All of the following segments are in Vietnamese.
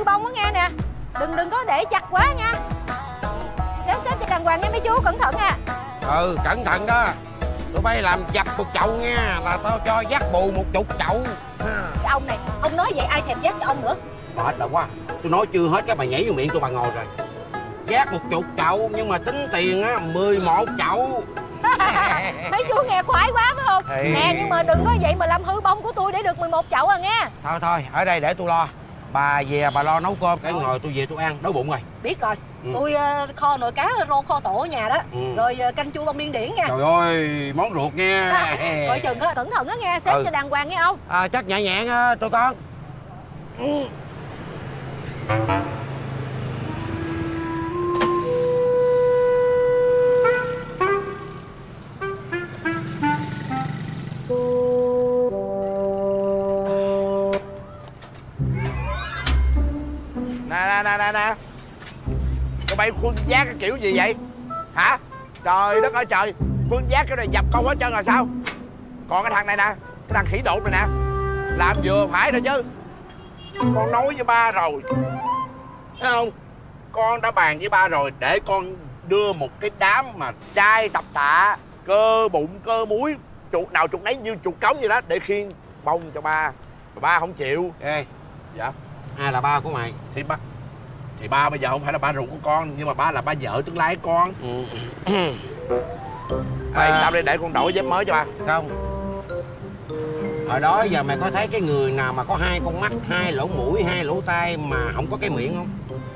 hư bông á nghe nè. Đừng có để chặt quá nha. Xếp cho đàng hoàng nha mấy chú, cẩn thận nha. Ừ, cẩn thận đó. Tụi bay làm chặt một chậu nha là tao cho dắt bù 10 chậu. Cái ông này, ông nói vậy ai thèm dắt cho ông nữa. Mệt là quá. Tôi nói chưa hết cái bà nhảy vô miệng tôi bà ngồi rồi. Dắt 10 chậu nhưng mà tính tiền á 11 chậu. Mấy chú nghe khoái quá phải không? Thì... Nè nhưng mà đừng có vậy mà làm hư bông của tôi để được 11 chậu à nghe. Thôi, ở đây để tôi lo. Bà về bà lo nấu cơm, cái ngồi tôi về tôi ăn, đói bụng rồi. Biết rồi. Tôi kho nồi cá rô kho tổ ở nhà đó. Rồi canh chua bông điên điển nha. Trời ơi, món ruột nha. Coi chừng á, cẩn thận á nghe, xếp cho đàng hoàng nghe không? Chắc nhẹ nhàng á tụi con. Nè tụi bay khuân vác cái kiểu gì vậy hả? Trời đất ơi trời, khuân vác cái này dập câu hết trơn rồi sao? Còn cái thằng này nè, cái thằng khỉ đột này nè, làm vừa phải rồi chứ. Con nói với ba rồi, thấy không? Con đã bàn với ba rồi để con đưa một cái đám mà trai tập tạ, cơ bụng cơ múi, chuột nào chuột nấy như chuột cống vậy đó, để khiêng bông cho ba. Ba không chịu. Ê, dạ, ai là ba của mày? Thì ba bây giờ không phải là ba ruột của con, nhưng mà ba là ba vợ tương lai của con. Tao đi để con đổi dép mới cho ba. Không. Hồi đó giờ mày có thấy cái người nào mà có 2 con mắt, 2 lỗ mũi, 2 lỗ tai mà không có cái miệng không?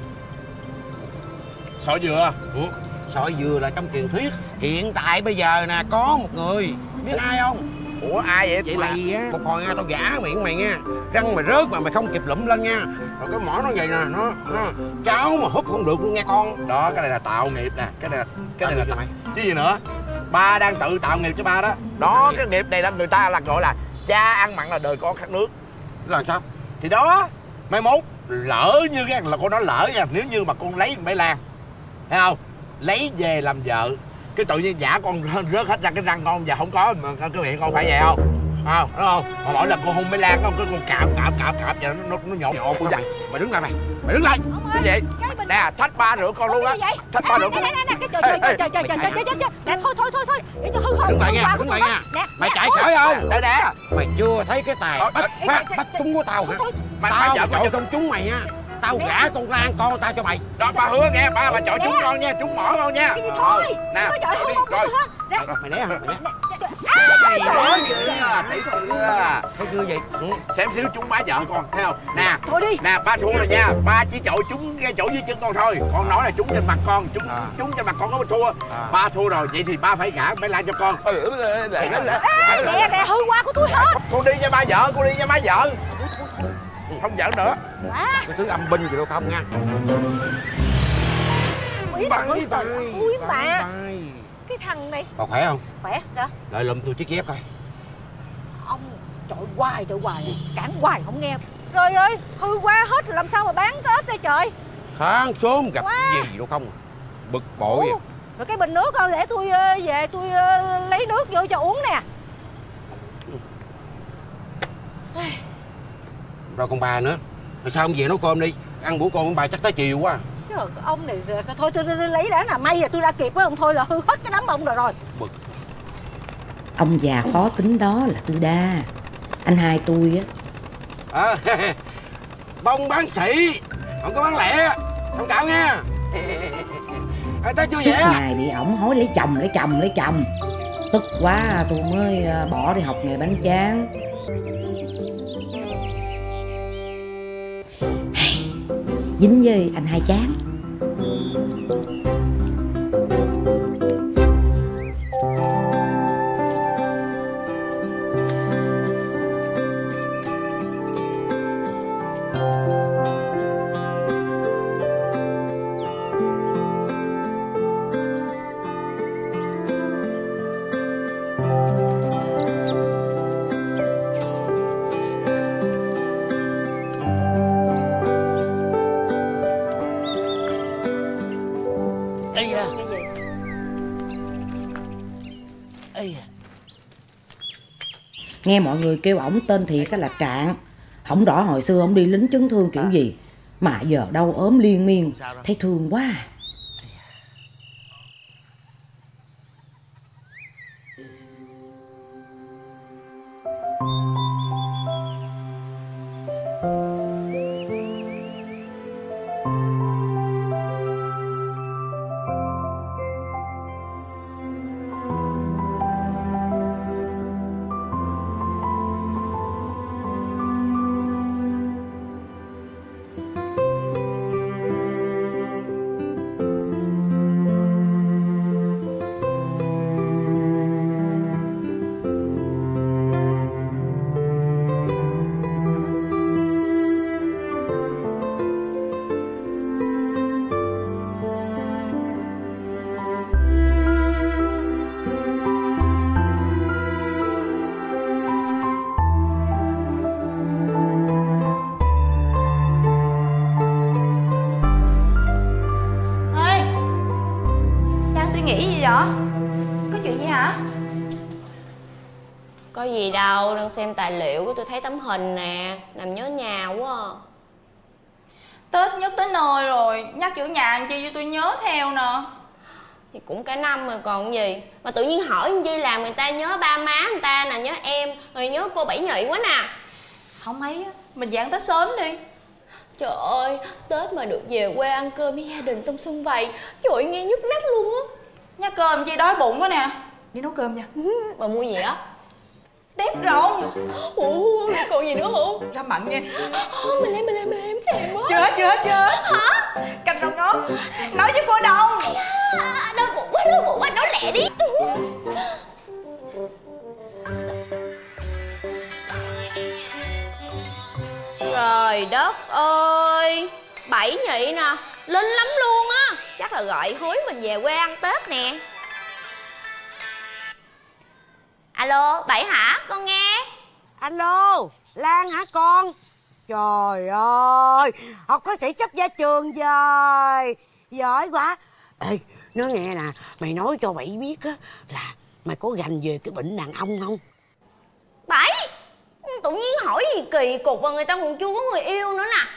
Sỏi dừa. Sỏi dừa là trong truyền thuyết. Hiện tại bây giờ nè có một người, biết ai không? Ủa ai vậy? Vậy mày á, một hồi nha tao giả miệng mày nha, răng mày rớt mà mày không kịp lụm lên nha. Rồi cái mỏ nó vậy nè, nó cháo mà húp không được luôn nha con. Đó, cái này là tạo nghiệp nè, cái này là mày chứ gì nữa. Ba đang tự tạo nghiệp cho ba đó. Đó, cái nghiệp này là người ta là gọi là cha ăn mặn là đời con khát nước. Là sao? Thì đó, mai mốt lỡ như cái là con nói lỡ nha, nếu như mà con lấy Mỹ Lan, thấy không, lấy về làm vợ, cái tự nhiên giả con rớt hết ra cái răng con giờ không có mà cái miệng con phải vậy không? Không, đúng không? Mà mỗi lần con hôn Mỹ Lan con cạm vậy nó nhộn của vậy. Mày đứng lại mày đứng lại. Cái gì? Nè, thách ba rửa con luôn á. Thách ba rửa con. Nè, cái trời. Nè thôi. Để cho hư đứng lại nha. Mày chạy khỏi không? Nè. Mày chưa thấy cái tài bắt súng của tao hả? Tao chọi con chúng mày nha. Tao gả con Lan con tao cho mày. Đó, ba hứa nghe, ba mà chọi chúng con nha, chúng mỏ con nha. Cái gì thôi. Nè, đi rồi. Mày né hả? Mày nói vậy thấy chưa? Thấy chưa vậy? Xém xíu chúng bá vợ con, thấy không? Nè, thôi đi. Nè, ba thua rồi nha, ba chỉ chọi chúng cái chỗ dưới chân con thôi. Con nói là chúng trên mặt con, chúng trên mặt con có thua. Ba thua rồi, vậy thì ba phải gả Mỹ Lan cho con. Nè, hư qua của tôi hết. Con đi nha ba vợ, không giỡn nữa. Cái thứ âm binh gì đâu không nha. Ý thằng ơi trời ui mà. Cái thằng này. Còn khỏe không? Khỏe, sao? Lại lụm tôi chiếc dép coi. Ông chọi hoài, cản hoài không nghe. Trời ơi, hư qua hết rồi làm sao mà bán Tết đây trời. Sáng sớm gặp gì đâu không. Bực bội vậy. Rồi cái bình nước thôi để tôi về tôi lấy nước vô cho uống nè. Rồi con bà nữa. Rồi sao không về nấu cơm đi. Ăn bữa cơm con bà chắc tới chiều quá. Trời, ông này thôi tôi lấy đã là may là tôi đã kịp với ông thôi là hư hết cái đám ông rồi. Bực. Ông già khó tính đó là Tư Đa. Anh hai tôi á. Bông bán sỉ, không có bán lẻ. Thông cảm nha. Tới chưa suốt vậy? Ngày bị ổng hối lấy chồng. Tức quá tôi mới bỏ đi học nghề bánh tráng. Dính với anh hai chán. Nghe mọi người kêu ổng tên thiệt là Trạng. Không rõ hồi xưa ổng đi lính chấn thương kiểu gì Mà giờ đau ốm liên miên, thấy thương quá. Có gì đâu, đang xem tài liệu của tôi thấy tấm hình nè, làm nhớ nhà quá à. Tết nhắc tới nơi rồi, nhắc chỗ nhà làm chi cho tôi nhớ theo nè. Thì cũng cả năm rồi còn gì. Mà tự nhiên hỏi làm chi làm người ta nhớ ba má người ta nè, nhớ em, rồi nhớ cô Bảy Nhị quá nè. Không ấy á, mình dặn tới sớm đi. Trời ơi, Tết mà được về quê ăn cơm với gia đình xong xuân vầy, trời ơi nghe nhức nách luôn á. Nhắc cơm chi đói bụng quá nè. Đi nấu cơm nha. Bà mua gì á? Tép rong. Ủa, còn gì nữa không? Ra mặn nha. Mình em thèm quá. Chưa hết. Hả? Canh rau ngót. Nói với cô Đông. Đói bụng quá, nói lẹ đi. Trời đất ơi, Bảy Nhị nè, linh lắm luôn á. Chắc là gọi hối mình về quê ăn Tết nè. Alo, Bảy hả? Con nghe. Alo, Lan hả con? Trời ơi, học có sĩ sắp ra trường rồi. Giỏi quá. Ê, nó nghe nè, mày nói cho Bảy biết á là mày có gành về cái bệnh đàn ông không? Bảy, tự nhiên hỏi gì kỳ cục mà người ta còn chưa có người yêu nữa nè.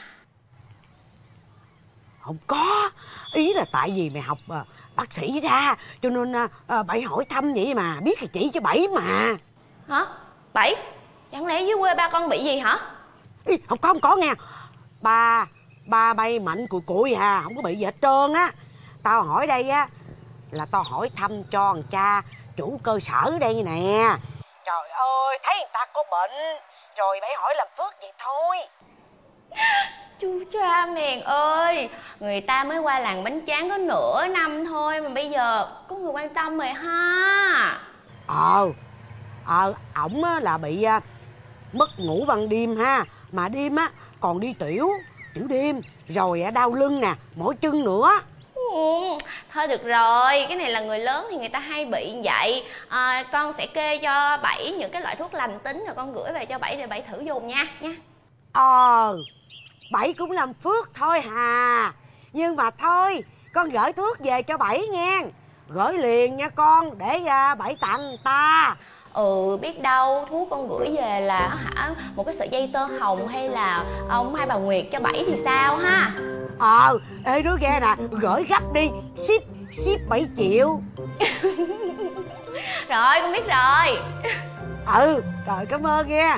Không có, ý là tại vì mày học bác sĩ ra cho nên Bảy hỏi thăm vậy mà, biết thì chỉ cho Bảy mà. Hả? Bảy, chẳng lẽ dưới quê ba con bị gì hả? Ý, không có nghe. Ba bay mạnh cùi cùi à, không có bị gì hết trơn á. Tao hỏi đây á là tao hỏi thăm cho thằng cha chủ cơ sở ở đây nè. Trời ơi, thấy người ta có bệnh rồi Bảy hỏi làm phước vậy thôi. Chú cha mèn ơi, người ta mới qua làng bánh tráng có nửa năm thôi mà bây giờ có người quan tâm rồi ha. Ổng là bị mất ngủ ban đêm ha. Mà đêm á còn đi tiểu đêm. Rồi đau lưng nè, mỏi chân nữa. Thôi được rồi, cái này là người lớn thì người ta hay bị như vậy. Con sẽ kê cho Bảy những cái loại thuốc lành tính rồi con gửi về cho Bảy để Bảy thử dùng nha. Bảy cũng làm phước thôi hà. Nhưng mà thôi, con gửi thuốc về cho Bảy nghe. Gửi liền nha con, để Bảy tặng người ta. Biết đâu thuốc con gửi về là một cái sợi dây tơ hồng hay là ông Mai Bà Nguyệt cho Bảy thì sao ha. Ê đứa nghe nè, gửi gấp đi, ship 7 triệu. Rồi con biết rồi. Trời cảm ơn nghe.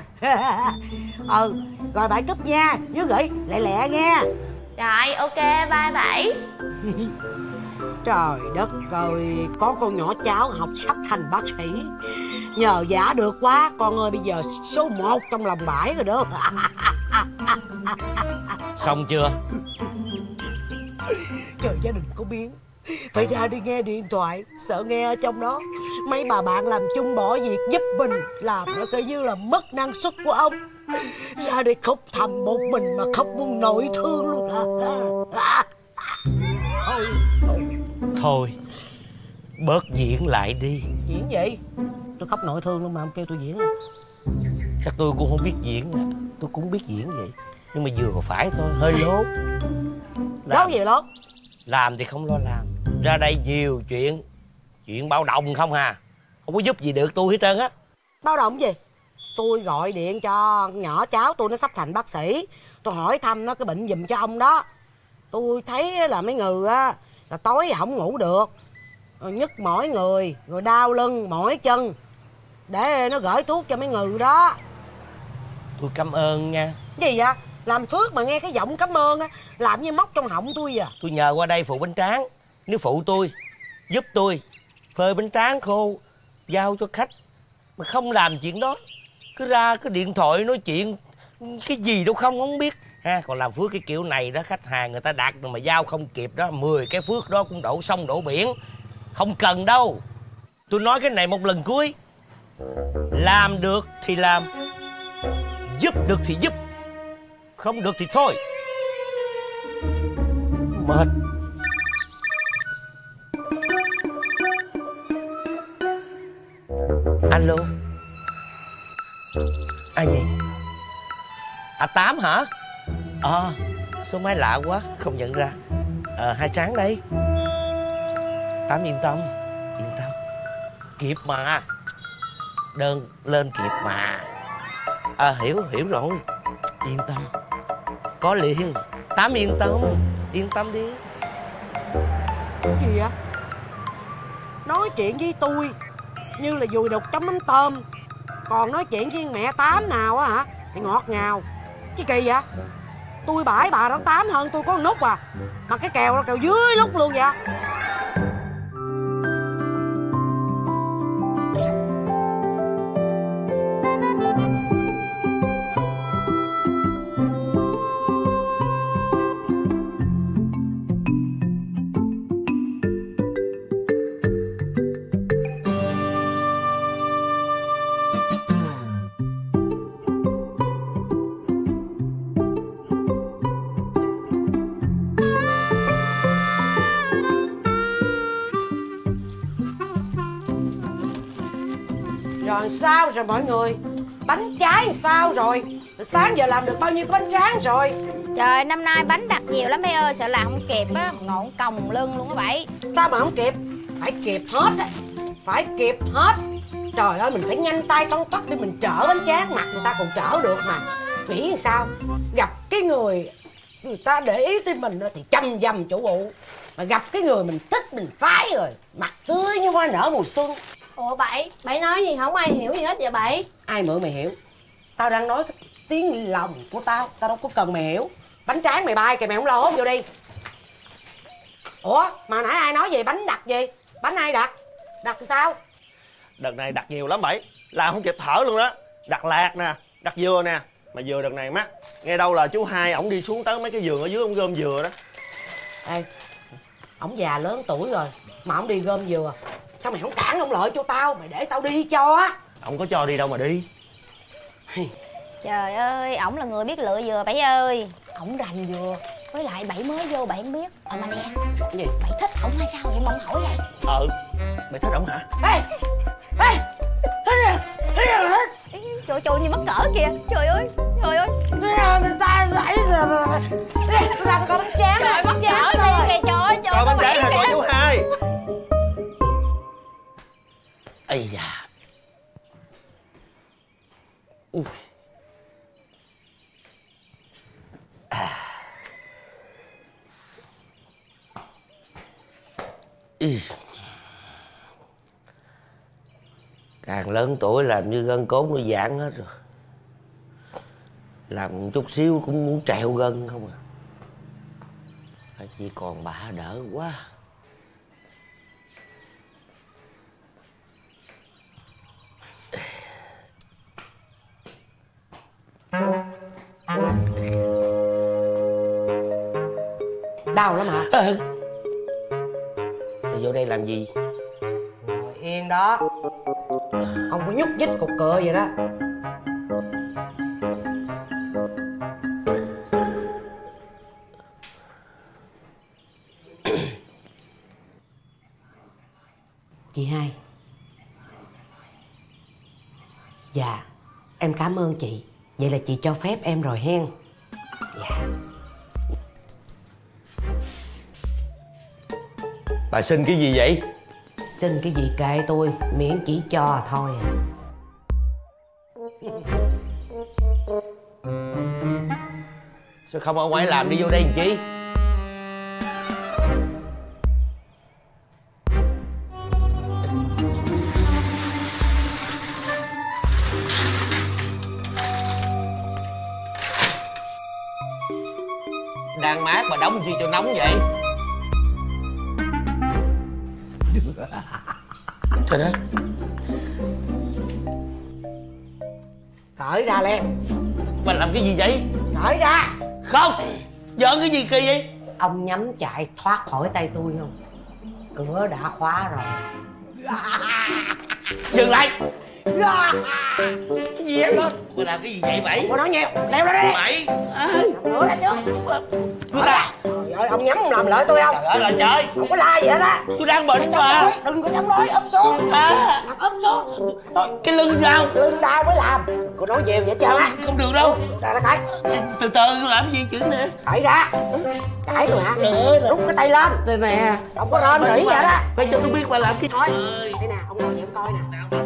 Rồi Bảy cúp nha, nhớ gửi lẹ nghe. Rồi ok, bye Bảy. Trời đất ơi, có con nhỏ cháu học sắp thành bác sĩ. Nhờ vả được quá, con ơi bây giờ số 1 trong lòng Bảy rồi đó. Xong chưa? Trời, gia đình có biến, phải ra đi nghe điện thoại, sợ nghe ở trong đó mấy bà bạn làm chung bỏ việc giúp mình, làm nó coi như là mất năng suất của ông. Ra đi khóc thầm một mình mà khóc muốn nội thương luôn hả? Thôi bớt diễn lại đi. Diễn gì? Tôi khóc nội thương luôn mà ông kêu tôi diễn. Chắc tôi cũng không biết diễn. Tôi cũng biết diễn vậy, nhưng mà vừa phải thôi, hơi lố. Lố gì lố? Làm thì không lo làm, ra đây nhiều chuyện bao đồng không hà. Không có giúp gì được tôi hết trơn á. Bao đồng gì? Tôi gọi điện cho nhỏ cháu tôi, nó sắp thành bác sĩ. tôi hỏi thăm nó cái bệnh giùm cho ông đó. Tôi thấy là mấy người á là tối không ngủ được, nhức mỏi người, rồi đau lưng mỏi chân, để nó gửi thuốc cho mấy người đó. Tôi cảm ơn nha. Gì vậy? Làm phước mà nghe cái giọng cảm ơn á, làm như móc trong họng tôi à. Tôi nhờ qua đây phụ bánh tráng. Nếu phụ tôi, giúp tôi phơi bánh tráng khô giao cho khách mà không làm chuyện đó, cứ ra cái điện thoại nói chuyện cái gì đâu không biết ha. Còn làm phước cái kiểu này đó, khách hàng người ta đặt mà giao không kịp đó, 10 cái phước đó cũng đổ sông đổ biển. Không cần đâu. Tôi nói cái này một lần cuối, làm được thì làm, giúp được thì giúp, không được thì thôi. Mệt. Alo. Ai vậy? À, Tám hả? Số máy lạ quá không nhận ra. Hai Tráng đây. Tám yên tâm, yên tâm, kịp mà, đơn lên kịp mà. Hiểu rồi, yên tâm, có liền. Tám yên tâm đi. Gì vậy? Nói chuyện với tôi như là dùi đục chấm mắm tôm, còn nói chuyện với mẹ Tám nào á hả thì ngọt ngào. Cái kỳ vậy? Tôi bãi bà đó Tám hơn tôi có một nút à, mà cái kèo đó kèo dưới lúc luôn vậy. Rồi sao rồi mọi người? Bánh trái sao rồi? Sáng giờ làm được bao nhiêu cái bánh tráng rồi? Trời, năm nay bánh đặt nhiều lắm mấy ơi, sợ làm không kịp á, ngọn còng lưng luôn á Bảy. Sao mà không kịp? Phải kịp hết á, phải kịp hết. Trời ơi, mình phải nhanh tay tông tắt để mình chở bánh tráng, mặt người ta còn chở được mà. Nghĩ làm sao? Gặp cái người ta để ý tới mình thì chăm dầm chủ vụ, mà gặp cái người mình thích mình phái rồi, mặt tươi như hoa nở mùa xuân. Ủa Bảy nói gì không ai hiểu gì hết vậy Bảy? Ai mượn mày hiểu? Tao đang nói cái tiếng lòng của tao, tao đâu có cần mày hiểu. Bánh tráng mày bay kìa, mày không lo hốt vô đi. Ủa mà nãy ai nói gì bánh đặt gì? Bánh ai đặt? Đặt sao? Đợt này đặt nhiều lắm Bảy, làm không kịp thở luôn đó. Đặt lạc nè, đặt dừa nè. Mà dừa đợt này mắc. Nghe đâu là chú Hai ổng đi xuống tới mấy cái vườn ở dưới ổng gom dừa đó. Ê, ổng già lớn tuổi rồi mà ổng đi gom dừa, sao mày không cản ông Lợi cho tao, mày để tao đi cho á. Ổng có cho đi đâu mà đi. Trời ơi, ổng là người biết lựa dừa Bảy ơi. Ổng rành dừa, với lại Bảy mới vô Bảy không biết. Mà nè, gì? Bảy thích ổng hay sao vậy mà ổng hỏi vậy? Mày thích ổng hả? Ê, Trời gì mắc cỡ kìa, trời ơi. người ta nãy giờ mà ra coi bánh tráng. Trời mắc cỡ sao kìa, trời ơi, Coi bánh tráng hay coi chú Hai? Ây da. Càng lớn tuổi làm như gân cốt nó giãn hết rồi. Làm một chút xíu cũng muốn trèo gân không à. Chỉ còn bà đỡ quá. Đau lắm hả? Mày vô đây làm gì? Ngồi yên đó, không có nhúc nhích cục cựa vậy đó. Chị Hai. Dạ, em cảm ơn chị. Vậy là chị cho phép em rồi hen. Dạ. Bà xin cái gì vậy? Xin cái gì kệ tôi, miễn chỉ cho thôi à. Sao không ở ngoài làm, đi vô đây làm chi? Đang mát mà đóng chi cho nóng vậy? Trời đất. Cởi ra Len. Bà làm cái gì vậy? Cởi ra. Không. Giỡn cái gì kỳ vậy? Ông nhắm chạy thoát khỏi tay tôi không? Cửa đã khóa rồi. Dừng lại. Cái gì vậy? Bà làm cái gì vậy Bảy? Cô nói nhiều. Leo ra đây. Bảy. Cửa ra trước. Tôi ta. Trời ơi, ông nhắm ông làm lợi tôi không? Trời ơi là trời. Không có la gì hết á. Tôi đang bệnh mà. Đừng có dám nói, úp xuống. Nằm úp xuống. Tôi Cái lưng đau. lưng đau mới làm. Cô nói nhiều vậy hết trơn á. Không được đâu. Ra đây cởi. Từ từ làm gì chứ nè. Cởi ra. Cởi rồi hả? Trời ơi. Rút cái tay lên. Đây nè. Không có rên rỉ vậy đó. Phải cho tôi biết bà làm cái. Thôi. Đây nè, ông ngồi vậy ông coi nè.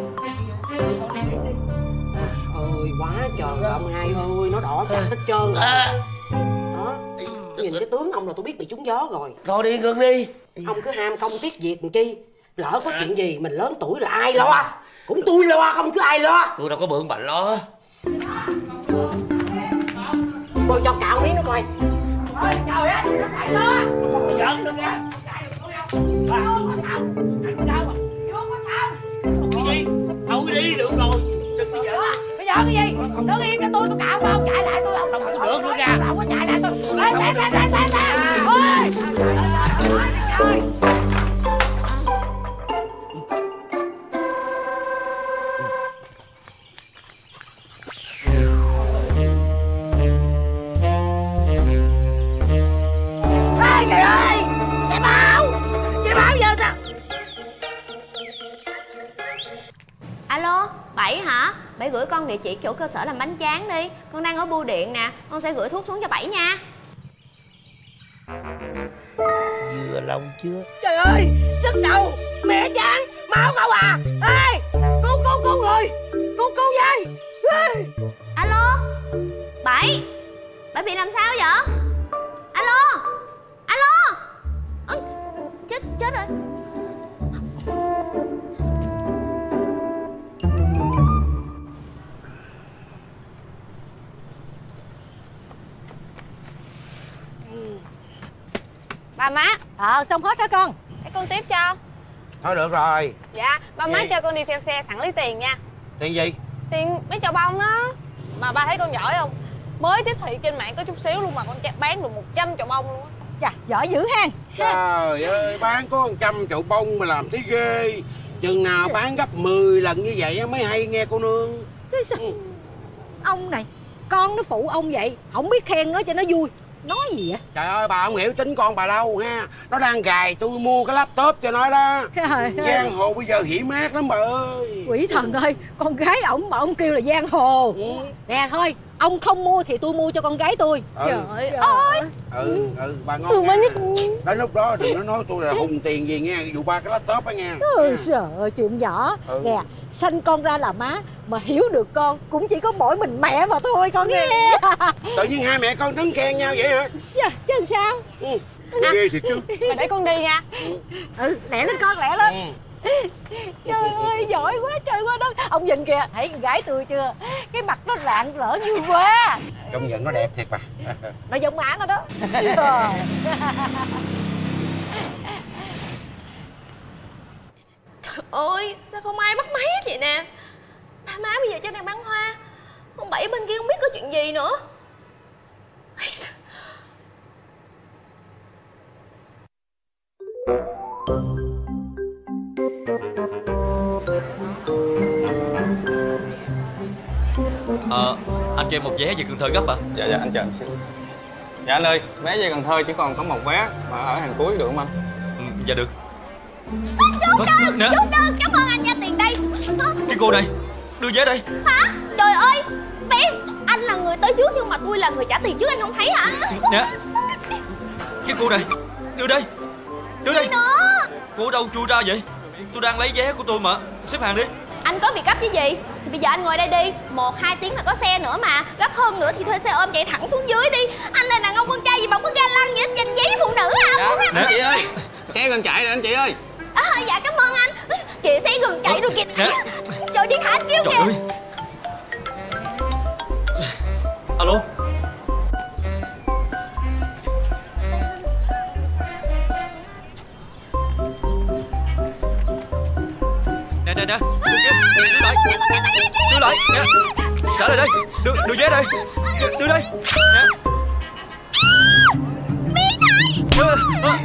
Ôi quá trời ông hai ơi, nó đỏ chặt hết trơn rồi. Đó. Nhìn cái tướng ông là tôi biết bị trúng gió rồi. Thôi đi Ngân đi. Ông cứ ham công tiếc việc làm chi. Lỡ có chuyện gì mình lớn tuổi rồi ai lo? Cũng tôi lo không chứ ai lo. Tôi đâu có bượng bà lo. Tôi cho cạo miếng nó coi. Ôi trời ơi, nó phải lo. Giỡn đừng nha. Cái gì? Thôi đi được rồi. Đừng có giỡn. Bây giờ cái gì? Đứng im cho tôi cạo không? Chạy lại tôi không. Không có được nữa nha. Không có chạy lại tôi. Ê, ôi. Ôi. Trời ơi! Chị báo giờ sao? Alo, Bảy hả? Bảy gửi con địa chỉ chỗ cơ sở làm bánh tráng đi. Con đang ở bưu điện nè, con sẽ gửi thuốc xuống cho Bảy nha. Vừa lòng chưa? Trời ơi! Sức đầu! Mẹ chán! Máu không à! Ê! Cứu người! Cứu với! Ê! Alo, Bảy bị làm sao vậy? Alo, alo. Chết rồi. Ba má. Xong hết hả con? Để con tiếp cho. Thôi được rồi. Dạ, ba má Gì? cho con đi theo xe sẵn lấy tiền nha. Tiền gì? Tiền mấy chậu bông đó. Mà ba thấy con giỏi không? Mới tiếp thị trên mạng có chút xíu luôn mà con bán được 100 chậu bông luôn á. Chà, giỏi dữ ha. Trời ơi, bán có 100 chậu bông mà làm thấy ghê. Chừng nào bán gấp 10 lần như vậy mới hay nghe cô nương. Cái sao? Ông này, con nó phụ ông vậy, không biết khen nó cho nó vui. Nói gì vậy? Trời ơi, bà không hiểu tính con bà đâu ha. Nó đang gài tôi mua cái laptop cho nó đó. Giang hồ bây giờ hiểm ác lắm bà ơi. Quỷ thần ơi, con gái ổng mà ông kêu là giang hồ. Nè thôi, ông không mua thì tôi mua cho con gái tôi. Trời ơi. Bà ngon nha. Đến lúc đó đừng có nói tôi là hùng tiền gì nghe, dụ ba cái laptop á nghe. Trời ơi, chuyện nhỏ. Nè, sanh con ra là má mà hiểu được con cũng chỉ có mỗi mình mẹ mà thôi con nghe. Tự nhiên hai mẹ con đứng khen nhau vậy hả? Chứ sao? Ghê thiệt chứ. Mà để con đi nha. Lẹ lên con, lẹ lên. Trời ơi, giỏi quá trời quá đất. Ông nhìn kìa, thấy con gái tôi chưa? Cái mặt nó rạng rỡ như hoa. Công nhận nó đẹp thiệt bà. Nó giống má nó đó. Trời ơi, sao không ai bắt máy hết vậy nè. Má bây giờ cháu đang bán hoa. Con Bảy bên kia không biết có chuyện gì nữa. Anh cho em một vé về Cần Thơ gấp ạ. Dạ anh chờ anh xíu. Dạ anh ơi, vé về Cần Thơ chỉ còn có một vé mà ở hàng cuối được không anh? Dạ được. Chú Đơn, cảm ơn anh nha, tiền đây. Cái cô này, đưa vé đây. Hả? Trời ơi, vé. Anh là người tới trước nhưng mà tôi là người trả tiền trước, anh không thấy hả? Nè, cái cô này, đưa đây. Đưa đây. Nữa. Cô đâu chui ra vậy? Tôi đang lấy vé của tôi mà. Xếp hàng đi. Anh có việc gấp cái gì thì bây giờ anh ngồi đây đi, 1-2 tiếng là có xe nữa mà. Gấp hơn nữa thì thuê xe ôm chạy thẳng xuống dưới đi. Anh là đàn ông con trai gì mà không có ga lăng vậy, giành giấy phụ nữ à? Dạ, nè chị ơi, xe gần chạy rồi anh chị ơi. Dạ cảm ơn anh. Kìa xe gần chạy rồi kìa. Trời đi thả anh kêu kìa. Alo. Nè nè nè, đưa lại nè, trả lại đây, đưa vé đây, đưa đây nè. Biến này.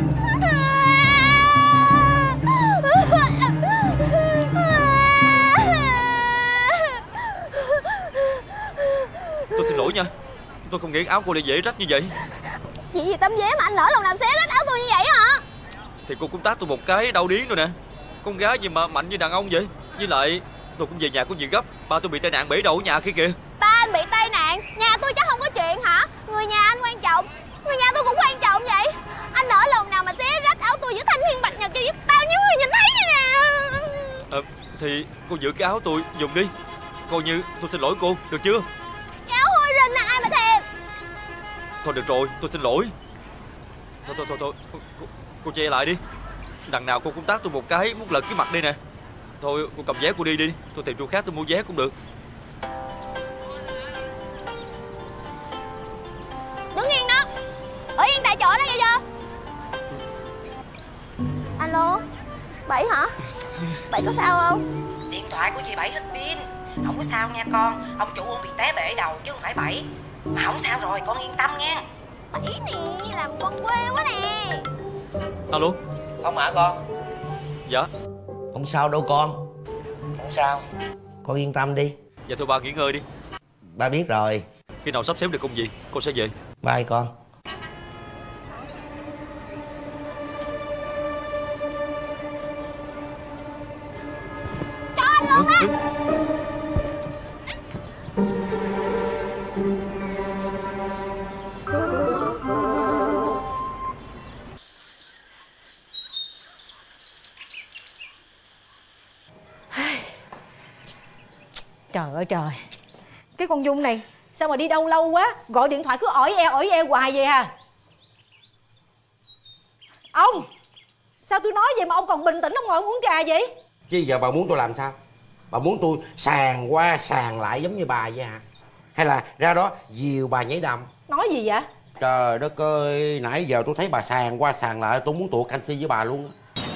Tôi xin lỗi nha, tôi không nghĩ áo cô lại dễ rách như vậy. Chị gì tấm vé mà anh lỡ lòng nào xé rách áo tôi như vậy hả? Thì cô cũng tát tôi một cái đau điếng rồi nè. Con gái gì mà mạnh như đàn ông vậy? Với lại tôi cũng về nhà có việc gấp. Ba tôi bị tai nạn bể đầu ở nhà kia kìa. Ba anh bị tai nạn? Nhà tôi chắc không có chuyện hả? Người nhà anh quan trọng, người nhà tôi cũng quan trọng vậy. Anh nỡ lòng nào mà xé rách áo tôi giữa thanh thiên bạch nhật cho bao nhiêu người nhìn thấy đây nè. Thì cô giữ cái áo tôi dùng đi, coi như tôi xin lỗi cô, được chưa? Cái áo hôi rinh là ai mà thèm. Thôi được rồi, tôi xin lỗi. Thôi cô che lại đi. Đằng nào cô cũng tát tôi một cái muốn lật cái mặt đi nè. Thôi cô cầm vé cô đi đi, tôi tìm chỗ khác tôi mua vé cũng được. Đứng yên đó, ở yên tại chỗ đó nghe chưa? Alo, Bảy hả? Bảy có sao không? Điện thoại của chị Bảy hết pin. Không có sao nha con. Ông chủ ông bị té bể đầu chứ không phải Bảy. Mà không sao rồi, con yên tâm nha. Bảy nè, làm con quê quá nè. Alo. Không hả con? Dạ. Không sao đâu con. Không sao. Con yên tâm đi. Dạ thôi ba nghỉ ngơi đi. Ba biết rồi. Khi nào sắp xếp được công việc con sẽ về. Bye con. Cho anh luôn á. Trời ơi trời, cái con Dung này sao mà đi đâu lâu quá, gọi điện thoại cứ ỏi e hoài vậy à? Ông, sao tôi nói vậy mà ông còn bình tĩnh ông ngồi ông uống trà vậy? Chứ giờ bà muốn tôi làm sao? Bà muốn tôi sàn qua sàn lại giống như bà vậy hả? Hay là ra đó dìu bà nhảy đầm? Nói gì vậy? Trời đất ơi, nãy giờ tôi thấy bà sàn qua sàn lại, tôi muốn tụt canxi với bà luôn.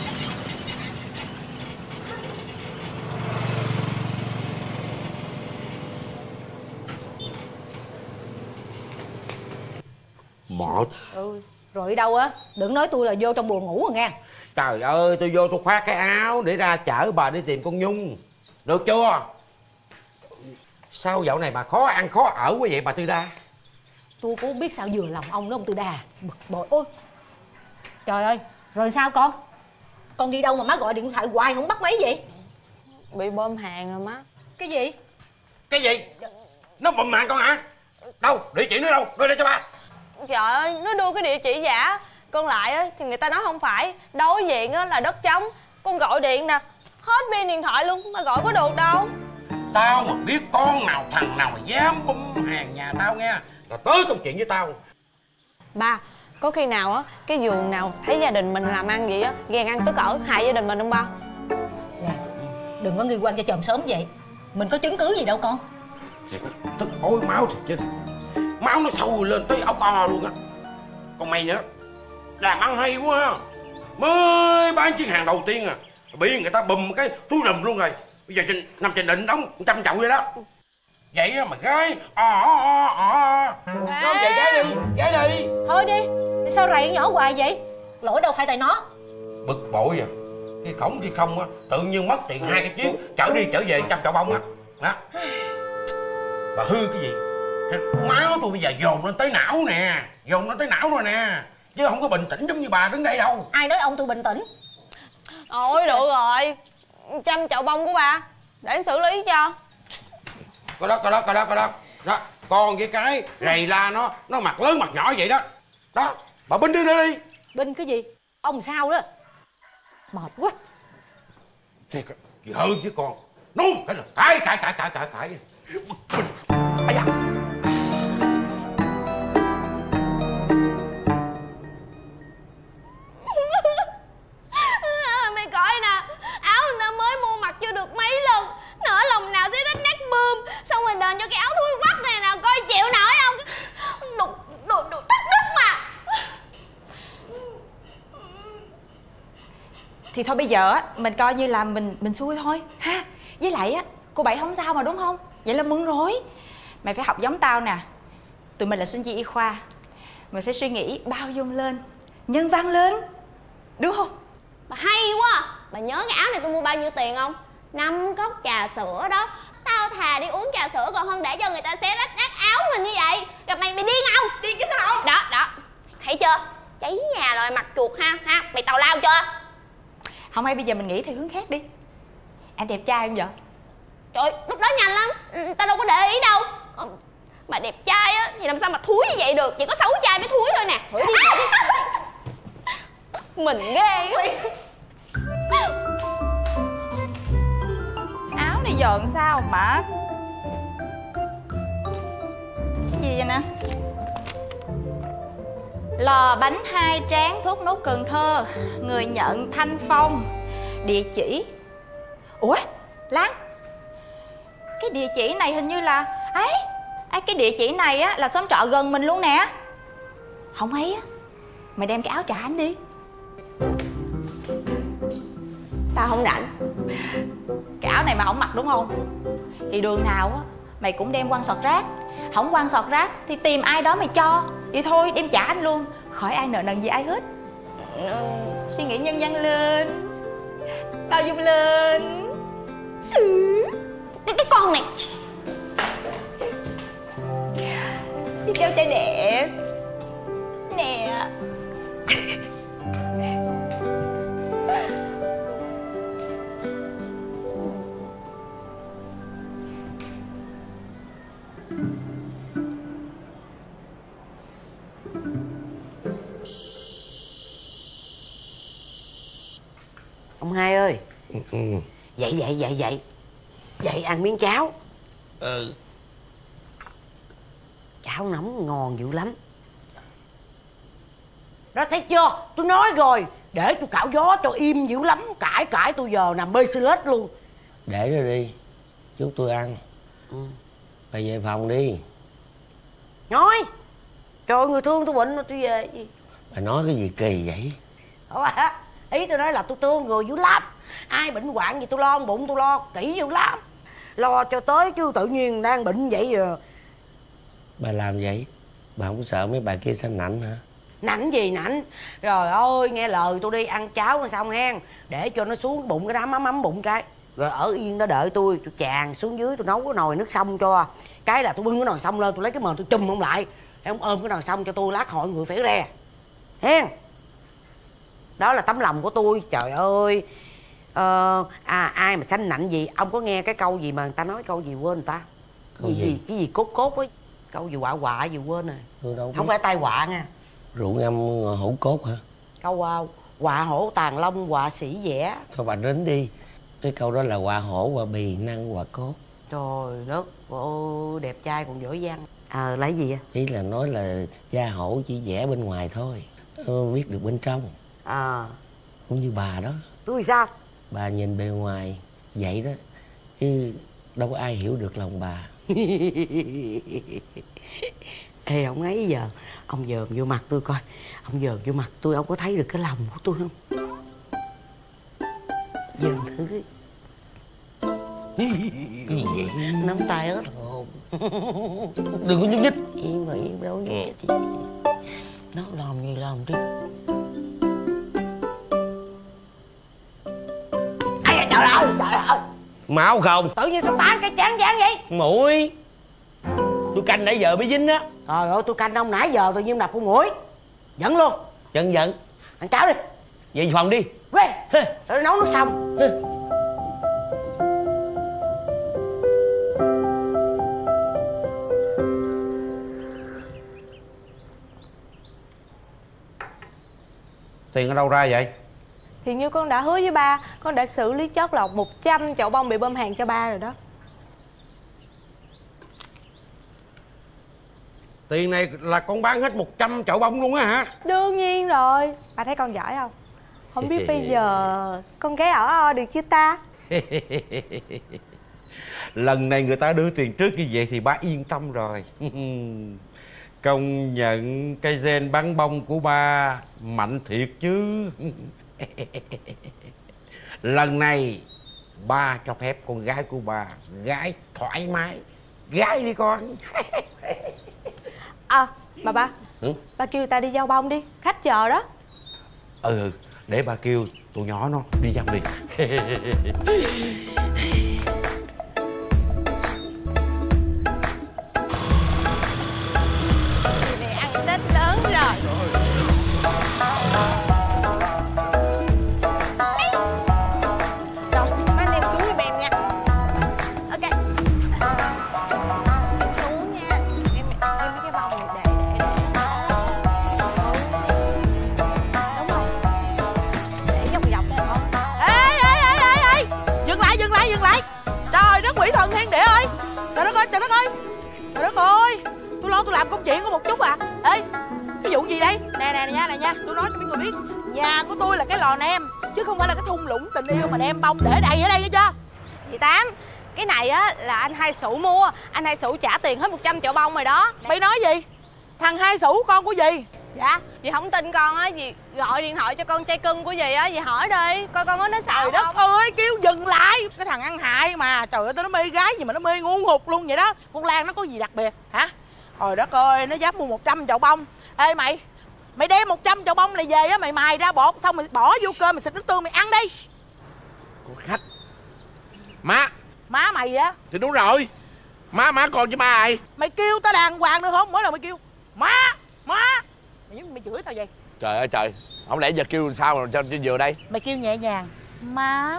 Một. Rồi đi đâu á? Đừng nói tôi là vô trong buồng ngủ rồi nghe. Trời ơi, tôi vô tôi khoác cái áo để ra chở bà đi tìm con Nhung. Được chưa? Sao dạo này bà khó ăn khó ở quá vậy bà Tư Đa? Tôi cũng không biết sao vừa lòng ông đó ông Tư Đa. Bực bội. Ôi trời ơi, rồi sao con? Con đi đâu mà má gọi điện thoại hoài không bắt máy vậy? Bị bơm hàng rồi má. Cái gì? Cái gì? Nó bầm mạng con hả? Đâu? Địa chỉ nó đâu? Đưa đây cho ba. Trời ơi, nó đưa cái địa chỉ giả. Con lại á thì người ta nói không phải. Đối diện á là đất trống. Con gọi điện nè, hết pin điện thoại luôn mà gọi có được đâu. Tao mà biết con nào thằng nào mà dám bấm hàng nhà tao nghe là tới công chuyện với tao. Ba, có khi nào á cái vườn nào thấy gia đình mình làm ăn vậy á ghen ăn tức ở hại gia đình mình không ba? Nè, đừng có nghi quan cho chòm sớm vậy. Mình có chứng cứ gì đâu con. Tức ối máu thiệt chứ. Máu nó sôi lên tới ốc o luôn á. Còn mày nữa, làm ăn hay quá ha. Mới bán chuyến hàng đầu tiên à, bị người ta bùm cái túi đùm luôn rồi. Bây giờ nằm trên định đóng 100 chậu vậy đó. Vậy mà gái nó về gái đi. Thôi đi, sao rầy nhỏ hoài vậy? Lỗi đâu phải tại nó. Bực bội à. Cái cổng kia không á, tự nhiên mất tiền 2 cái chuyến chở đi chở về 100 chậu bông á. Đó. Bà hư cái gì? Máu tôi bây giờ dồn lên tới não nè. Dồn lên tới não rồi nè. Chứ không có bình tĩnh giống như bà đứng đây đâu. Ai nói ông tôi bình tĩnh? Ôi được rồi, 100 chậu bông của ba để em xử lý cho. Coi đó. Đó, con với cái rầy la nó mặt lớn mặt nhỏ vậy đó. Đó, bà binh đi. Binh cái gì? Ông sao đó? Mệt quá. Thiệt, chị hơn chứ con. Nuôi hay là cãi. Ây da. Mày coi nè, áo người ta mới mua mặc chưa được mấy lần, nở lòng nào sẽ rách nát bươm, xong rồi đền cho cái áo thúi quắc này nè, coi chịu nổi không? Đồ thất đức mà. Thì thôi bây giờ á, mình coi như là mình xui thôi ha. Với lại á, cô Bảy không sao mà đúng không? Vậy là mừng rồi. Mày phải học giống tao nè. Tụi mình là sinh viên y khoa, mình phải suy nghĩ bao dung lên, nhân văn lên, đúng không? Bà hay quá. Bà nhớ cái áo này tôi mua bao nhiêu tiền không? 5 cốc trà sữa đó. Tao thà đi uống trà sữa còn hơn để cho người ta xé rách nát áo mình như vậy. Gặp mày điên không? Điên chứ sao không? Đó thấy chưa? Cháy nhà rồi mặt chuột ha. Mày tào lao chưa? Không hay bây giờ mình nghĩ theo hướng khác đi. Anh đẹp trai không vậy? Trời, lúc đó nhanh lắm. Tao đâu có để ý đâu. Mà đẹp trai á thì làm sao mà thúi như vậy được. Chỉ có xấu trai mới thúi thôi nè. Thử đi. Mình ghê quá. Áo này dọn sao mà cái gì vậy nè? Lò bánh 2 Tráng, thuốc nốt Cần Thơ, người nhận Thanh Phong, địa chỉ. Ủa Lan, cái địa chỉ này hình như là cái địa chỉ này á là xóm trọ gần mình luôn nè. Không ấy á, mày đem cái áo trả anh đi. Tao không rảnh. Cái áo này mà không mặc đúng không? Thì đường nào á mày cũng đem quăng sọt rác. Không quăng sọt rác thì tìm ai đó mày cho. Vậy thôi đem trả anh luôn, khỏi ai nợ nần gì ai hết. Suy nghĩ nhân văn lên, bao dung lên. Cái con này đi đeo trai đẹp nè. Ông Hai ơi. Dậy ăn miếng cháo. Cháo nóng ngon dữ lắm. Đó thấy chưa, tôi nói rồi, để tôi cạo gió cho im dữ lắm. Cãi tôi giờ nằm bê xi lết luôn. Để rồi đi, chút tôi ăn. Bà về phòng đi. Nói trời ơi, người thương tôi bệnh mà tôi về gì. Bà nói cái gì kỳ vậy? Ý tôi nói là tôi thương người dữ lắm. Ai bệnh hoạn gì tôi lo, bụng tôi lo kỹ dữ lắm. Lo cho tới chứ tự nhiên đang bệnh vậy rồi. Bà làm vậy, bà không sợ mấy bà kia sanh nạnh hả? Nạnh gì nạnh? Trời ơi, nghe lời tôi đi, ăn cháo rồi xong hen. Để cho nó xuống cái bụng, cái đám ấm bụng cái. Rồi ở yên đó đợi tôi tràn xuống dưới, tôi nấu cái nồi nước xong cho. Cái là tôi bưng cái nồi xong lên, tôi lấy cái mền tôi chùm ông lại. Ông ôm cái nồi xong cho tôi, lát hội người phải re hen. Đó là tấm lòng của tôi. Trời ơi. Ai mà sanh nạnh gì. Ông có nghe cái câu gì mà người ta nói câu gì quên người ta? Câu gì? Cái gì cốt ấy. Câu gì quạ gì quên rồi. Không phải tai họa nha. Rượu ngâm hổ cốt hả? Câu quạ hổ tàn long họa sĩ vẽ. Thôi bà đến đi. Cái câu đó là quạ hổ, quạ bì, năng, quạ cốt. Trời đất ơi, đẹp trai còn giỏi văn. Lấy gì vậy? Ý là nói là da hổ chỉ vẽ bên ngoài thôi, biết được bên trong. Cũng như bà đó. Tôi sao? Bà nhìn bề ngoài vậy đó, chứ đâu có ai hiểu được lòng bà. Ê ông ấy giờ, ông dòm vô mặt tôi coi. Ông dòm vô mặt tôi, ông có thấy được cái lòng của tôi không? Dòm thử đi. Cái gì vậy? Nắm tay hết hồn. Đừng có nhúc nhích. Im rồi, im đâu nhúc nhích gì. Nó làm gì làm đi. Ây da, trời ơi. Máu không? Tự nhiên sao tán cái chán dán vậy? Mũi. Tôi canh nãy giờ mới dính á. Trời ơi, tôi canh ông nãy giờ tự nhiên đập con mũi. Giận luôn. Giận. Ăn cháo đi. Về phòng đi. Quê. Tôi nấu nước xong. Tiền ở đâu ra vậy? thì như con đã hứa với ba, con đã xử lý chót lọt 100 chậu bông bị bơm hàng cho ba rồi đó. Tiền này là con bán hết 100 chậu bông luôn á hả? Đương nhiên rồi. Ba thấy con giỏi không? Không biết bây giờ con gái ở được chưa ta? Lần này người ta đưa tiền trước như vậy thì ba yên tâm rồi. Công nhận cây gen bắn bông của ba mạnh thiệt chứ. Lần này ba cho phép con gái của ba gái thoải mái. Gái đi con. À mà ba, ba kêu ta đi giao bông đi, khách chờ đó. Ừ, để ba kêu tụi nhỏ nó đi giao đi. Này ăn Tết lớn rồi. Rồi, má đem xuống cho em nha. Ok. Xuống nha. Em mấy cái bông này để. Đúng không? Để dọc dọc đây không? Ê! Dừng lại! Trời đất quỷ thần thiên địa ơi! Trời đất ơi! Trời đất ơi! Tôi làm công chuyện có một chút à. Ê! Cái vụ gì đây? Nè nha, tôi nói cho mấy người biết. Nhà của tôi là cái lò nem, chứ không phải là cái thung lũng tình yêu mà đem bông để đầy ở đây nghe chưa? Dì Tám, cái này á là anh Hai Sửu mua. Anh Hai Sửu trả tiền hết 100 chậu bông rồi đó. Mày nói gì? Thằng Hai Sửu con của dì? Dạ, dì không tin con á, dì gọi điện thoại cho con trai cưng của dì á, dì hỏi đi, coi con nó sao. Trời đất ơi, kêu dừng lại. Cái thằng ăn hại mà, trời ơi, tao nó mê gái gì mà nó mê ngu ngục luôn vậy đó. Con Lan nó có gì đặc biệt hả? Trời đất ơi, nó dám mua 100 chậu bông. Ê mày đem 100 chậu bông này về á, mày mài ra bột xong mày bỏ vô cơm, mày xịt nước tương mày ăn đi. Con khách. Má Mày á? thì đúng rồi. Má còn với ba ai? Mày kêu tao đàng hoàng nữa không? Mỗi lần mày kêu má mày chửi tao vậy. Trời ơi trời, không lẽ giờ kêu sao mà cho vừa đây? Mày kêu nhẹ nhàng. Má.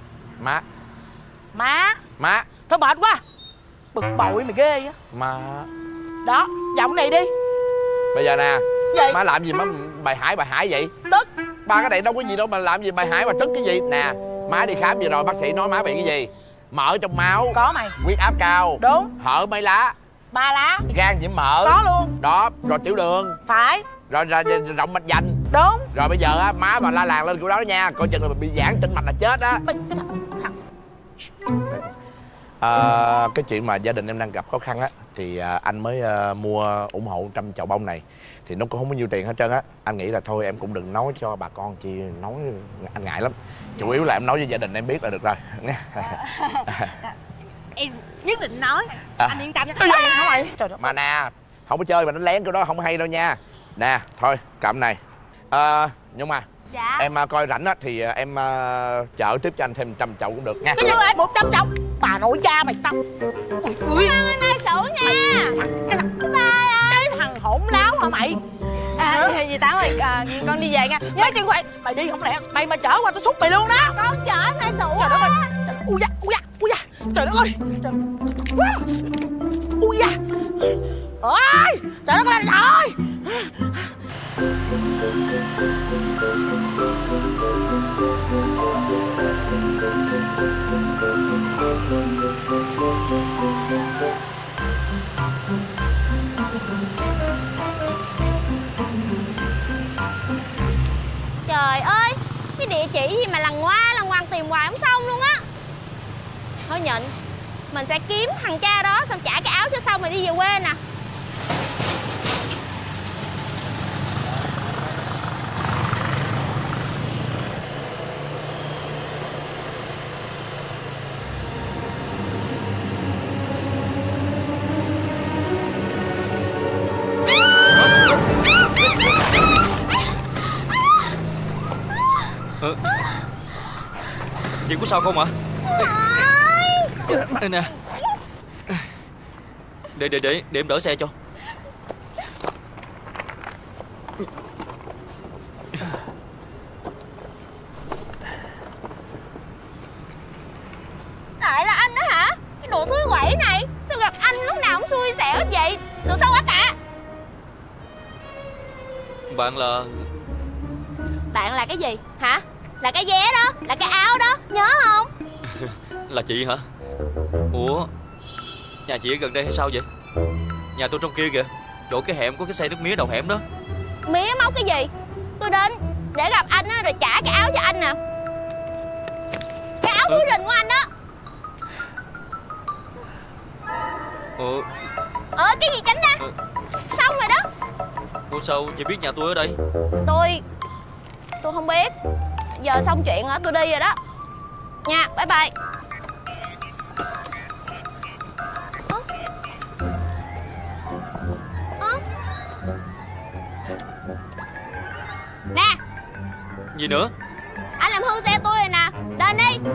Thôi mệt quá, bực bội mày ghê á. Má. Đó, giọng này đi. Bây giờ nè, gì? má làm gì má bài hải vậy? Tức. Ba cái này đâu có gì đâu mà làm gì bài hải mà tức cái gì? Nè, má đi khám vừa rồi bác sĩ nói má bị cái gì? Mỡ trong máu. Có mày. Huyết áp cao. Đúng. Hở mấy lá. 3 lá. Gan nhiễm mỡ. Có luôn. Đó, rồi tiểu đường. Phải. Rồi rộng mạch vành. Đúng. Rồi bây giờ á, má mà la làng lên kiểu đó nha, coi chừng là bị giãn tĩnh mạch là chết á. Cái chuyện mà gia đình em đang gặp khó khăn á thì anh mới mua ủng hộ 100 chậu bông này thì nó cũng không có nhiêu tiền hết trơn á. Anh nghĩ là thôi em cũng đừng nói cho bà con chi, nói anh ngại lắm. Chủ yếu là em nói với gia đình em biết là được rồi. Em nhất định nói. Anh yên tâm nha. Mà nè, không có chơi mà nó lén kiểu đó không hay đâu nha. Nè, thôi cầm này. Nhưng mà dạ. Em coi rảnh á thì em chở tiếp cho anh thêm 100 chậu cũng được nha. Cái gì lại 100 chậu? Bà nội cha mày tao. Ui. Anh Hai Sửu nha. Cái thằng hỗn láo hả mày? Dì Tám ơi, con đi về nha. Nhớ chừng phải. Mày đi không lẽ mày mà chở qua tao xúc mày luôn đó. Con chở anh Hai Sửu. Trời đất ơi. Ui da. Trời đất ơi. Ui da. Ôi, trời đất ơi, trời ơi. Trời ơi, cái địa chỉ gì mà lằn ngoan tìm hoài không xong luôn á. Thôi nhịn, mình sẽ kiếm thằng cha đó xong trả cái áo cho xong rồi đi về quê nè. Chị có sao không ạ? Đây nè. Để em đỡ xe cho. Lại là anh đó hả? Cái đồ xui quẩy này. Sao gặp anh lúc nào cũng xui xẻo hết vậy? Đồ sao quá tạ? Bạn là... Bạn là cái gì hả? Là cái vé đó, là cái áo đó, nhớ không? Là chị hả? Ủa, nhà chị ở gần đây hay sao vậy? Nhà tôi trong kia kìa, chỗ cái hẻm có cái xe nước mía đầu hẻm đó. Mía móc cái gì? Tôi đến để gặp anh á, rồi trả cái áo cho anh nè. Cái áo túi rình của anh đó. Cái gì tránh ra. Xong rồi đó. Ủa sao chị biết nhà tôi ở đây? Tôi không biết. Giờ xong chuyện á, tôi đi rồi đó. Nha, bye bye. Nè. Gì nữa? Anh làm hư xe tôi rồi nè. Đền đi.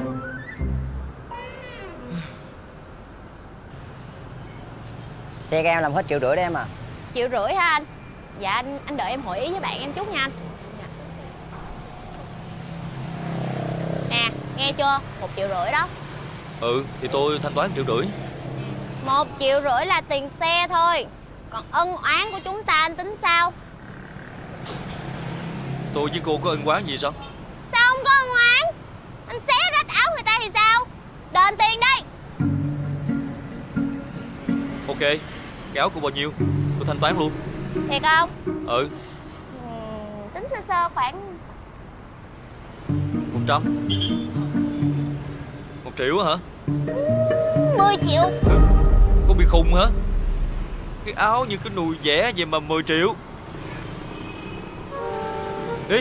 Xe em làm hết 1,5 triệu đấy em à. 1,5 triệu hả anh? Dạ anh đợi em hội ý với bạn em chút nha anh. Nè, nghe chưa? 1,5 triệu đó. Thì tôi thanh toán 1,5 triệu. 1,5 triệu là tiền xe thôi. Còn ân oán của chúng ta anh tính sao? Tôi với cô có ân oán gì sao? Sao không có ân oán? Anh xé rách áo người ta thì sao? Đền tiền đây. Ok, cái áo cô bao nhiêu? Tôi thanh toán luôn. Thiệt không? Tính sơ sơ khoảng 100. 1 triệu hả? 10 triệu. Cô bị khùng hả? Cái áo như cái nùi vẽ vậy mà 10 triệu. Đi.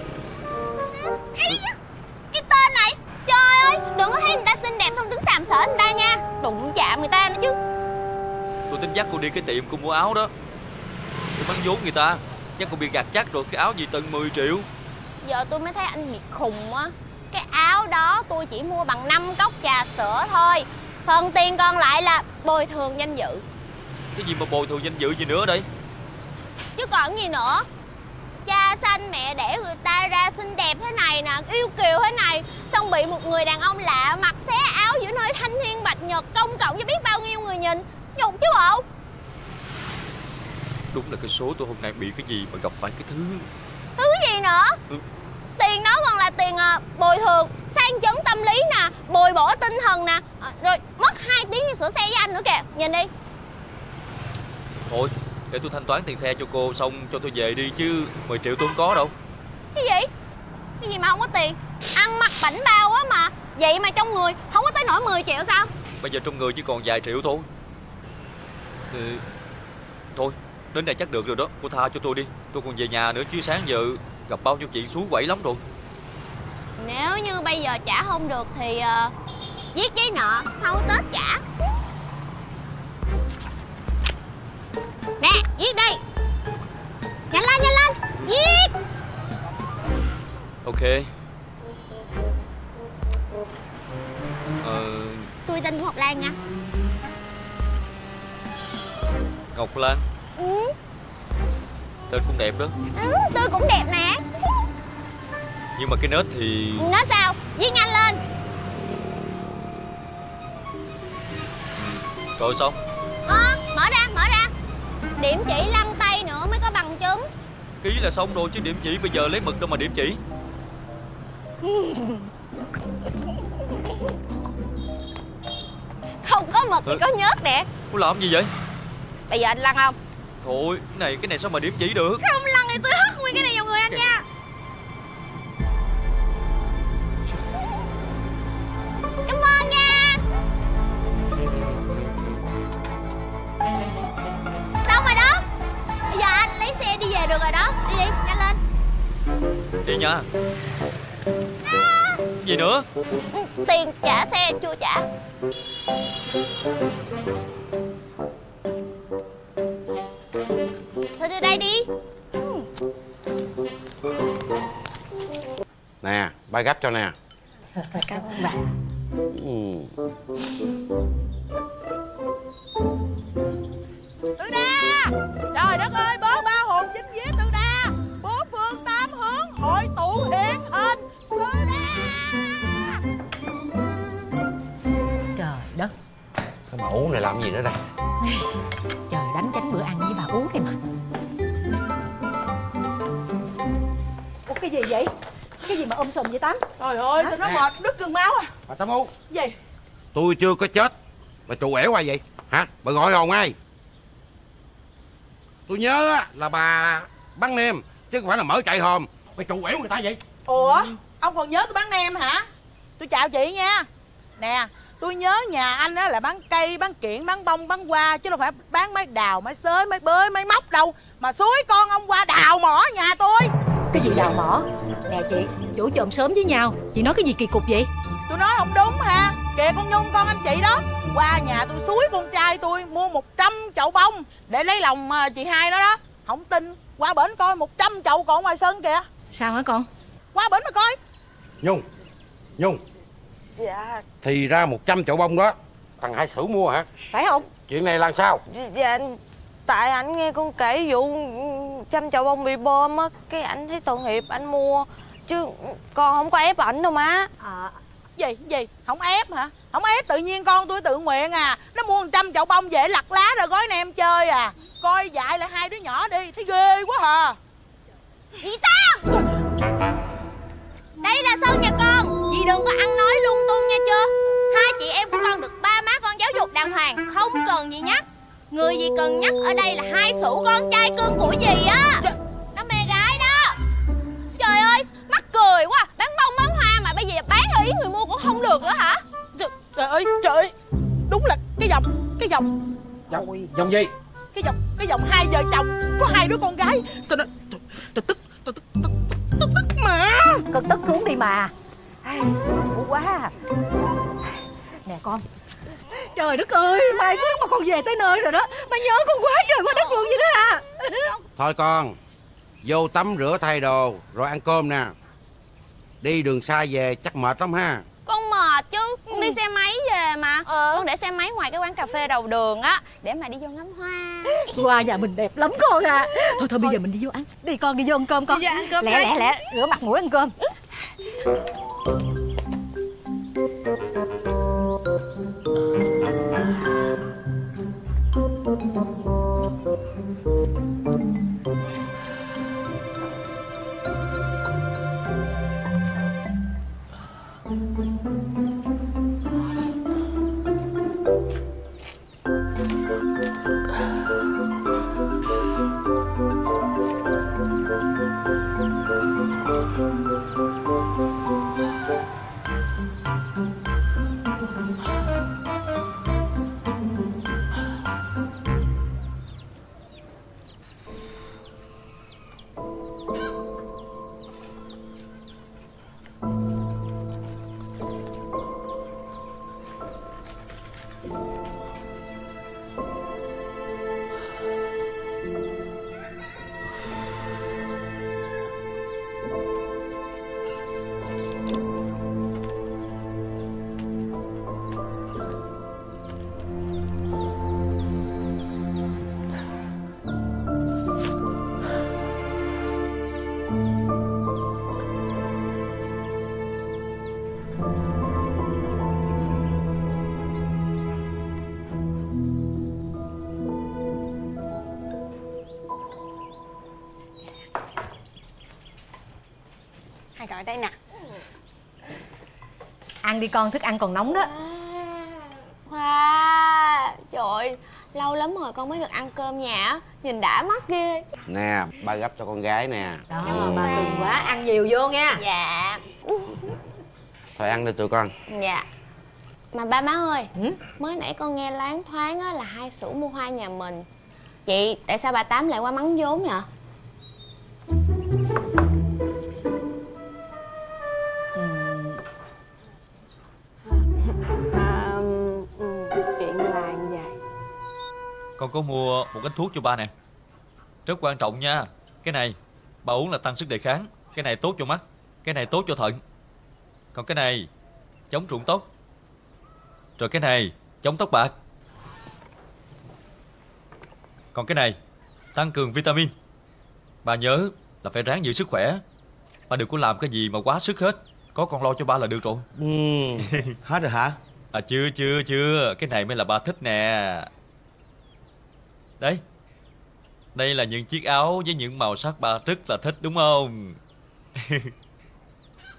Cái tên này. Trời ơi, đừng có thấy người ta xinh đẹp xong đứng sàm sỡ người ta nha. Đụng chạm người ta nữa chứ. Tôi tính dắt cô đi cái tiệm cô mua áo đó. Tôi bán vốn người ta. Chắc cô bị gạt chắc rồi, cái áo gì tận 10 triệu. Giờ tôi mới thấy anh bị khùng á. Cái áo đó tôi chỉ mua bằng 5 cốc trà sữa thôi. Phần tiền còn lại là bồi thường danh dự. Cái gì mà bồi thường danh dự gì nữa đây? Chứ còn gì nữa. Cha sanh mẹ đẻ người ta ra xinh đẹp thế này nè, yêu kiều thế này, xong bị một người đàn ông lạ mặt xé áo giữa nơi thanh thiên bạch nhật công cộng cho biết bao nhiêu người nhìn. Nhục chứ bộ. Đúng là cái số tôi hôm nay bị cái gì mà gặp phải cái thứ gì nữa. Tiền đó còn là tiền bồi thường sang chấn tâm lý nè, bồi bổ tinh thần nè, rồi mất 2 tiếng đi sửa xe với anh nữa kìa. Nhìn đi. Thôi để tôi thanh toán tiền xe cho cô xong cho tôi về đi, chứ 10 triệu tôi không có đâu. Cái gì? Cái gì mà không có tiền? Ăn mặc bảnh bao quá mà. Vậy mà trong người không có tới nổi 10 triệu sao? Bây giờ trong người chỉ còn vài triệu thôi. Thôi đến đây chắc được rồi đó. Cô tha cho tôi đi. Tôi còn về nhà nữa chứ sáng giờ gặp bao nhiêu chuyện xú quẩy lắm rồi. Nếu như bây giờ trả không được thì viết giấy nợ sau Tết trả. Nè, viết đi. Nhanh lên, viết. Ok. Tôi tên Ngọc Lan nha. Ngọc Lan. Tên cũng đẹp đó. Tôi cũng đẹp nè. Nhưng mà cái nết thì... Nết sao? Viết nhanh lên. Rồi xong. Mở ra. Điểm chỉ lăn tay nữa mới có bằng chứng. Ký là xong rồi chứ điểm chỉ bây giờ lấy mực đâu mà điểm chỉ. Không có mực thì có nhớt nè. Cô làm gì vậy? Bây giờ anh lăn không? Thôi cái này sao mà điểm chỉ được. Không lăn thì tôi hất nguyên cái này vào người anh nha. Cảm ơn nha. Xong rồi đó. Bây giờ anh lấy xe đi về được rồi đó. Đi, nhanh lên. Đi nha. Gì nữa? Tiền trả xe chưa trả. Thôi từ đây đi. Nè, ba gấp cho nè. Cảm ơn bà. Tư Đa, trời đất ơi, bố ba hồn chính vía Tư Đa, bốn phương tám hướng hội tụ hiện hình. Tư Đa. Trời đất. Cái mẫu này làm gì nữa đây? Trời đánh tránh bữa ăn với bà Út đây mà. Ủa cái gì vậy? cái gì mà sùm vậy Tám? Trời ơi, tụi nó mệt đứt cơn máu à. Bà Tám Út. Gì? Tôi chưa có chết bà trụ ẻo qua vậy hả? Bà gọi hồn ai? Tôi nhớ là bà bán nem chứ không phải là mở chạy hòm. Bà trụ ẻo người ta vậy. Ủa, ông còn nhớ tôi bán nem hả? Tôi chào chị nha. Nè, tôi nhớ nhà anh á là bán cây, bán kiện, bán bông, bán hoa, chứ đâu phải bán máy đào, máy xới, máy bới, máy móc đâu. Mà xúi con ông qua đào mỏ nhà tôi. Cái gì đào mỏ? Nè chị, chủ chộm sớm với nhau, chị nói cái gì kỳ cục vậy? Tôi nói không đúng ha. Kìa con Nhung con anh chị đó, qua nhà tôi xúi con trai tôi mua 100 chậu bông để lấy lòng chị hai đó đó. Không tin, qua bển coi 100 chậu còn ngoài sân kìa. Sao hả con? Qua bển mà coi. Nhung. Dạ. Thì ra 100 chậu bông đó thằng Hai Sửu mua hả? Phải không? Chuyện này làm sao? Dạ, tại ảnh nghe con kể vụ 100 chậu bông bị bom á, cái ảnh thấy tội nghiệp ảnh mua, chứ con không có ép ảnh đâu má. Gì? Không ép hả? Không ép, tự nhiên con tôi tự nguyện à. Nó mua 100 chậu bông về lặt lá rồi gói nem chơi à. Coi dạy lại hai đứa nhỏ đi, thấy ghê quá à. Dì Tam, đây là sân nhà con. Dì đừng có ăn nói lung tung nha chưa. Hai chị em của con được ba má con giáo dục đàng hoàng, không cần gì nhắc. Người gì cần nhắc ở đây là Hai Sửu, con trai cưng của dì á. Nó mê gái đó. Trời ơi, mắc cười quá. Bán bông bán hoa mà bây giờ bán theo ý người mua cũng không được nữa hả? Trời ơi, đúng là cái vòng Vòng gì? Cái vòng hai vợ chồng có hai đứa con gái. Tôi tức mà. Cơn tức xuống đi mà. Khổ quá. Nè con. Trời đất ơi, mai mốt mà con về tới nơi rồi đó. Ba nhớ con quá trời quá đất luôn vậy đó à. Thôi con, vô tắm rửa thay đồ rồi ăn cơm nè. Đi đường xa về chắc mệt lắm ha. Con mệt chứ, con đi xe máy về mà. Con để xe máy ngoài cái quán cà phê đầu đường á, để mà đi vô ngắm hoa. Hoa nhà mình đẹp lắm con à. Thôi bây giờ mình đi vô ăn. Đi con, đi vô ăn cơm con. Đi vô ăn cơm. Lẹ rửa mặt mũi ăn cơm. Hai gọi đây nè. Ăn đi con, thức ăn còn nóng đó. Wow, trời ơi, lâu lắm rồi con mới được ăn cơm nhà á, nhìn đã mắt ghê. Nè, ba gấp cho con gái nè. Đó, bà cưng quá, ăn nhiều vô nha. Dạ. Thôi ăn đi tụi con. Dạ. Mà ba má ơi, mới nãy con nghe loáng thoáng á là Hai Sửu mua hoa nhà mình. Vậy tại sao bà Tám lại qua mắng vốn vậy? Chuyện là như vậy. Con có mua một gánh thuốc cho ba nè. Rất quan trọng nha. Cái này ba uống là tăng sức đề kháng. Cái này tốt cho mắt. Cái này tốt cho thận. Còn cái này chống rụng tóc. Rồi cái này chống tóc bạc. Còn cái này tăng cường vitamin. Ba nhớ là phải ráng giữ sức khỏe. Ba đừng có làm cái gì mà quá sức hết. Có con lo cho ba là được rồi. Hết rồi hả? À chưa. Cái này mới là ba thích nè. Đấy. Đây là những chiếc áo với những màu sắc ba rất là thích đúng không?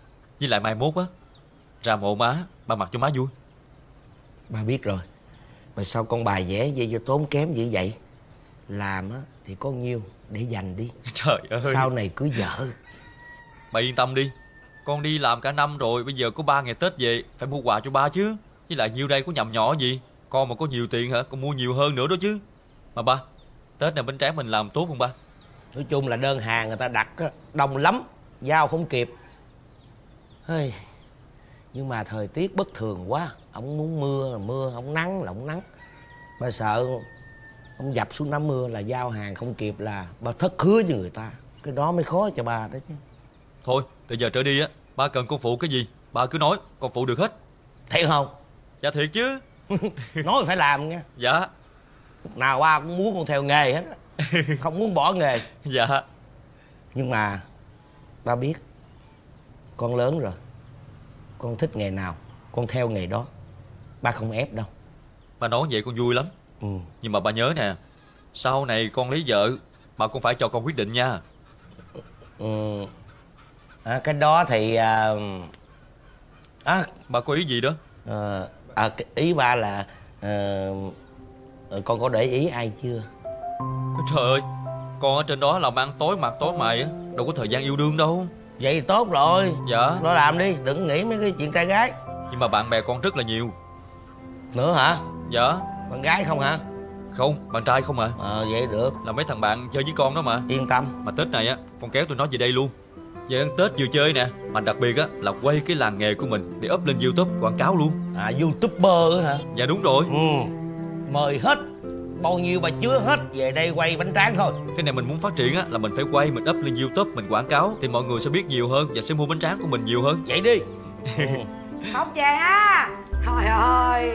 Với lại mai mốt á, ra mộ má, ba mặc cho má vui. Ba biết rồi. Mà sao con bà vẽ vậy cho tốn kém như vậy? Làm á thì có nhiêu để dành đi. Trời ơi, sau này cưới vợ. Bà yên tâm đi, con đi làm cả năm rồi, bây giờ có 3 ngày Tết về phải mua quà cho ba chứ. Với lại nhiêu đây có nhầm nhỏ gì. Con mà có nhiều tiền hả, con mua nhiều hơn nữa đó chứ. Mà ba, Tết này bánh tráng mình làm tốt không ba? Nói chung là đơn hàng người ta đặt á, đông lắm, giao không kịp. Hey, nhưng mà thời tiết bất thường quá. Ông muốn mưa là mưa, ông nắng là ông nắng. Ba sợ ông dập xuống đám mưa là giao hàng không kịp là ba thất hứa với người ta. Cái đó mới khó cho ba đó chứ. Thôi, từ giờ trở đi á, ba cần con phụ cái gì ba cứ nói, con phụ được hết. Thiệt không? Dạ thiệt chứ. Nói phải làm nha. Dạ. Lúc nào ba cũng muốn con theo nghề hết á. Không muốn bỏ nghề. Dạ. Nhưng mà ba biết con lớn rồi, con thích nghề nào con theo nghề đó. Ba không ép đâu. Ba nói vậy con vui lắm. Nhưng mà ba nhớ nè, sau này con lấy vợ, bà cũng phải cho con quyết định nha. Cái đó thì bà có ý gì đó? Cái ý ba là con có để ý ai chưa? Trời ơi, con ở trên đó làm ăn tối mặt tối mày á, đâu có thời gian yêu đương đâu. Vậy thì tốt rồi. Dạ. Lo làm đi, đừng nghĩ mấy cái chuyện trai gái. Nhưng mà bạn bè con rất là nhiều. Nữa hả? Dạ. Bạn gái không hả? Không, bạn trai không à. Vậy được. Là mấy thằng bạn chơi với con đó mà. Yên tâm. Mà Tết này á, con kéo tụi nó về đây luôn. Về ăn Tết vừa chơi nè, mà đặc biệt á là quay cái làng nghề của mình để up lên YouTube quảng cáo luôn. YouTuber hả? Dạ đúng rồi. Mời hết, bao nhiêu bà chứa hết về đây quay bánh tráng thôi. Cái này mình muốn phát triển á là mình phải quay, mình up lên YouTube, mình quảng cáo thì mọi người sẽ biết nhiều hơn và sẽ mua bánh tráng của mình nhiều hơn. Vậy đi. Không về ha. Trời ơi.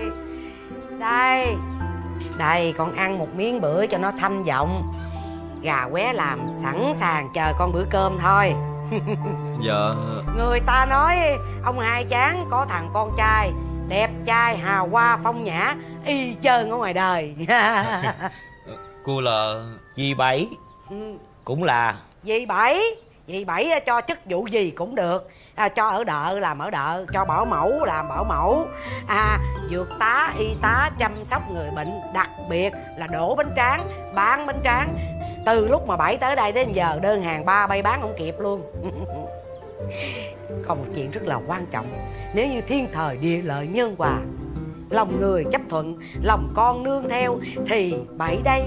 Đây con ăn một miếng bữa cho nó thanh giọng. Gà qué làm sẵn sàng chờ con bữa cơm thôi. Dạ. Người ta nói ông Hai Chán có thằng con trai đẹp trai hào hoa phong nhã y chơn ở ngoài đời. Cô là dì Bảy. Cũng là dì Bảy cho chức vụ gì cũng được. Cho ở đợ làm ở đợ, cho bảo mẫu làm bảo mẫu, dược tá y tá chăm sóc người bệnh, đặc biệt là đổ bánh tráng, bán bánh tráng. Từ lúc mà Bảy tới đây đến giờ đơn hàng ba bay bán không kịp luôn. Còn một chuyện rất là quan trọng. Nếu như thiên thời địa lợi nhân hòa, lòng người chấp thuận, lòng con nương theo, thì Bảy đây,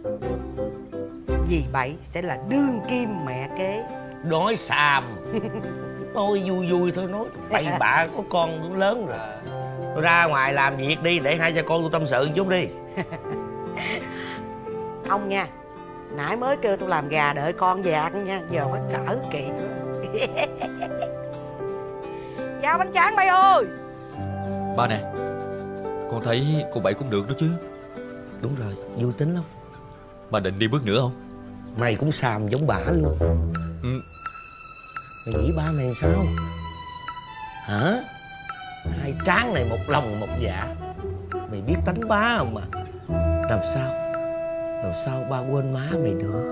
dì Bảy sẽ là đương kim mẹ kế. Nói xàm. Nói vui vui thôi, nói bậy bạ, có con cũng lớn rồi. Tôi ra ngoài làm việc đi, để hai cha con tôi tâm sự một chút đi. Ông nha, nãy mới kêu tôi làm gà đợi con về ăn nha, giờ phải cỡ kỹ. Giao bánh tráng bay ơi. Ba nè, con thấy cô Bảy cũng được đó chứ. Đúng rồi, vui tính lắm. Bà định đi bước nữa không? Mày cũng xàm giống bả luôn. Mày nghĩ ba mày sao hả? Hai tráng này một lòng một dạ. Mày biết tánh bá không mà. Làm sao ba quên má mày được.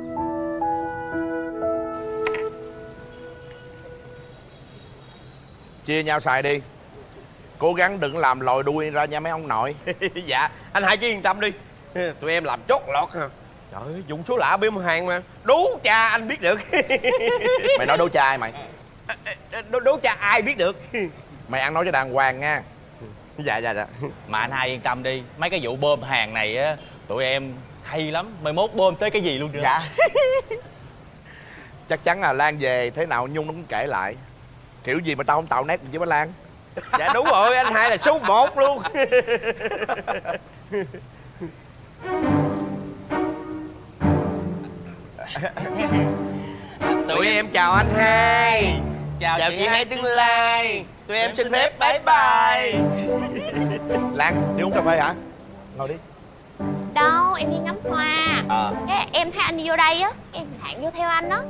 Chia nhau xài đi. Cố gắng đừng làm lòi đuôi ra nha mấy ông nội. Dạ, anh Hai cứ yên tâm đi. Tụi em làm chốt lọt hả? Trời ơi, dùng số lạ bên hàng mà. Đố cha anh biết được. Mày nói đố cha ai mày? Đố cha ai biết được. Mày ăn nói cho đàng hoàng nha. Dạ. Mà anh Hai yên tâm đi, mấy cái vụ bơm hàng này á, tụi em hay lắm. Mai mốt bơm tới cái gì luôn được. Dạ. Chắc chắn là Lan về thế nào Nhung nó cũng kể lại. Kiểu gì mà tao không tạo nét với bà Lan. Dạ đúng rồi, anh Hai là số 1 luôn. Tụi em chào anh Hai. Chào chị Hai tương lai. Tụi em xin phép bye bye. Lan, đi uống cà phê hả? Ngồi đi. Đâu, em đi ngắm hoa. Cái em thấy anh đi vô đây á, em hẹn vô theo anh đó.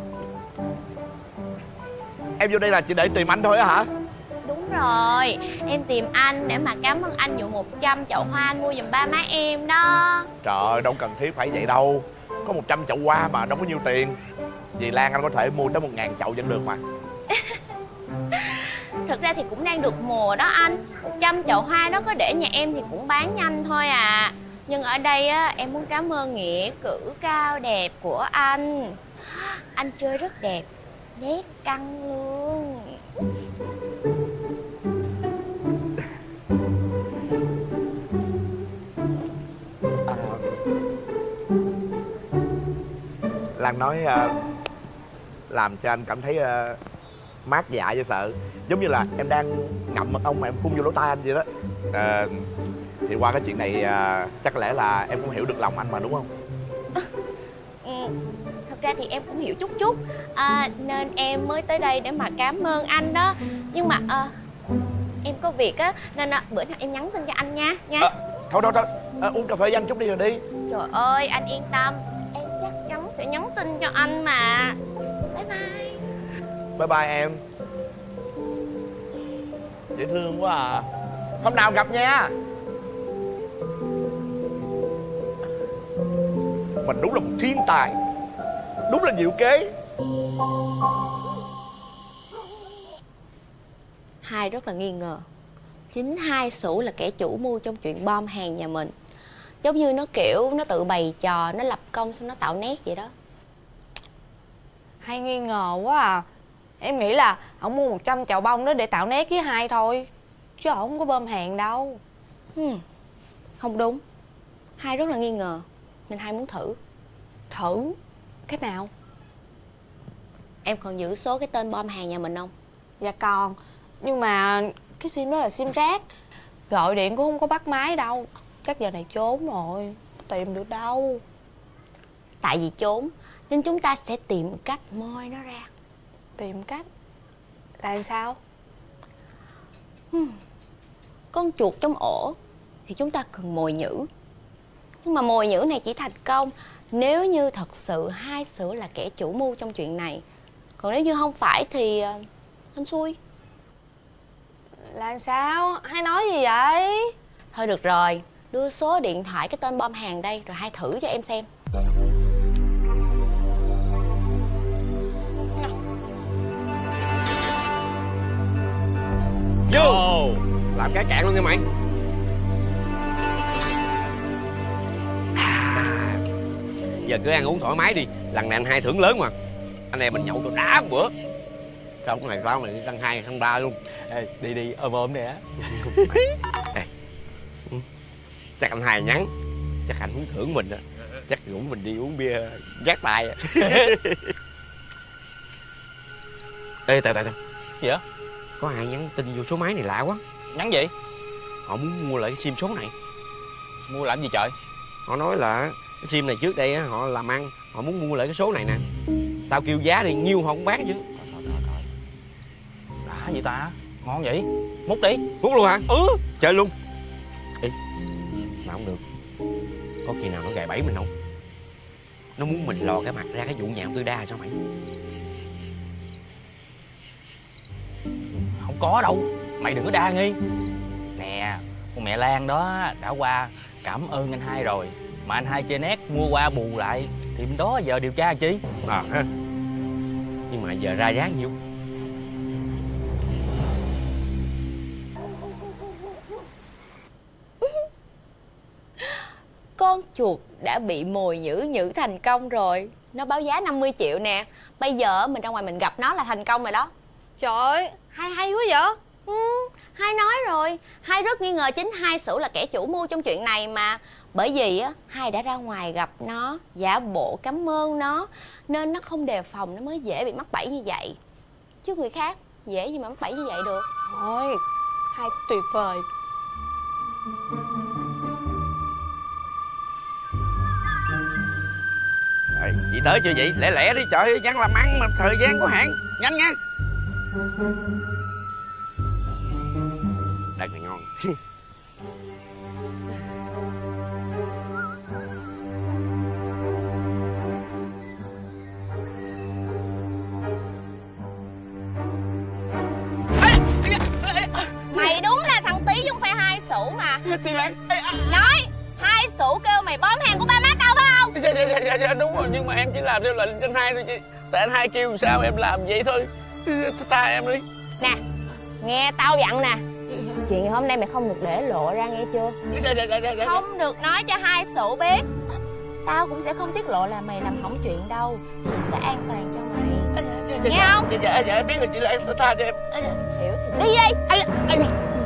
Em vô đây là chỉ để tìm anh thôi á hả? Đúng rồi, em tìm anh để mà cảm ơn anh vụ 100 chậu hoa anh mua giùm ba má em đó. Trời ơi, đâu cần thiết phải vậy đâu. Có 100 chậu hoa mà đâu có nhiêu tiền. Vì Lan anh có thể mua tới 1000 chậu vẫn được mà. Thực ra thì cũng đang được mùa đó anh. 100 chậu hoa đó có để nhà em thì cũng bán nhanh thôi à. Nhưng ở đây á, em muốn cảm ơn nghĩa cử cao đẹp của anh. Anh chơi rất đẹp, nét căng luôn. Lan nói làm cho anh cảm thấy mát dạ cho sợ. Giống như là em đang ngậm mật ong mà em phun vô lỗ tai anh vậy đó. Thì qua cái chuyện này chắc có lẽ là em cũng hiểu được lòng anh mà đúng không? Thật ra thì em cũng hiểu chút chút nên em mới tới đây để mà cảm ơn anh đó. Nhưng mà em có việc á nên bữa nào em nhắn tin cho anh nha. Thôi uống cà phê với anh chút đi rồi đi. Trời ơi anh yên tâm, em chắc chắn sẽ nhắn tin cho anh mà. Bye bye. Bye bye em. Dễ thương quá à. Hôm nào gặp nha. Mình đúng là một thiên tài, đúng là diệu kế. Hai rất là nghi ngờ chính hai Sửu là kẻ chủ mưu trong chuyện bom hàng nhà mình. Giống như nó kiểu nó tự bày trò, nó lập công xong nó tạo nét vậy đó. Hai nghi ngờ quá à. Em nghĩ là ổng mua 100 chậu bông đó để tạo nét với hai thôi, chứ ổng không có bơm hàng đâu. Không đúng. Hai rất là nghi ngờ nên hai muốn thử. Thử? Cách nào? Em còn giữ số cái tên bom hàng nhà mình không? Dạ còn. Nhưng mà cái sim đó là sim rác, gọi điện cũng không có bắt máy đâu. Chắc giờ này trốn rồi, tìm được đâu. Tại vì trốn nên chúng ta sẽ tìm cách moi nó ra. Tìm cách? Là sao? Con chuột trong ổ thì chúng ta cần mồi nhữ. Nhưng mà mồi nhữ này chỉ thành công nếu như thật sự hai Sửu là kẻ chủ mưu trong chuyện này. Còn nếu như không phải thì anh xui. Là sao? Hai nói gì vậy? Thôi được rồi, đưa số điện thoại cái tên bom hàng đây rồi hai thử cho em xem. Vô làm cái cạn luôn nha mày. Giờ cứ ăn uống thoải mái đi, lần này anh hai thưởng lớn mà. Anh em mình nhậu cho đá một bữa. Xong cái này sao mày đi thăng 2, thăng 3 luôn. Ê, đi ôm nè. Chắc anh hai nhắn, chắc anh muốn thưởng mình á. Chắc rủ mình đi uống bia giác tài. Ê tại gì vậy? Có ai nhắn tin vô số máy này lạ quá. Nhắn gì? Họ muốn mua lại cái sim số này. Mua làm gì trời? Họ nói là cái sim này trước đây á, họ làm ăn, họ muốn mua lại cái số này nè. Tao kêu giá thì nhiêu họ cũng bán chứ. Đã vậy ta? Ngon vậy? Múc đi. Múc luôn hả? Chơi luôn. Ê, mà không được. Có khi nào nó gài bẫy mình không? Nó muốn mình lò cái mặt ra cái vụ nhạo Tư Đa sao mày? Không có đâu. Mày đừng có đa nghi. Nè, con mẹ Lan đó đã qua cảm ơn anh hai rồi. Mà anh hai chơi nét mua qua bù lại thì bên đó giờ điều tra làm chi? Ha. Nhưng mà giờ ra giá nhiêu? Con chuột đã bị mồi nhữ thành công rồi. Nó báo giá 50 triệu nè. Bây giờ mình ra ngoài mình gặp nó là thành công rồi đó. Trời ơi, hai hay quá vậy. Hai nói rồi, hai rất nghi ngờ chính hai Sửu là kẻ chủ mưu trong chuyện này mà. Bởi vì á, hai đã ra ngoài gặp nó, giả bộ cảm ơn nó, nên nó không đề phòng, nó mới dễ bị mắc bẫy như vậy. Chứ người khác dễ gì mà mắc bẫy như vậy được. Thôi, hai tuyệt vời. Rồi, chị tới chưa vậy? Lẹ lẹ đi, trời ơi, Văn làm ăn mà thời gian có hạn. Nhanh nha. Đây này ngon. Mày đúng là thằng Tí chứ không phải hai Sửu mà. Chị Lan. Nói, hai Sửu kêu mày bóm hàng của ba má tao phải không? Dạ đúng rồi, nhưng mà em chỉ làm theo lệnh anh hai thôi chị. Tại anh hai kêu sao em làm vậy thôi. Tha em đi. Nè, Nghe tao dặn nè, chuyện hôm nay mày không được để lộ ra nghe chưa? Không được nói cho hai sủ biết. Tao cũng sẽ không tiết lộ là mày làm hỏng chuyện đâu. Mình sẽ an toàn cho mày. Nghe không? Dạ em biết rồi chị, là em tha cho em. Hiểu thì đi đi.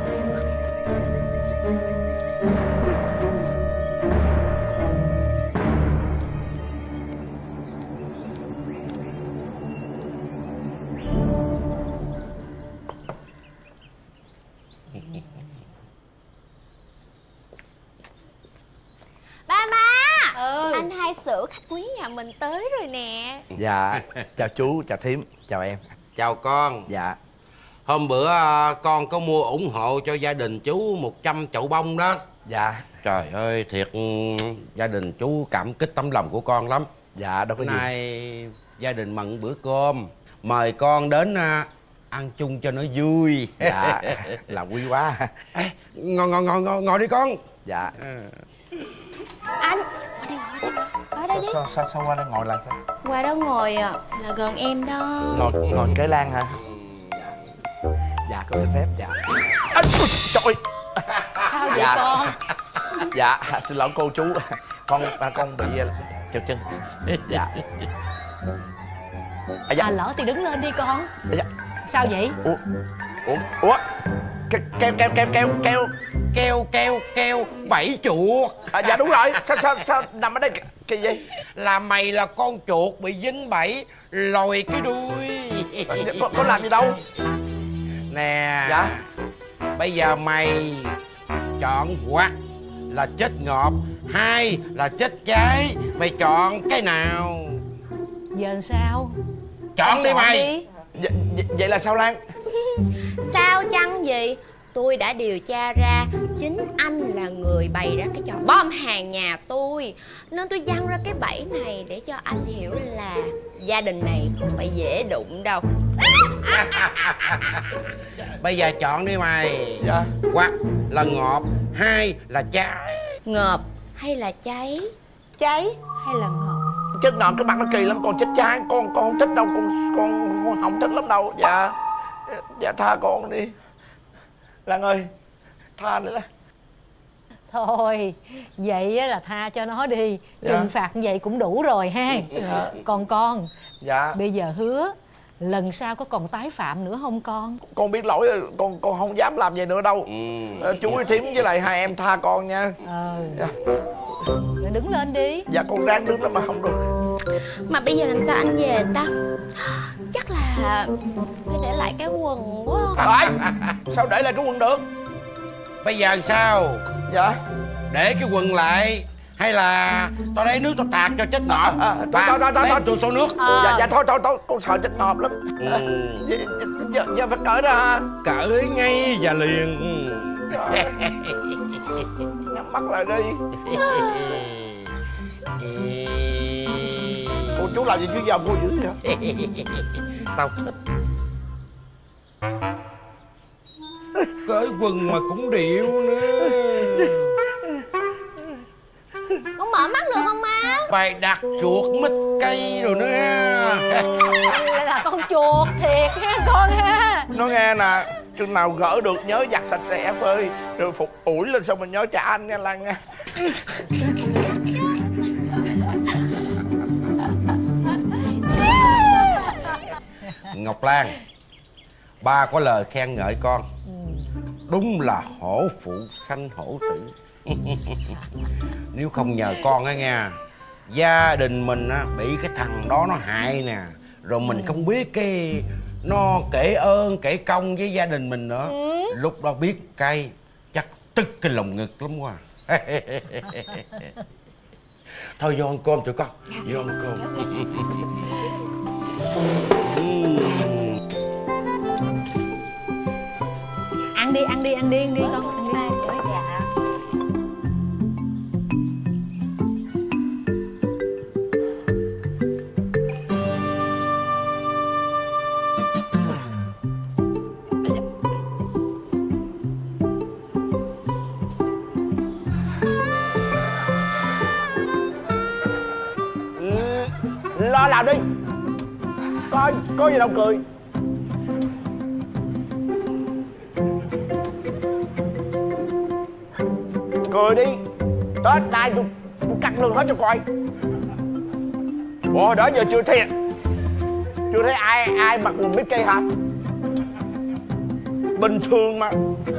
Ba má. Anh Hai Sửu khách quý nhà mình tới rồi nè. Dạ, chào chú, chào thím, chào em. Chào con. Dạ. Hôm bữa con có mua ủng hộ cho gia đình chú 100 chậu bông đó. Dạ. Trời ơi, thiệt gia đình chú cảm kích tấm lòng của con lắm. Dạ, đâu có gì. Nay gia đình mận bữa cơm, mời con đến ăn chung cho nó vui. Dạ, là quý quá. Ê, ngồi đi con. Dạ. Anh ở đây đi. Sao qua đây ngồi làm sao? Qua đó ngồi là gần em đó. Ngồi kế Lan hả? Dạ, con xin phép. Dạ. Trời. Sao vậy Dạ. con? Dạ, xin lỗi cô chú. Con bị treo chân. Dạ. À lỡ thì đứng lên đi con. Dạ. Sao vậy? Ủa? Keo bẫy chuột. Dạ đúng rồi. Sao nằm ở đây kỳ gì? Là mày là con chuột bị dính bẫy lòi cái đuôi. Có làm gì đâu. Nè. Dạ. Bây giờ mày chọn hoặc là chết ngọt, hai là chết cháy. Mày chọn cái nào? Giờ sao? Chọn đi mày. Vậy là sao Lan? Sao chăng gì? Tôi đã điều tra ra chính anh là người bày ra cái trò bom hàng nhà tôi. Nên tôi giăng ra cái bẫy này để cho anh hiểu là gia đình này không phải dễ đụng đâu. Bây giờ chọn đi mày. Dạ. Hoặc là ngọt, hai là cháy. Ngọt hay là cháy? Cháy hay là ngọt? Chết ngọt cái mặt nó kỳ lắm. Con chết cháy. Con không thích đâu. Con không thích lắm đâu. Dạ. Dạ tha con đi Lan ơi. Tha nữa đó. Thôi vậy là tha cho nó đi. Trừng phạt như vậy cũng đủ rồi ha. Còn con. Dạ. Bây giờ hứa lần sau có còn tái phạm nữa không con? Con biết lỗi rồi. Con không dám làm vậy nữa đâu. Chú với thím với lại hai em tha con nha. Dạ. Rồi đứng lên đi. Dạ con ráng đứng lắm mà không được. Mà bây giờ làm sao anh về ta? Chắc là phải để lại cái quần quá. Sao để lại cái quần được? Bây giờ sao? Dạ. Để cái quần lại hay là tao lấy nước tao tạt cho chết ngọt? Thôi tôi số nước. Dạ thôi con sợ chết ngọt lắm. Giờ phải cởi ra ha. Cởi ngay và liền. Nhắm mắt lại đi. Cô chú làm gì chứ dòng cô dữ vậy? Tao thích. Cởi quần mà cũng điệu nữa. Con mở mắt được không má? Bài đặt chuột mít cây rồi nữa. Đây là con chuột thiệt ha con ha. Nó nghe nè, chừng nào gỡ được nhớ giặt sạch sẽ phơi rồi phục ủi lên xong mình nhớ trả anh nha Lan nha. Ngọc Lan, ba có lời khen ngợi con. Đúng là hổ phụ sanh hổ tử. Nếu không nhờ con á nha, gia đình mình á bị cái thằng đó nó hại nè, rồi mình không biết cái nó kể ơn kể công với gia đình mình nữa. Lúc đó biết cay chắc tức cái lồng ngực lắm quá. Thôi vô ăn cơm tụi con. Vô ăn cơm. Ăn đi con. Ăn đi. Dạ. Lo làm đi. Có gì đâu cười. cười đi. Tết nay tôi cắt lương hết cho coi. Ủa đó giờ chưa thấy ai mặc quần Mickey hả? Bình thường mà.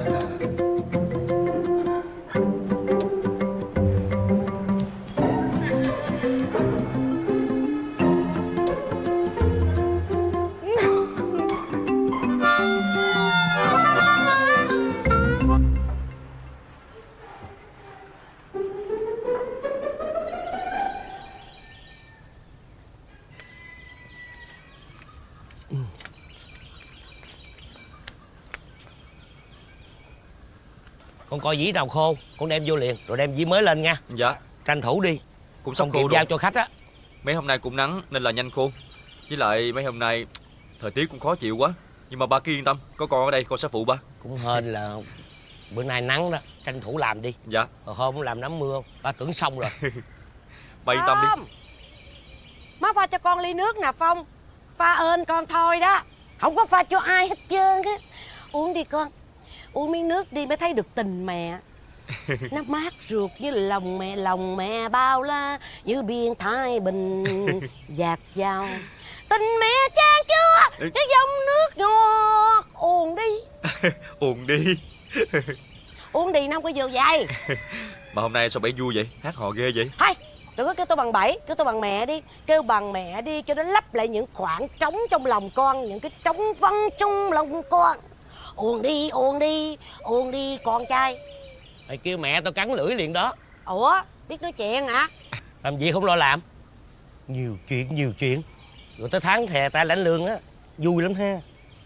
Con coi dĩ nào khô con đem vô liền, rồi đem dĩ mới lên nha. Dạ. Tranh thủ đi, cũng sắp khô kịp giao cho khách á. Mấy hôm nay cũng nắng nên là nhanh khô. Với lại mấy hôm nay thời tiết cũng khó chịu quá. Nhưng mà ba cứ yên tâm, có con ở đây con sẽ phụ ba. Cũng hên là bữa nay nắng đó, tranh thủ làm đi. Dạ. Rồi hôm làm nắm mưa, ba tưởng xong rồi. Ba yên tâm đi. Má pha cho con ly nước nè Phong. Pha ơn con thôi đó, không có pha cho ai hết trơn á. Uống đi con, uống miếng nước đi mới thấy được tình mẹ. Nó mát ruột như lòng mẹ bao la, như biển Thái Bình dạt dào. Tình mẹ chan chứa cái dòng nước ngọt. Uống đi. Uống đi. Uống đi nó không có vô vậy. Mà hôm nay sao Bảy vui vậy? Hát hò ghê vậy? Thôi đừng có kêu tôi bằng Bảy, kêu tôi bằng mẹ đi. Kêu bằng mẹ đi cho nó lấp lại những khoảng trống trong lòng con, những cái trống vắng trong lòng con. Uống đi, uống đi, uống đi con trai. Mày kêu mẹ tao cắn lưỡi liền đó. Ủa, biết nói chuyện hả? Làm gì không lo làm. Nhiều chuyện. Rồi tới tháng thè ta lãnh lương á, vui lắm ha.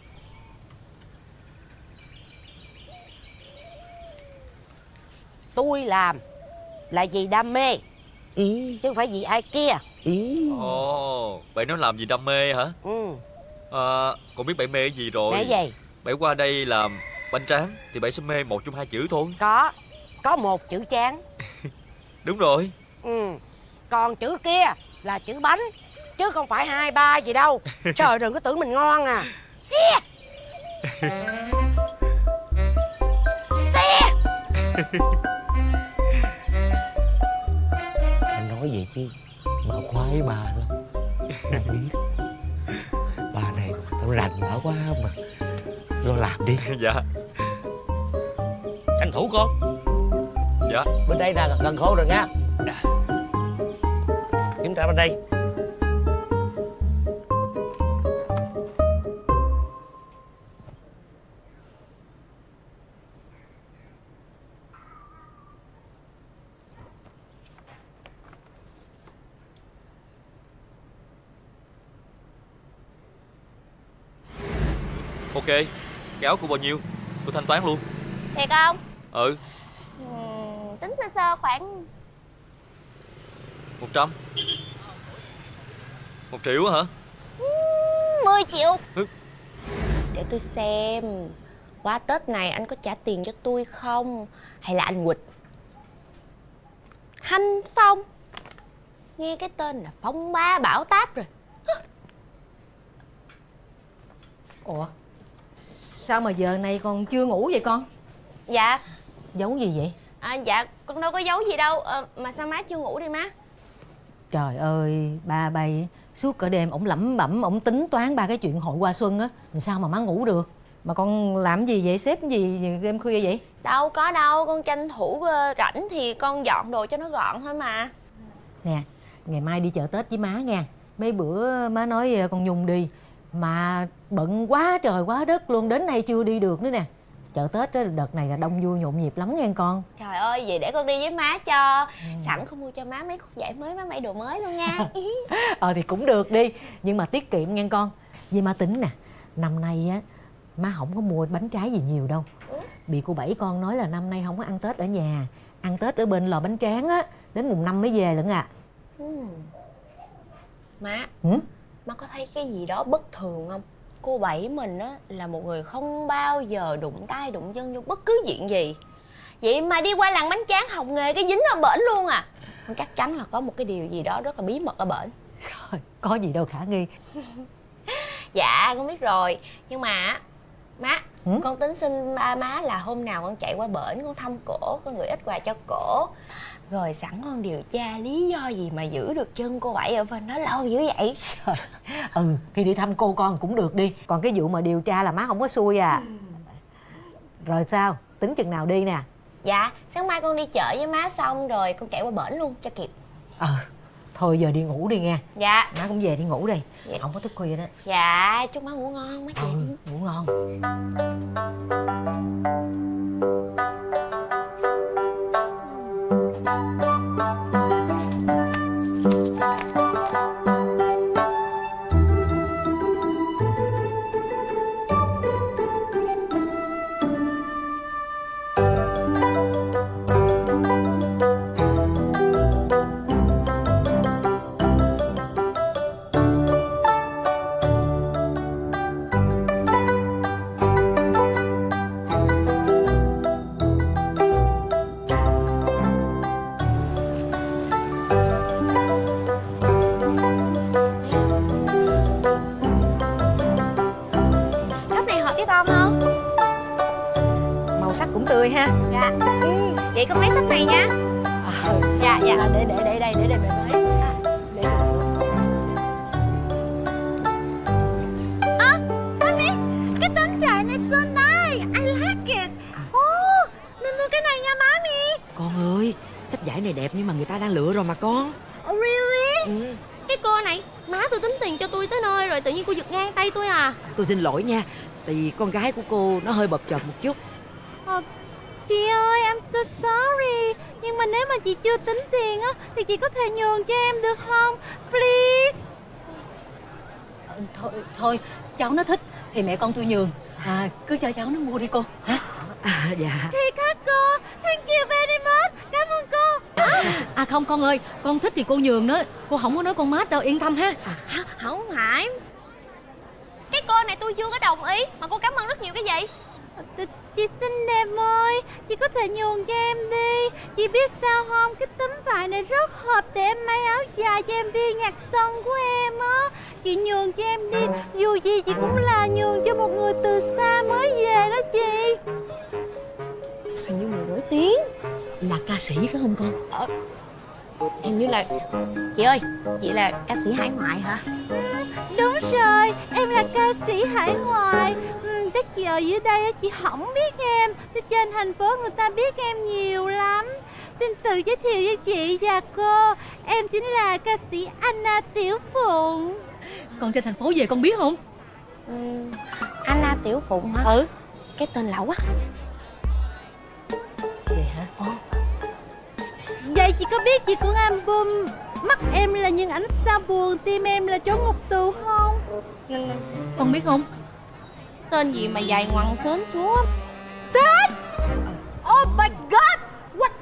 Tôi làm là vì đam mê, chứ không phải vì ai kia. Ồ, Bảy nói làm gì đam mê hả? Con biết Bảy mê cái gì rồi. Mê gì? Bảy qua đây làm bánh tráng thì Bảy sẽ mê một trong hai chữ thôi. Có một chữ tráng. Đúng rồi. Còn chữ kia là chữ bánh, chứ không phải 2, 3 gì đâu. Trời, đừng có tưởng mình ngon à. Xia. Anh nói vậy chứ bà khoái bà lắm. Nàng biết bà này tao rành bà quá mà. Lo làm đi. Dạ. Tranh thủ con. Dạ. Bên đây nè, gần khô rồi nha. Kiểm tra bên đây. Ok, cái áo của bao nhiêu? Tôi thanh toán luôn. Thiệt không? Ừ. Tính sơ sơ khoảng 100. 1 triệu hả? 10 triệu. Để tôi xem qua Tết này anh có trả tiền cho tôi không, hay là anh quỵt. Thanh Phong, nghe cái tên là phong ba bão táp rồi. Ủa, sao mà giờ này còn chưa ngủ vậy con? Dạ. Giấu gì vậy? Dạ con đâu có giấu gì đâu. Mà sao má chưa ngủ đi má? Trời ơi, ba bay suốt cả đêm ổng lẩm bẩm, ổng tính toán ba cái chuyện hội hoa xuân á, sao mà má ngủ được? Mà con làm gì vậy, xếp gì đêm khuya vậy? Đâu có đâu, con tranh thủ rảnh thì con dọn đồ cho nó gọn thôi mà. Nè, ngày mai đi chợ Tết với má nha. Mấy bữa má nói con Nhung đi mà bận quá trời quá đất luôn, đến nay chưa đi được nữa nè. Chợ Tết đó, đợt này là đông vui nhộn nhịp lắm nha con. Trời ơi, vậy để con đi với má cho. Sẵn con mua cho má mấy khúc vải mới, má may đồ mới luôn nha. Thì cũng được đi, nhưng mà tiết kiệm nha con. Vì má tính nè, năm nay á má không có mua bánh trái gì nhiều đâu. Bị cô Bảy con nói là năm nay không có ăn Tết ở nhà, ăn Tết ở bên lò bánh tráng á, đến mùng 5 mới về lận à. Má, má có thấy cái gì đó bất thường không? Cô Bảy mình á là một người không bao giờ đụng tay đụng chân vô bất cứ chuyện gì. Vậy mà đi qua làng bánh tráng học nghề cái dính ở bển luôn à. Con chắc chắn là có một cái điều gì đó rất là bí mật ở bển. Trời, có gì đâu khả nghi. Dạ con biết rồi. Nhưng mà Má, con tính xin ba má là hôm nào con chạy qua bển con thăm cổ, con gửi ít quà cho cổ. Rồi sẵn con điều tra lý do gì mà giữ được chân cô Bảy ở bên đó lâu dữ vậy. Ừ thì đi thăm cô con cũng được đi. Còn cái vụ mà điều tra là má không có xui à. Rồi sao, tính chừng nào đi nè? Dạ, sáng mai con đi chợ với má xong rồi con chạy qua bển luôn cho kịp. Thôi giờ đi ngủ đi nghe. Dạ. Má cũng về đi ngủ đi. Không có thức khuya đó. Dạ, chúc má ngủ ngon má chị. Ngủ ngon. tươi ha. Dạ. Vậy con lấy sách này nha. Dạ dạ. Để đây để mẹ lấy. Mami, cái tấm trại này xinh đấy. I like it. Mình mua cái này nha Mami. Con ơi, sách vải này đẹp nhưng mà người ta đang lựa rồi mà con. Really? Cái cô này, má tôi tính tiền cho tôi tới nơi rồi tự nhiên cô giật ngang tay tôi à. Tôi xin lỗi nha, tại vì con gái của cô nó hơi bập chợp một chút. Chị ơi, I'm so sorry. Nhưng mà nếu mà chị chưa tính tiền á thì chị có thể nhường cho em được không? Please. Thôi, cháu nó thích thì mẹ con tôi nhường. Cứ cho cháu nó mua đi cô. Hả? Dạ. Thiệt hả cô? Thank you very much. Cảm ơn cô. Không con ơi, con thích thì cô nhường đó. Cô không có nói con mát đâu, yên tâm ha. Không phải. Cái cô này tôi chưa có đồng ý mà cô cảm ơn rất nhiều cái gì? Chị xinh đẹp ơi, chị có thể nhường cho em đi. Chị biết sao không, cái tấm vải này rất hợp để em may áo dài cho em đi nhạc sân của em á. Chị nhường cho em đi, dù gì chị cũng là nhường cho một người từ xa mới về đó chị. Hình như người nổi tiếng. Là ca sĩ phải không con? Hình như là... Chị ơi, chị là ca sĩ hải ngoại hả? Đúng rồi, em là ca sĩ hải ngoại. Chắc giờ dưới đây chị không biết em. Trên thành phố người ta biết em nhiều lắm. Xin tự giới thiệu với chị và cô. Em chính là ca sĩ Anna Tiểu Phụng. Con trên thành phố về con biết không? Anna Tiểu Phụng hả? Cái tên lạ quá. Vậy hả? Vậy chị có biết chị của album Mắt em là những ánh sao buồn, tim em là chốn ngục tù không? Con biết không? Tên gì mà dài ngoằng xến xuống. Sến! Oh my god! What?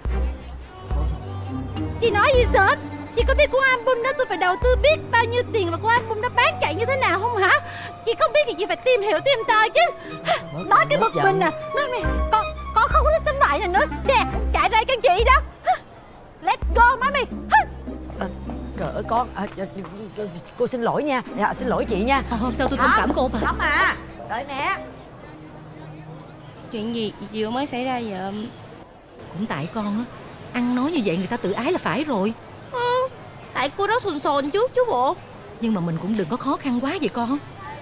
Chị nói gì Sến? Chị có biết của album đó tôi phải đầu tư biết bao nhiêu tiền và của album đó bán chạy như thế nào không hả? Chị không biết thì chị phải tìm hiểu tìm tòi chứ. Nói cái bực mình nè. Mami, con không có thích tấm vải này nữa. Nè, chạy ra cho chị đó. Let's go Mami. Trời ơi con, cô xin lỗi nha. Xin lỗi chị nha. Không sao, tôi thông cảm cô mà. Lắm à, đợi mẹ. Chuyện gì vừa mới xảy ra vậy? Cũng tại con á, ăn nói như vậy người ta tự ái là phải rồi. Tại cô đó sồn sồn trước chứ bộ. Nhưng mà mình cũng đừng có khó khăn quá vậy con.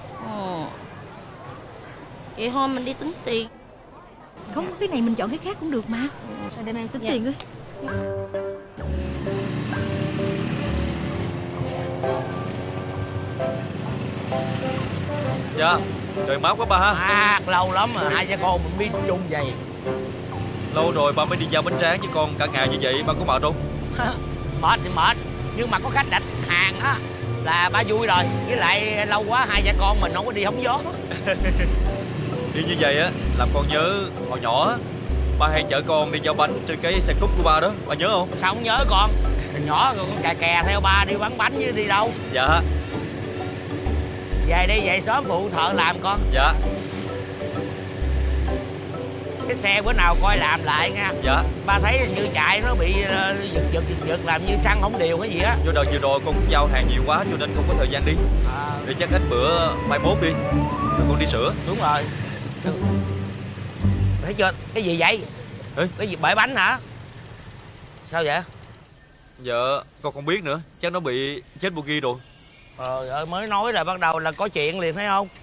Vậy thôi mình đi tính tiền. Không, cái này mình chọn cái khác cũng được mà. Để em tính tiền ơi. Dạ, trời mát quá ba ha. Lâu lắm mà hai cha con mình đi chung vậy. Lâu rồi ba mới đi giao bánh tráng với con cả ngày như vậy, ba có mệt không? Mệt thì mệt, nhưng mà có khách đặt hàng á là ba vui rồi. Với lại lâu quá hai cha con mình không có đi hóng gió. Đi như vậy á làm con nhớ hồi nhỏ á, ba hay chở con đi giao bánh trên cái xe cúp của ba đó, ba nhớ không? Sao không nhớ con? Hồi nhỏ con kè theo ba đi bán bánh chứ đi đâu. Dạ. Về đi, về sớm phụ thợ làm con. Dạ. Cái xe bữa nào coi làm lại nha. Dạ. Ba thấy như chạy nó bị giật làm như xăng không đều cái gì á. Do đợt vừa rồi con cũng giao hàng nhiều quá cho nên không có thời gian đi. Để chắc ít bữa mai mốt đi rồi con đi sửa. Đúng rồi. Thấy chưa? Cái gì vậy? Cái gì bể bánh hả? Sao vậy? Dạ con không biết nữa. Chắc nó bị chết bogie rồi. Trời ơi, mới nói là bắt đầu là có chuyện liền thấy không?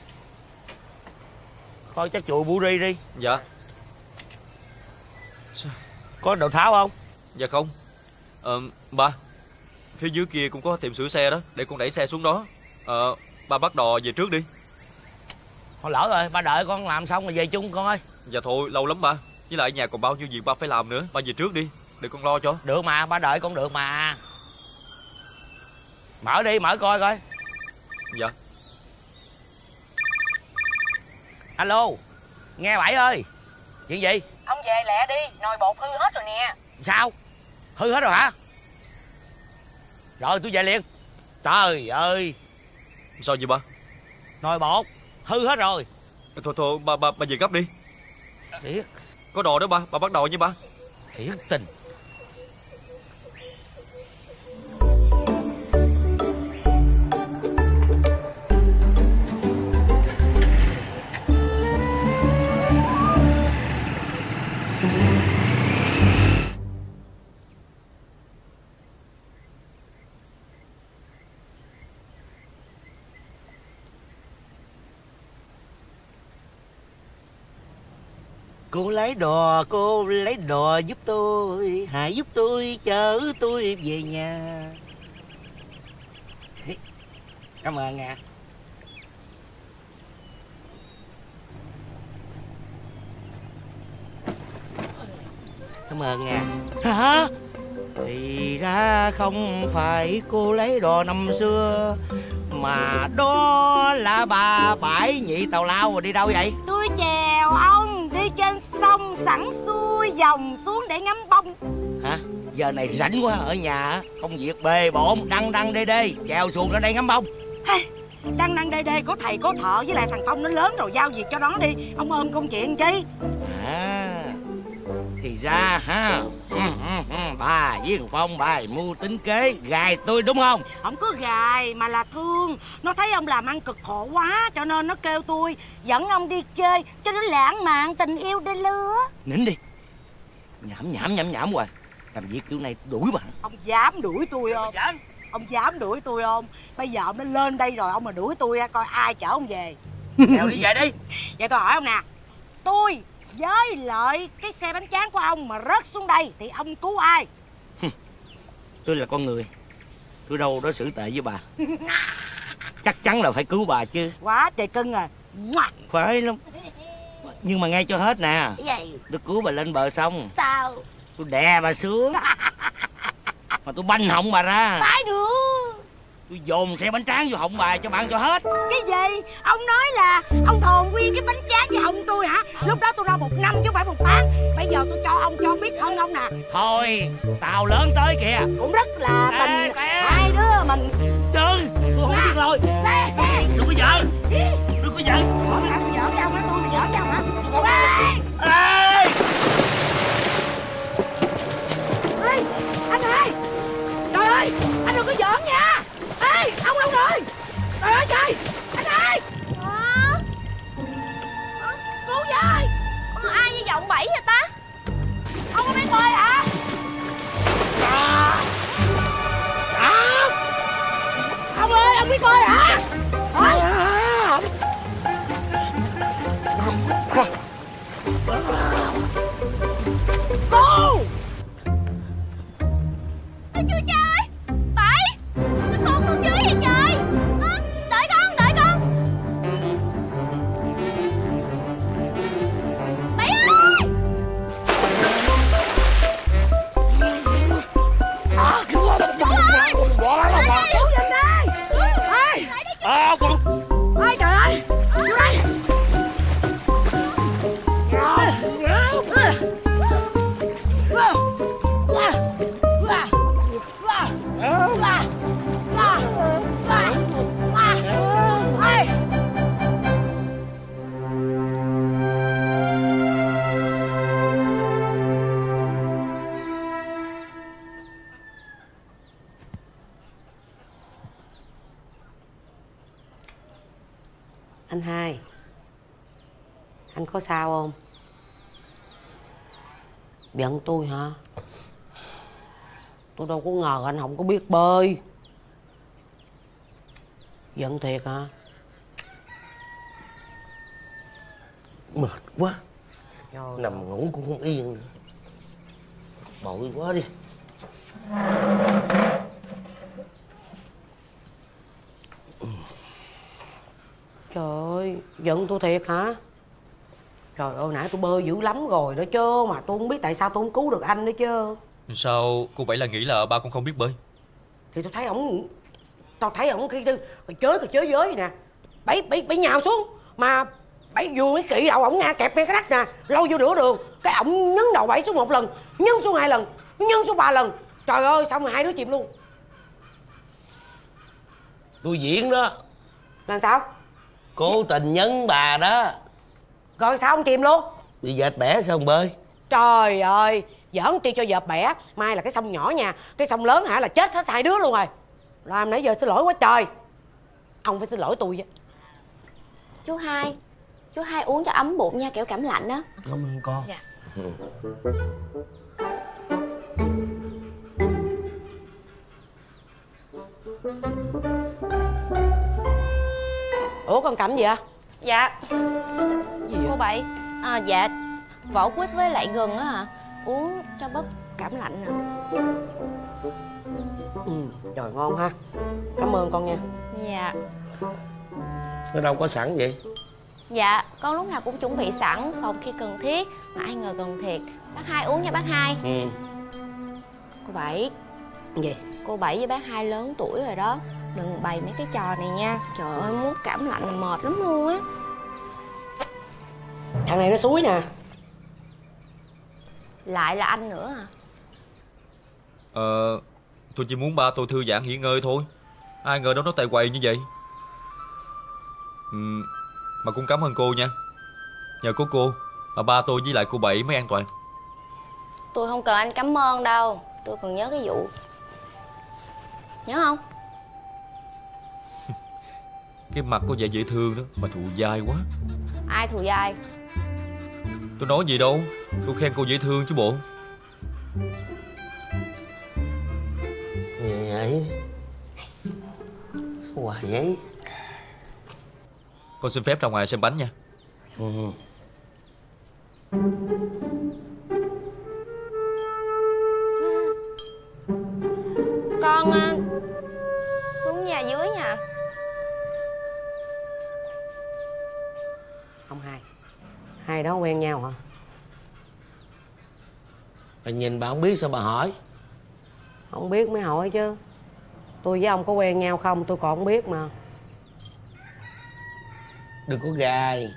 Coi chắc chùi buri đi. Dạ. Có đầu tháo không? Dạ không. Ba, phía dưới kia cũng có tiệm sửa xe đó. Để con đẩy xe xuống đó. Ba bắt đò về trước đi. Thôi lỡ rồi, ba đợi con làm xong rồi về chung con ơi. Dạ thôi, lâu lắm ba. Với lại nhà còn bao nhiêu việc ba phải làm nữa. Ba về trước đi, để con lo cho. Được mà, ba đợi con được mà. Mở đi, mở coi coi. Dạ. Alo, nghe Bảy ơi. Chuyện gì? Ông về lẹ đi, nồi bột hư hết rồi nè. Sao? Hư hết rồi hả? Rồi tôi về liền. Trời ơi. Sao vậy ba? Nồi bột hư hết rồi. Thôi ba về gấp đi. Thiệt. Có đồ đó ba bắt đầu nha ba. Thiệt tình. Cô lấy đò giúp tôi, hãy giúp tôi chở tôi về nhà. Cảm ơn nha. Cảm ơn nha. Hả? Thì ra không phải cô lấy đò năm xưa, mà đó là bà Bãi Nhị Tào Lao. Rồi đi đâu vậy? Tôi chèo ông đi trên sông sẵn xuôi dòng xuống để ngắm bông. Hả? Giờ này rảnh quá, ở nhà công việc bề bộn, đăng đê đê chèo xuồng ra đây ngắm bông. Hey, đăng đê đê có thầy có thợ, với lại thằng Phong nó lớn rồi, giao việc cho nó đi. Ông ôm công chuyện chi? Thì ra ha, bà với thằng Phong bài mưu tính kế gài tôi đúng không? Không có gài mà là thương. Nó thấy ông làm ăn cực khổ quá, cho nên nó kêu tôi dẫn ông đi chơi cho nó lãng mạn tình yêu đôi lứa. Nín đi. Nhảm hoài. Làm việc kiểu này đuổi bà. Ông dám đuổi tôi không? Ông dám đuổi tôi không? Bây giờ ông đã lên đây rồi, ông mà đuổi tôi coi ai chở ông về. Đèo đi về đi. Vậy tôi hỏi ông nè, tôi với lại cái xe bánh tráng của ông mà rớt xuống đây thì ông cứu ai? Tôi là con người, tôi đâu đó xử tệ với bà. Chắc chắn là phải cứu bà chứ. Quá trời cưng à. Phải lắm. Nhưng mà nghe cho hết nè. Tôi cứu bà lên bờ sông. Sao? Tôi đè bà xuống. Mà tôi banh họng bà ra. Phải được. Tôi dồn xe bánh tráng vô họng bà cho bạn cho hết. Cái gì? Ông nói là ông thồn nguyên cái bánh tráng vào họng tôi hả? Lúc đó tôi ra 1 năm chứ không phải 1 tháng. Bây giờ tôi cho ông cho biết thân ông nè. Thôi, tàu lớn tới kìa. Cũng rất là tình. Hai đứa mình. Đừng, tôi không biết rồi. Đừng có giỡn. Đừng có giỡn. Tôi giỡn với ông hả? Tôi giỡn với ông hả? Ê! Ê! Anh ơi! Trời ơi! Anh đừng có giỡn nha! Ê! Ông đâu rồi? Trời ơi trời! Anh ơi! Cứu với! Ai với giọng Bảy vậy ta? Ông có biết bơi hả? Ông ơi! Ông biết bơi hả? Cô! Chú cha ơi! Bảy! Sao con xuống dưới vậy trời? Đợi con! Bảy ơi! Chú ơi! Cứu giùm đây! Con! Ôi trời ơi! Chú đây! Anh hai, Anh có sao không? Giận tôi hả? Tôi đâu có ngờ anh không có biết bơi. Giận thiệt hả? Mệt quá. Nằm ngủ cũng không yên. Bội quá đi. Trời ơi, giận tôi thiệt hả? Trời ơi, nãy tôi bơi dữ lắm rồi đó chứ. Mà tôi không biết tại sao tôi không cứu được anh nữa chứ. Sao cô Bảy là nghĩ là ba con không biết bơi? Thì tôi thấy ổng... Tao thấy ổng khi chơi giới nè. Bảy nhào xuống. Mà Bảy vừa cái kỵ đầu ổng nha, kẹp ngay cái đất nè. Lôi vô nửa đường. Cái ổng nhấn đầu Bảy xuống 1 lần, nhấn xuống 2 lần, nhấn xuống 3 lần. Trời ơi, xong rồi 2 đứa chìm luôn. Tôi diễn đó. Làm sao? Cố tình nhấn bà đó. Rồi sao ông chìm luôn? Bị dệt bẻ sao không bơi? Trời ơi, giỡn chi cho dợp bẻ. Mai là cái sông nhỏ nha, cái sông lớn hả là chết hết 2 đứa luôn rồi. Làm nãy giờ xin lỗi quá trời. Ông phải xin lỗi tôi. Chú Hai uống cho ấm bụng nha, kiểu cảm lạnh đó. Cảm ơn con. Dạ. Ủa con cầm gì ạ? Dạ. Gì cô Bảy? Dạ, vỏ quýt với lại gừng á hả? Uống cho bớt cảm lạnh nè. Trời ngon ha. Cảm ơn con nha. Dạ. Nó đâu có sẵn vậy? Dạ, con lúc nào cũng chuẩn bị sẵn phòng khi cần thiết. Mà ai ngờ cần thiệt. Bác Hai uống nha bác Hai. Cô Bảy. Gì? Cô Bảy với bác Hai lớn tuổi rồi đó. Đừng bày mấy cái trò này nha. Trời ơi, muốn cảm lạnh là mệt lắm luôn á. Thằng này nó xúi nè. Lại là anh nữa à? Tôi chỉ muốn ba tôi thư giãn nghỉ ngơi thôi. Ai ngờ đâu nó tài quậy như vậy. Mà cũng cảm ơn cô nha. Nhờ có cô mà ba tôi với lại cô Bảy mới an toàn. Tôi không cần anh cảm ơn đâu. Tôi còn nhớ cái vụ. Nhớ không? Cái mặt có vẻ dễ thương đó mà thù dai quá. Ai thù dai? Tôi nói gì đâu. Tôi khen cô dễ thương chứ bộ. Gì vậy? Sao hoài vậy? Con xin phép ra ngoài xem bánh nha. Con xuống nhà dưới nha. Ông Hai đó quen nhau hả? Bà nhìn bà không biết sao bà hỏi? Không biết mới hỏi chứ. Tôi với ông có quen nhau không tôi còn không biết mà. Đừng có gài.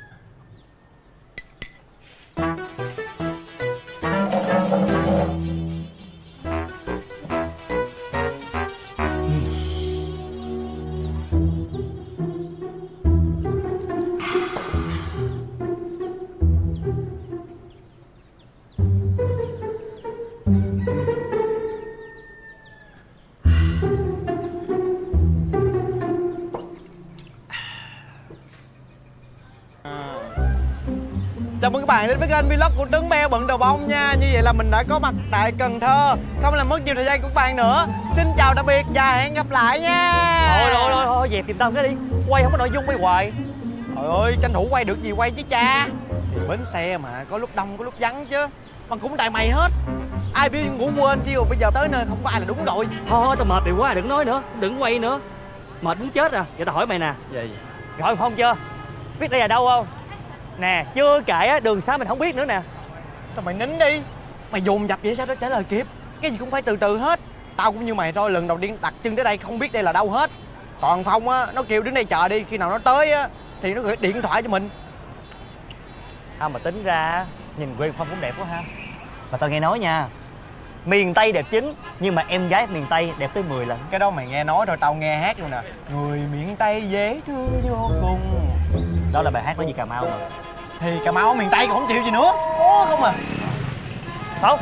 Chào mừng các bạn đến với kênh vlog của Trứng Beo Bận Đầu Bông nha. Như vậy là mình đã có mặt tại Cần Thơ. Không làm mất nhiều thời gian của các bạn nữa. Xin chào tạm biệt và hẹn gặp lại nha. Thôi dẹp tìm tao cái đi. Quay không có nội dung quay hoài. Trời ơi, tranh thủ quay được gì quay chứ cha. Thì bến xe mà, có lúc đông có lúc vắng chứ. Mà cũng tại mày hết. Ai biết ngủ quên chi rồi bây giờ tới nơi không có ai là đúng rồi. Thôi tao mệt rồi quá, đừng nói nữa, đừng quay nữa. Mệt muốn chết à. Vậy tao hỏi mày nè. Gì? Gọi không chưa? Biết đây là đâu không? Nè, chưa kể á, đường xá mình không biết nữa nè. Sao mày nín đi. Mày dồn dập vậy sao nó trả lời kịp. Cái gì cũng phải từ từ hết. Tao cũng như mày thôi, lần đầu tiên đặt chân tới đây không biết đây là đâu hết. Còn Phong á, nó kêu đứng đây chờ đi. Khi nào nó tới á thì nó gửi điện thoại cho mình. Mà tính ra nhìn quê Phong cũng đẹp quá ha. Mà tao nghe nói nha, miền Tây đẹp chính, nhưng mà em gái miền Tây đẹp tới 10 lần. Cái đó mày nghe nói thôi, tao nghe hát luôn nè. Người miền Tây dễ thương vô cùng. Đó là bài hát nói gì Cà Mau mà. Thì Cà Mau miền Tây còn không chịu gì nữa. Có không à. Phong.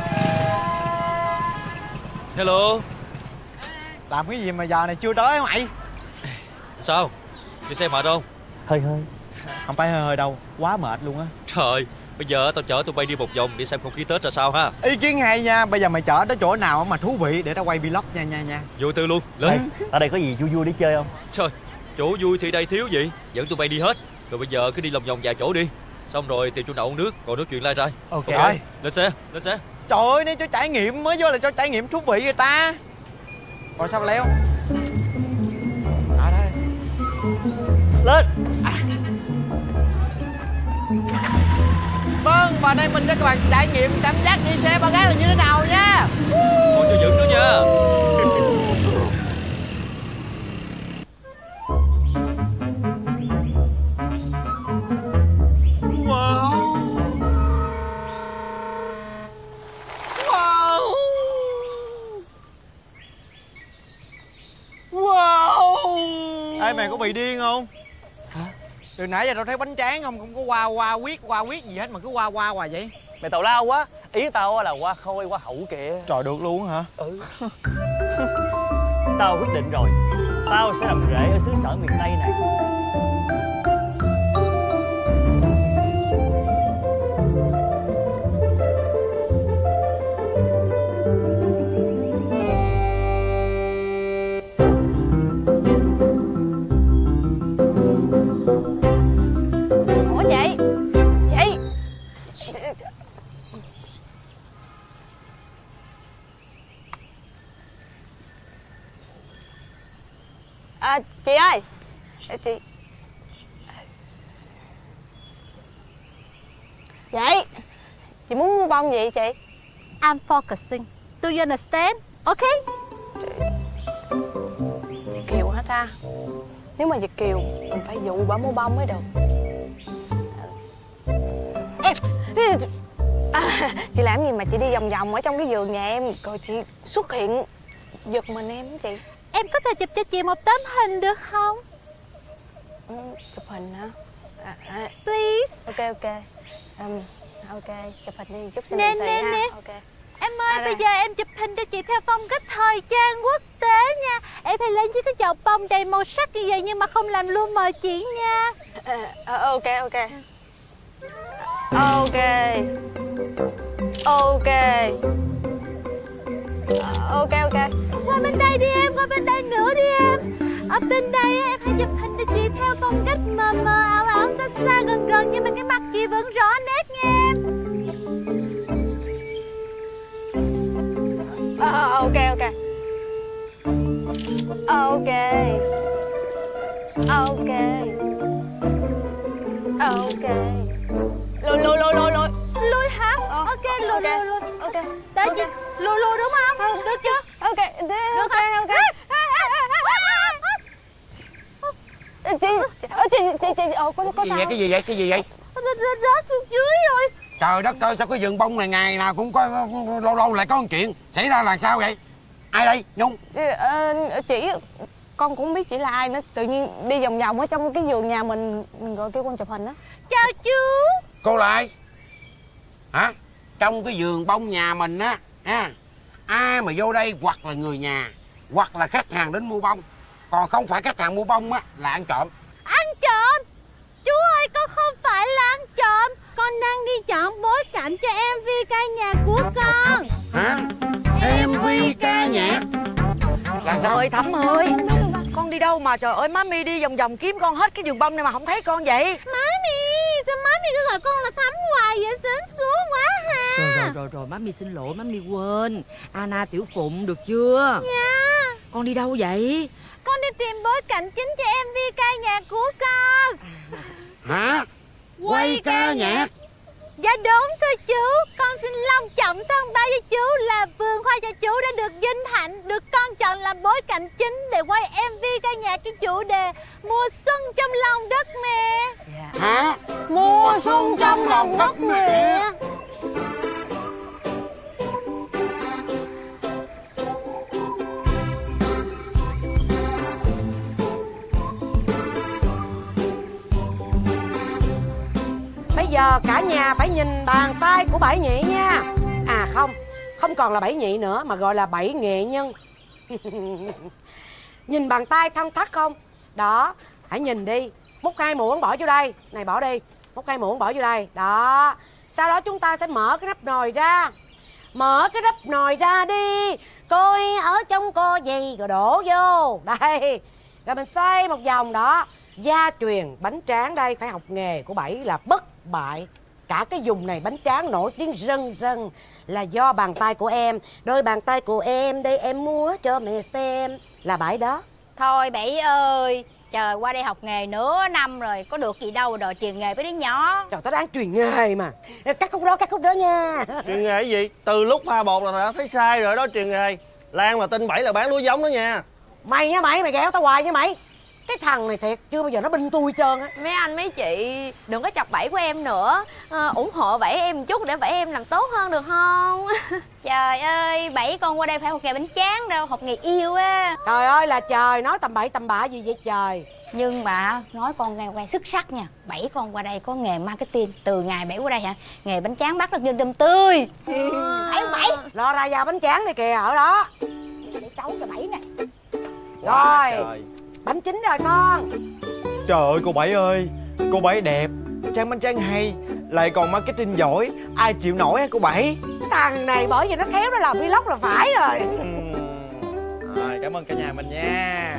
Hello. Làm cái gì mà giờ này chưa tới hả mày? Sao? Đi xe mệt không? Hơi. Không phải hơi đâu, quá mệt luôn á. Trời, bây giờ tao chở tụi bay đi một vòng để xem không khí Tết ra sao ha. Ý kiến hay nha, bây giờ mày chở tới chỗ nào mà thú vị để tao quay vlog nha. Vô tư luôn, lên. Ở đây có gì vui vui để chơi không? Trời, chỗ vui thì đây thiếu gì, dẫn tụi bay đi hết. Rồi bây giờ cứ đi lòng vòng vài chỗ đi. Xong rồi tìm chỗ nào uống nước, còn nói chuyện lai rai. Ok. Lên xe. Trời ơi, đây cho trải nghiệm, mới vô là cho trải nghiệm thú vị người ta. Rồi sao leo? Đây. Lên. Vâng, và đây mình cho các bạn trải nghiệm cảm giác đi xe ba gác là như thế nào nha. Còn cho dựng nữa nha. Ê, mày có bị điên không? Hả? Từ nãy giờ tao thấy bánh tráng không có qua quyết gì hết mà cứ qua hoài vậy. Mày tào lao quá. Ý tao là qua khôi qua hậu kìa. Trời, được luôn hả? Ừ. Tao quyết định rồi, tao sẽ làm rễ ở xứ sở miền Tây này. Chị ơi, Vậy chị muốn mua bông gì chị? I'm focusing. Do you understand? Okay? Chị Kiều hả ta? Nếu mà Việt Kiều mình phải dụ bà mua bông mới được. Chị làm gì mà chị đi vòng vòng ở trong cái vườn nhà em rồi chị xuất hiện giật mình em hả chị? Em có thể chụp cho chị một tấm hình được không? Chụp hình hả? Please. Ok. Ok, chụp hình đi, chút xin nè. Ok. Em ơi, bây giờ em chụp hình cho chị theo phong cách thời trang quốc tế nha. Em phải lên với cái chậu bông đầy màu sắc như vậy nhưng mà không làm lu mờ chị nha. Ok. Qua bên đây đi em, qua bên đây nữa đi em. Ở bên đây em hãy chụp hình cho chị theo phong cách mờ mờ, ảo, xa, gần nhưng mà cái mặt chị vẫn rõ nét nha em. Ok. Lùi hả? Ok, lùi. Ok. Để chị lùi đúng không? Được chưa? Ok. Chị có sao? Cái gì vậy? Rớt xuống dưới rồi. Trời đất ơi, sao cái vườn bông này ngày nào cũng có, lâu lại có một chuyện xảy ra là sao vậy? Ai đây? Nhung? Chị, con cũng không biết chị là ai nữa. Tự nhiên đi vòng vòng ở trong cái vườn nhà mình gọi kêu con chụp hình á. Chào chú. Cô lại hả? Trong cái vườn bông nhà mình á, ai mà vô đây hoặc là người nhà hoặc là khách hàng đến mua bông, còn không phải khách hàng mua bông á là ăn trộm. Ăn trộm? Chú ơi, con không phải là ăn trộm. Con đang đi chọn bối cảnh cho MV ca nhạc của con. Hả? MV ca nhạc? Là sao? Ơi Thắm ơi, con đi đâu mà trời ơi mami đi vòng vòng kiếm con hết cái vườn bông này mà không thấy con vậy? Mami, sao mami cứ gọi con là Thắm hoài vậy? Sến súa quá ha. Rồi mami xin lỗi, mami quên. Anna Tiểu Phụng được chưa? Dạ. Con đi đâu vậy? Con đi tìm bối cảnh chính cho MV ca nhạc của con. Hả? Quay ca nhạc? Dạ đúng thưa chú. Con xin long trọng thông báo với chú là vườn hoa cho chú đã được vinh hạnh được con chọn làm bối cảnh chính để quay MV ca nhạc cái chủ đề Mùa xuân trong lòng đất mẹ. Hả? Mùa xuân trong lòng đất mẹ. Bây giờ cả nhà phải nhìn bàn tay của Bảy Nhị nha. À không còn là Bảy Nhị nữa mà gọi là Bảy nghệ nhân. Nhìn bàn tay thân thắt không? Đó, hãy nhìn đi. Múc 2 muỗng bỏ vô đây. Này bỏ đi. Múc 2 muỗng bỏ vô đây. Đó. Sau đó chúng ta sẽ mở cái nắp nồi ra. Mở cái nắp nồi ra đi. Coi ở trong có gì rồi đổ vô. Đây. Rồi mình xoay một vòng đó. Gia truyền bánh tráng đây, phải học nghề của Bảy là bất bại. Cả cái vùng này bánh tráng nổi tiếng rần rần là do bàn tay của em. Đôi bàn tay của em đây em múa cho mẹ xem. Là Bảy đó. Thôi Bảy ơi, trời qua đây học nghề nửa năm rồi, có được gì đâu đòi truyền nghề với đứa nhỏ. Trời, tao đang truyền nghề mà. Cắt khúc đó nha. Truyền nghề cái gì? Từ lúc pha bột là đã thấy sai rồi đó truyền nghề. Lan mà tin Bảy là bán lúa giống đó nha. Mày nha mày ghẹo tao hoài nha mày. Cái thằng này thiệt chưa bao giờ nó binh tôi trơn á. Mấy anh mấy chị đừng có chọc Bảy của em nữa, ủng hộ Bảy em một chút để Bảy em làm tốt hơn được không? Trời ơi, Bảy con qua đây phải học nghề bánh tráng đâu, học nghề yêu á. Trời ơi là trời, nói tầm bậy tầm bạ gì vậy trời. Nhưng mà nói con nghe quan xuất sắc nha. Bảy con qua đây có nghề marketing. Từ ngày Bảy qua đây hả, nghề bánh tráng bắt được nhân tâm tươi. Thấy không Bảy? Lo ra vào bánh tráng đi kìa, ở đó. Để trấu cho Bảy nè. Rồi, bánh chín rồi con. Trời ơi cô Bảy ơi, cô Bảy đẹp, tráng bánh tráng hay, lại còn marketing giỏi, ai chịu nổi hả cô Bảy? Thằng này bởi vì nó khéo nó làm vlog là phải rồi. Rồi, cảm ơn cả nhà mình nha.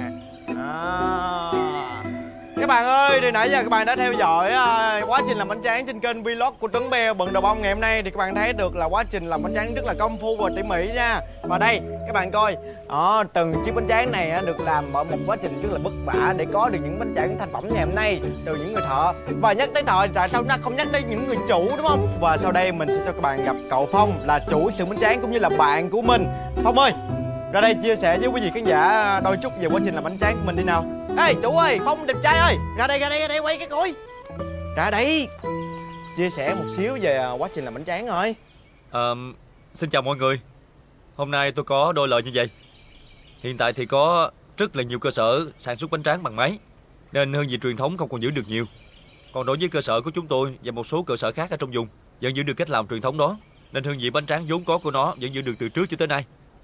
Các bạn ơi, từ nãy giờ các bạn đã theo dõi quá trình làm bánh tráng trên kênh vlog của Tuấn Beo Bận Đầu Bông ngày hôm nay, thì các bạn thấy được là quá trình làm bánh tráng rất là công phu và tỉ mỉ nha. Và đây các bạn coi, từng chiếc bánh tráng này được làm bởi một quá trình rất là vất vả để có được những bánh tráng thành phẩm ngày hôm nay từ những người thợ. Và nhắc tới thợ, tại sao không nhắc tới những người chủ, đúng không? Và sau đây mình sẽ cho các bạn gặp cậu Phong, là chủ xưởng bánh tráng cũng như là bạn của mình. Phong ơi, ra đây chia sẻ với quý vị khán giả đôi chút về quá trình làm bánh tráng của mình đi nào. Ê chủ ơi, Phong đẹp trai ơi, ra đây quay cái coi. Ra đây chia sẻ một xíu về quá trình làm bánh tráng rồi. Xin chào mọi người. Hôm nay tôi có đôi lời như vậy. Hiện tại thì có rất là nhiều cơ sở sản xuất bánh tráng bằng máy, nên hương vị truyền thống không còn giữ được nhiều. Còn đối với cơ sở của chúng tôi và một số cơ sở khác ở trong vùng vẫn giữ được cách làm truyền thống đó, nên hương vị bánh tráng vốn có của nó vẫn giữ được từ trước cho tới nay.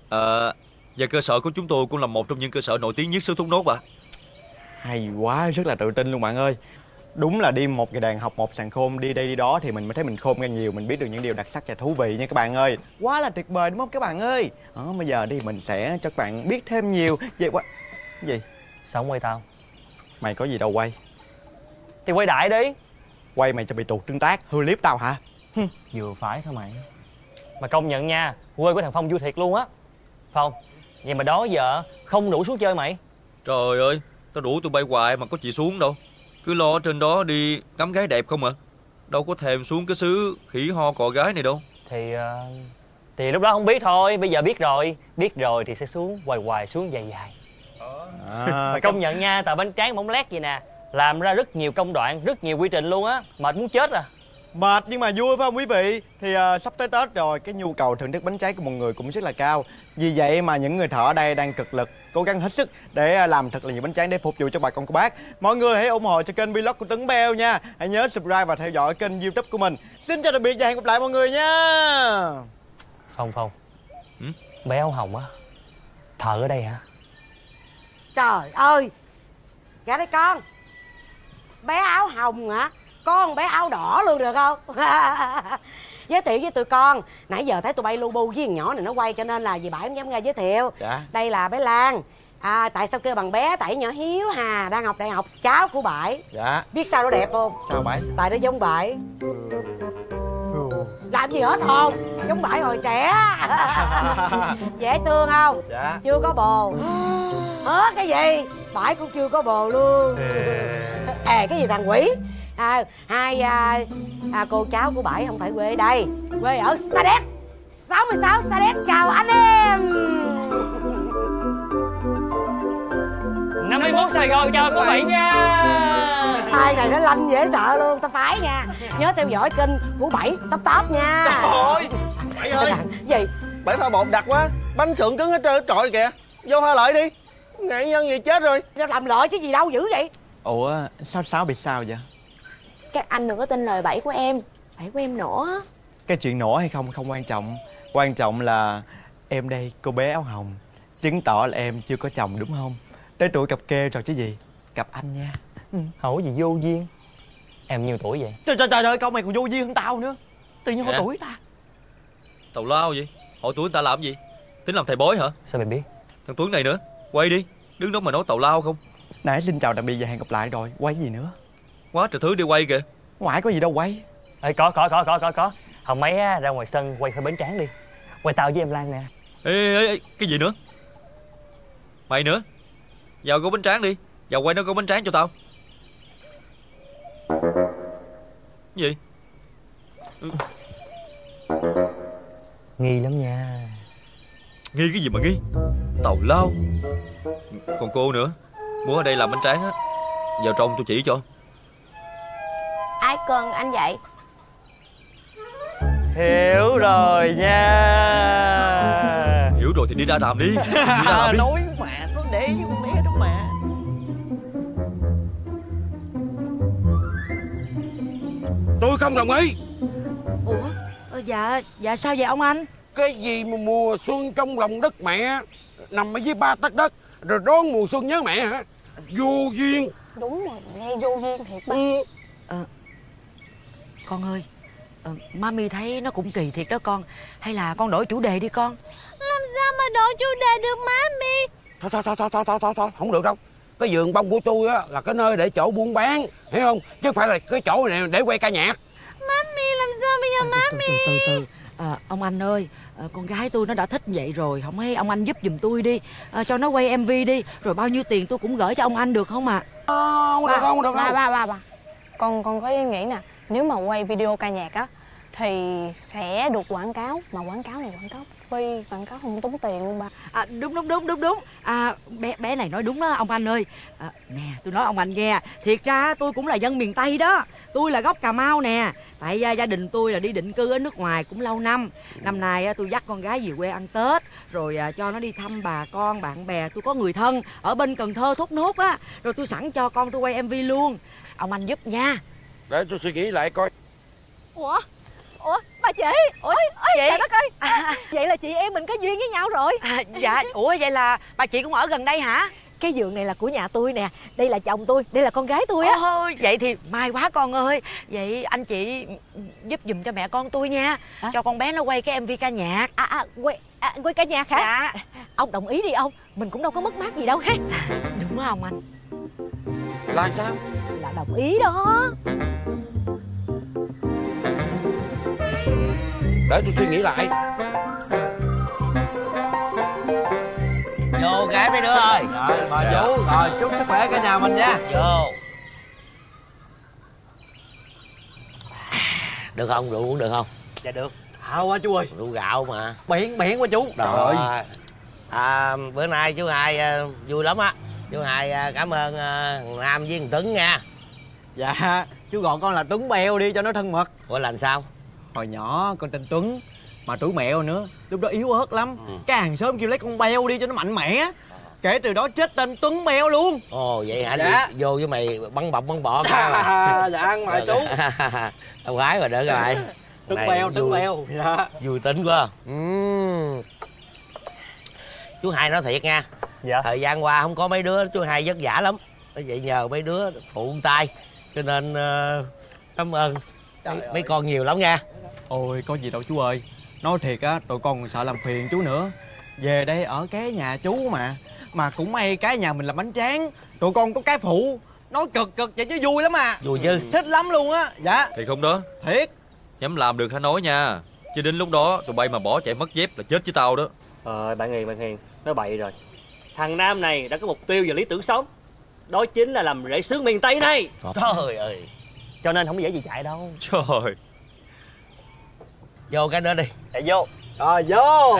Và cơ sở của chúng tôi cũng là một trong những cơ sở nổi tiếng nhất xứ Thốt Nốt ạ. Hay quá, rất là tự tin luôn bạn ơi. Đúng là đi một ngày đàn học một sàn khôn, đi đây đi đó thì mình mới thấy mình khôn ra nhiều, mình biết được những điều đặc sắc và thú vị nha các bạn ơi. Quá là tuyệt vời đúng không các bạn ơi. Bây giờ đi mình sẽ cho các bạn biết thêm nhiều về quá... Gì? Sao không quay tao? Mày có gì đâu quay. Thì quay đại đi. Quay mày cho bị tụt tương tác, hư clip tao hả? Vừa phải thôi mày. Mà công nhận nha, quê của thằng Phong vui thiệt luôn á. Phong, vậy mà đó giờ không đủ xuống chơi mày? Trời ơi, tao rủ tụi bay hoài mà có chị xuống đâu. Cứ lo ở trên đó đi ngắm gái đẹp không à. Đâu có thèm xuống cái xứ khỉ ho cò gái này đâu. Thì lúc đó không biết thôi, bây giờ biết rồi. Biết rồi thì sẽ xuống hoài xuống dài. Mà công nhận nha, tờ bánh tráng bóng lét vậy nè, làm ra rất nhiều công đoạn, rất nhiều quy trình luôn á. Mệt muốn chết à. Mệt nhưng mà vui phải không quý vị? Thì sắp tới Tết rồi, cái nhu cầu thưởng thức bánh tráng của mọi người cũng rất là cao. Vì vậy mà những người thợ ở đây đang cực lực, cố gắng hết sức để làm thật là nhiều bánh tráng để phục vụ cho bà con cô bác. Mọi người hãy ủng hộ cho kênh vlog của Tuấn Beo nha. Hãy nhớ subscribe và theo dõi kênh YouTube của mình. Xin chào tạm biệt và hẹn gặp lại mọi người nha. Phong bé áo hồng á, thợ ở đây hả? Trời ơi, ra đây con. Bé áo hồng hả? Con bé áo đỏ luôn được không? Giới thiệu với tụi con. Nãy giờ thấy tụi bay lu bu với thằng nhỏ này nó quay cho nên là dì Bảy không dám ra giới thiệu. Đây là bé Lan. Tại sao kêu bằng bé? Tại nhỏ Hiếu Hà đang học đại học, cháu của Bảy. Biết sao nó đẹp không? Sao Bảy? Tại nó giống Bảy. Làm gì hết hồn? Giống Bảy hồi trẻ. Dễ thương không? Chưa có bồ. Cái gì? Bảy cũng chưa có bồ luôn. Cái gì thằng quỷ? Hai cô cháu của Bảy không phải quê ở đây, quê ở Sa Đéc 66 Sa Đéc. Chào anh em. 51 Sài Gòn chào cô Bảy nha. Hai này nó lanh dễ sợ luôn, tao phái nha. Nhớ theo dõi kênh của Bảy top nha. Trời ơi Bảy ơi. Gì? Bảy pha bột đặc quá, bánh sườn cứng hết trơn hết trọi kìa. Vô pha lại đi, nghệ nhân gì chết rồi. Nó làm lợi chứ gì đâu dữ vậy. Ủa sao bị sao vậy? Các anh đừng có tin lời Bảy của em. Bảy của em nổ á. Cái chuyện nổ hay không quan trọng. Quan trọng là em đây, cô bé áo hồng, chứng tỏ là em chưa có chồng đúng không? Tới tuổi cặp kê rồi chứ gì. Cặp anh nha. Hỏi gì vô duyên. Em nhiêu tuổi vậy? Trời ơi, câu mày còn vô duyên hơn tao nữa. Tự nhiên hỏi tuổi ta. Tào lao gì? Hỏi tuổi người ta làm gì? Tính làm thầy bói hả? Sao mày biết? Thằng Tuấn này nữa. Quay đi. Đứng đó mà nói tào lao không? Nãy xin chào tạm biệt và hẹn gặp lại rồi. Quay gì nữa? Quá trời thứ đi quay kìa. Ngoài có gì đâu quay. Ê, có. Hồng mấy á, ra ngoài sân quay khỏi bến Tráng đi. Quay tao với em Lan nè. Ê, cái gì nữa? Mày nữa. Vào có bánh tráng đi. Vào quay nó có bánh tráng cho tao. Cái gì? Nghi lắm nha. Nghi cái gì mà nghi? Tào lao. Còn cô nữa, muốn ở đây làm bánh tráng á, vào trong tôi chỉ cho. Ai cần anh vậy? Hiểu rồi nha. Hiểu rồi thì đi ra làm đi. Đi ra làm đi. Nói mà, nó để với con bé đó mà. Tôi không đồng ý. Ủa? Dạ sao vậy ông anh? Cái gì mà mùa xuân trong lòng đất mẹ, nằm ở dưới 3 tấc đất, rồi đón mùa xuân nhớ mẹ hả? Vô duyên. Đúng rồi, nghe vô duyên thiệt ba. Con ơi, Mami thấy nó cũng kỳ thiệt đó con. Hay là con đổi chủ đề đi con. Làm sao mà đổi chủ đề được Mami? Thôi, không được đâu. Cái vườn bông của tôi á là cái nơi để chỗ buôn bán, hiểu không? Chứ không phải là cái chỗ này để quay ca nhạc. Mami làm sao bây giờ Mami? Từ. Ông anh ơi, con gái tôi nó đã thích vậy rồi, không hay ông anh giúp giùm tôi đi, cho nó quay MV đi, rồi bao nhiêu tiền tôi cũng gửi cho ông anh được không ạ? Không được đâu. Ba. Con có ý nghĩ nè, nếu mà quay video ca nhạc á thì sẽ được quảng cáo, mà quảng cáo này quảng cáo free, quảng cáo không tốn tiền luôn ba. Đúng. Bé này nói đúng đó ông anh ơi. Nè, tôi nói ông anh nghe, thiệt ra tôi cũng là dân miền Tây đó. Tôi là gốc Cà Mau nè. Tại gia đình tôi là đi định cư ở nước ngoài cũng lâu năm. Năm nay tôi dắt con gái về quê ăn Tết, rồi cho nó đi thăm bà con, bạn bè. Tôi có người thân ở bên Cần Thơ, Thốt Nốt á. Rồi tôi sẵn cho con tôi quay MV luôn. Ông anh giúp nha. Để tôi suy nghĩ lại coi. Ủa bà chị. Ôi trời đất ơi. Vậy là chị em mình có duyên với nhau rồi. Dạ. Ủa vậy là bà chị cũng ở gần đây hả? Cái vườn này là của nhà tôi nè. Đây là chồng tôi, đây là con gái tôi á. Vậy thì may quá con ơi. Vậy anh chị giúp giùm cho mẹ con tôi nha. Cho con bé nó quay cái MV ca nhạc. Quay ca nhạc hả? Dạ. Ông đồng ý đi ông. Mình cũng đâu có mất mát gì đâu ha. Đúng không anh? Là sao? Là đồng ý đó. Để tôi suy nghĩ lại. Vô cái mấy đứa ơi. Rồi mời chú. Rồi chúc sức khỏe cả nhà mình nha. Vô. Được không? Rượu uống được không? Dạ được. Hào quá chú ơi. Rượu gạo mà. Biển quá chú. Rồi. Bữa nay chú Hai vui lắm á. Chú Hai cảm ơn thằng Nam với thằng Tuấn nha. Dạ, chú gọi con là Tuấn Beo đi cho nó thân mật. Ủa là sao? Hồi nhỏ con tên Tuấn, mà tuổi mẹo nữa, lúc đó yếu ớt lắm. Cái hàng xóm kêu lấy con Beo đi cho nó mạnh mẽ. Kể từ đó chết tên Tuấn Beo luôn. Ồ vậy hả? Dạ. Vô với mày bắn bọc bắn bọ. Dạ mời chú. Tao gái rồi đỡ rồi. Tuấn Beo. Dạ. Vui tính quá. Chú Hai nói thiệt nha. Dạ. Thời gian qua không có mấy đứa, chú Hai vất vả lắm. Vậy nhờ mấy đứa phụ tay, cho nên cảm ơn mấy con nhiều lắm nha. Ôi có gì đâu chú ơi. Nói thiệt á, tụi con còn sợ làm phiền chú nữa. Về đây ở cái nhà chú mà cũng may cái nhà mình làm bánh tráng, tụi con có cái phụ. Nói cực vậy chứ vui lắm à. Vui chứ. Thích lắm luôn á. Dạ. Thiệt không đó? Thiệt. Nhắm làm được hả nói nha. Chứ đến lúc đó tụi bay mà bỏ chạy mất dép là chết với tao đó. Bạn Hiền nói bậy rồi. Thằng Nam này đã có mục tiêu và lý tưởng sống, đó chính là làm rễ xướng miền Tây này. Trời ơi. Cho nên không có dễ gì chạy đâu. Trời. Vô cái nữa đi. Dạ vô. Rồi vô.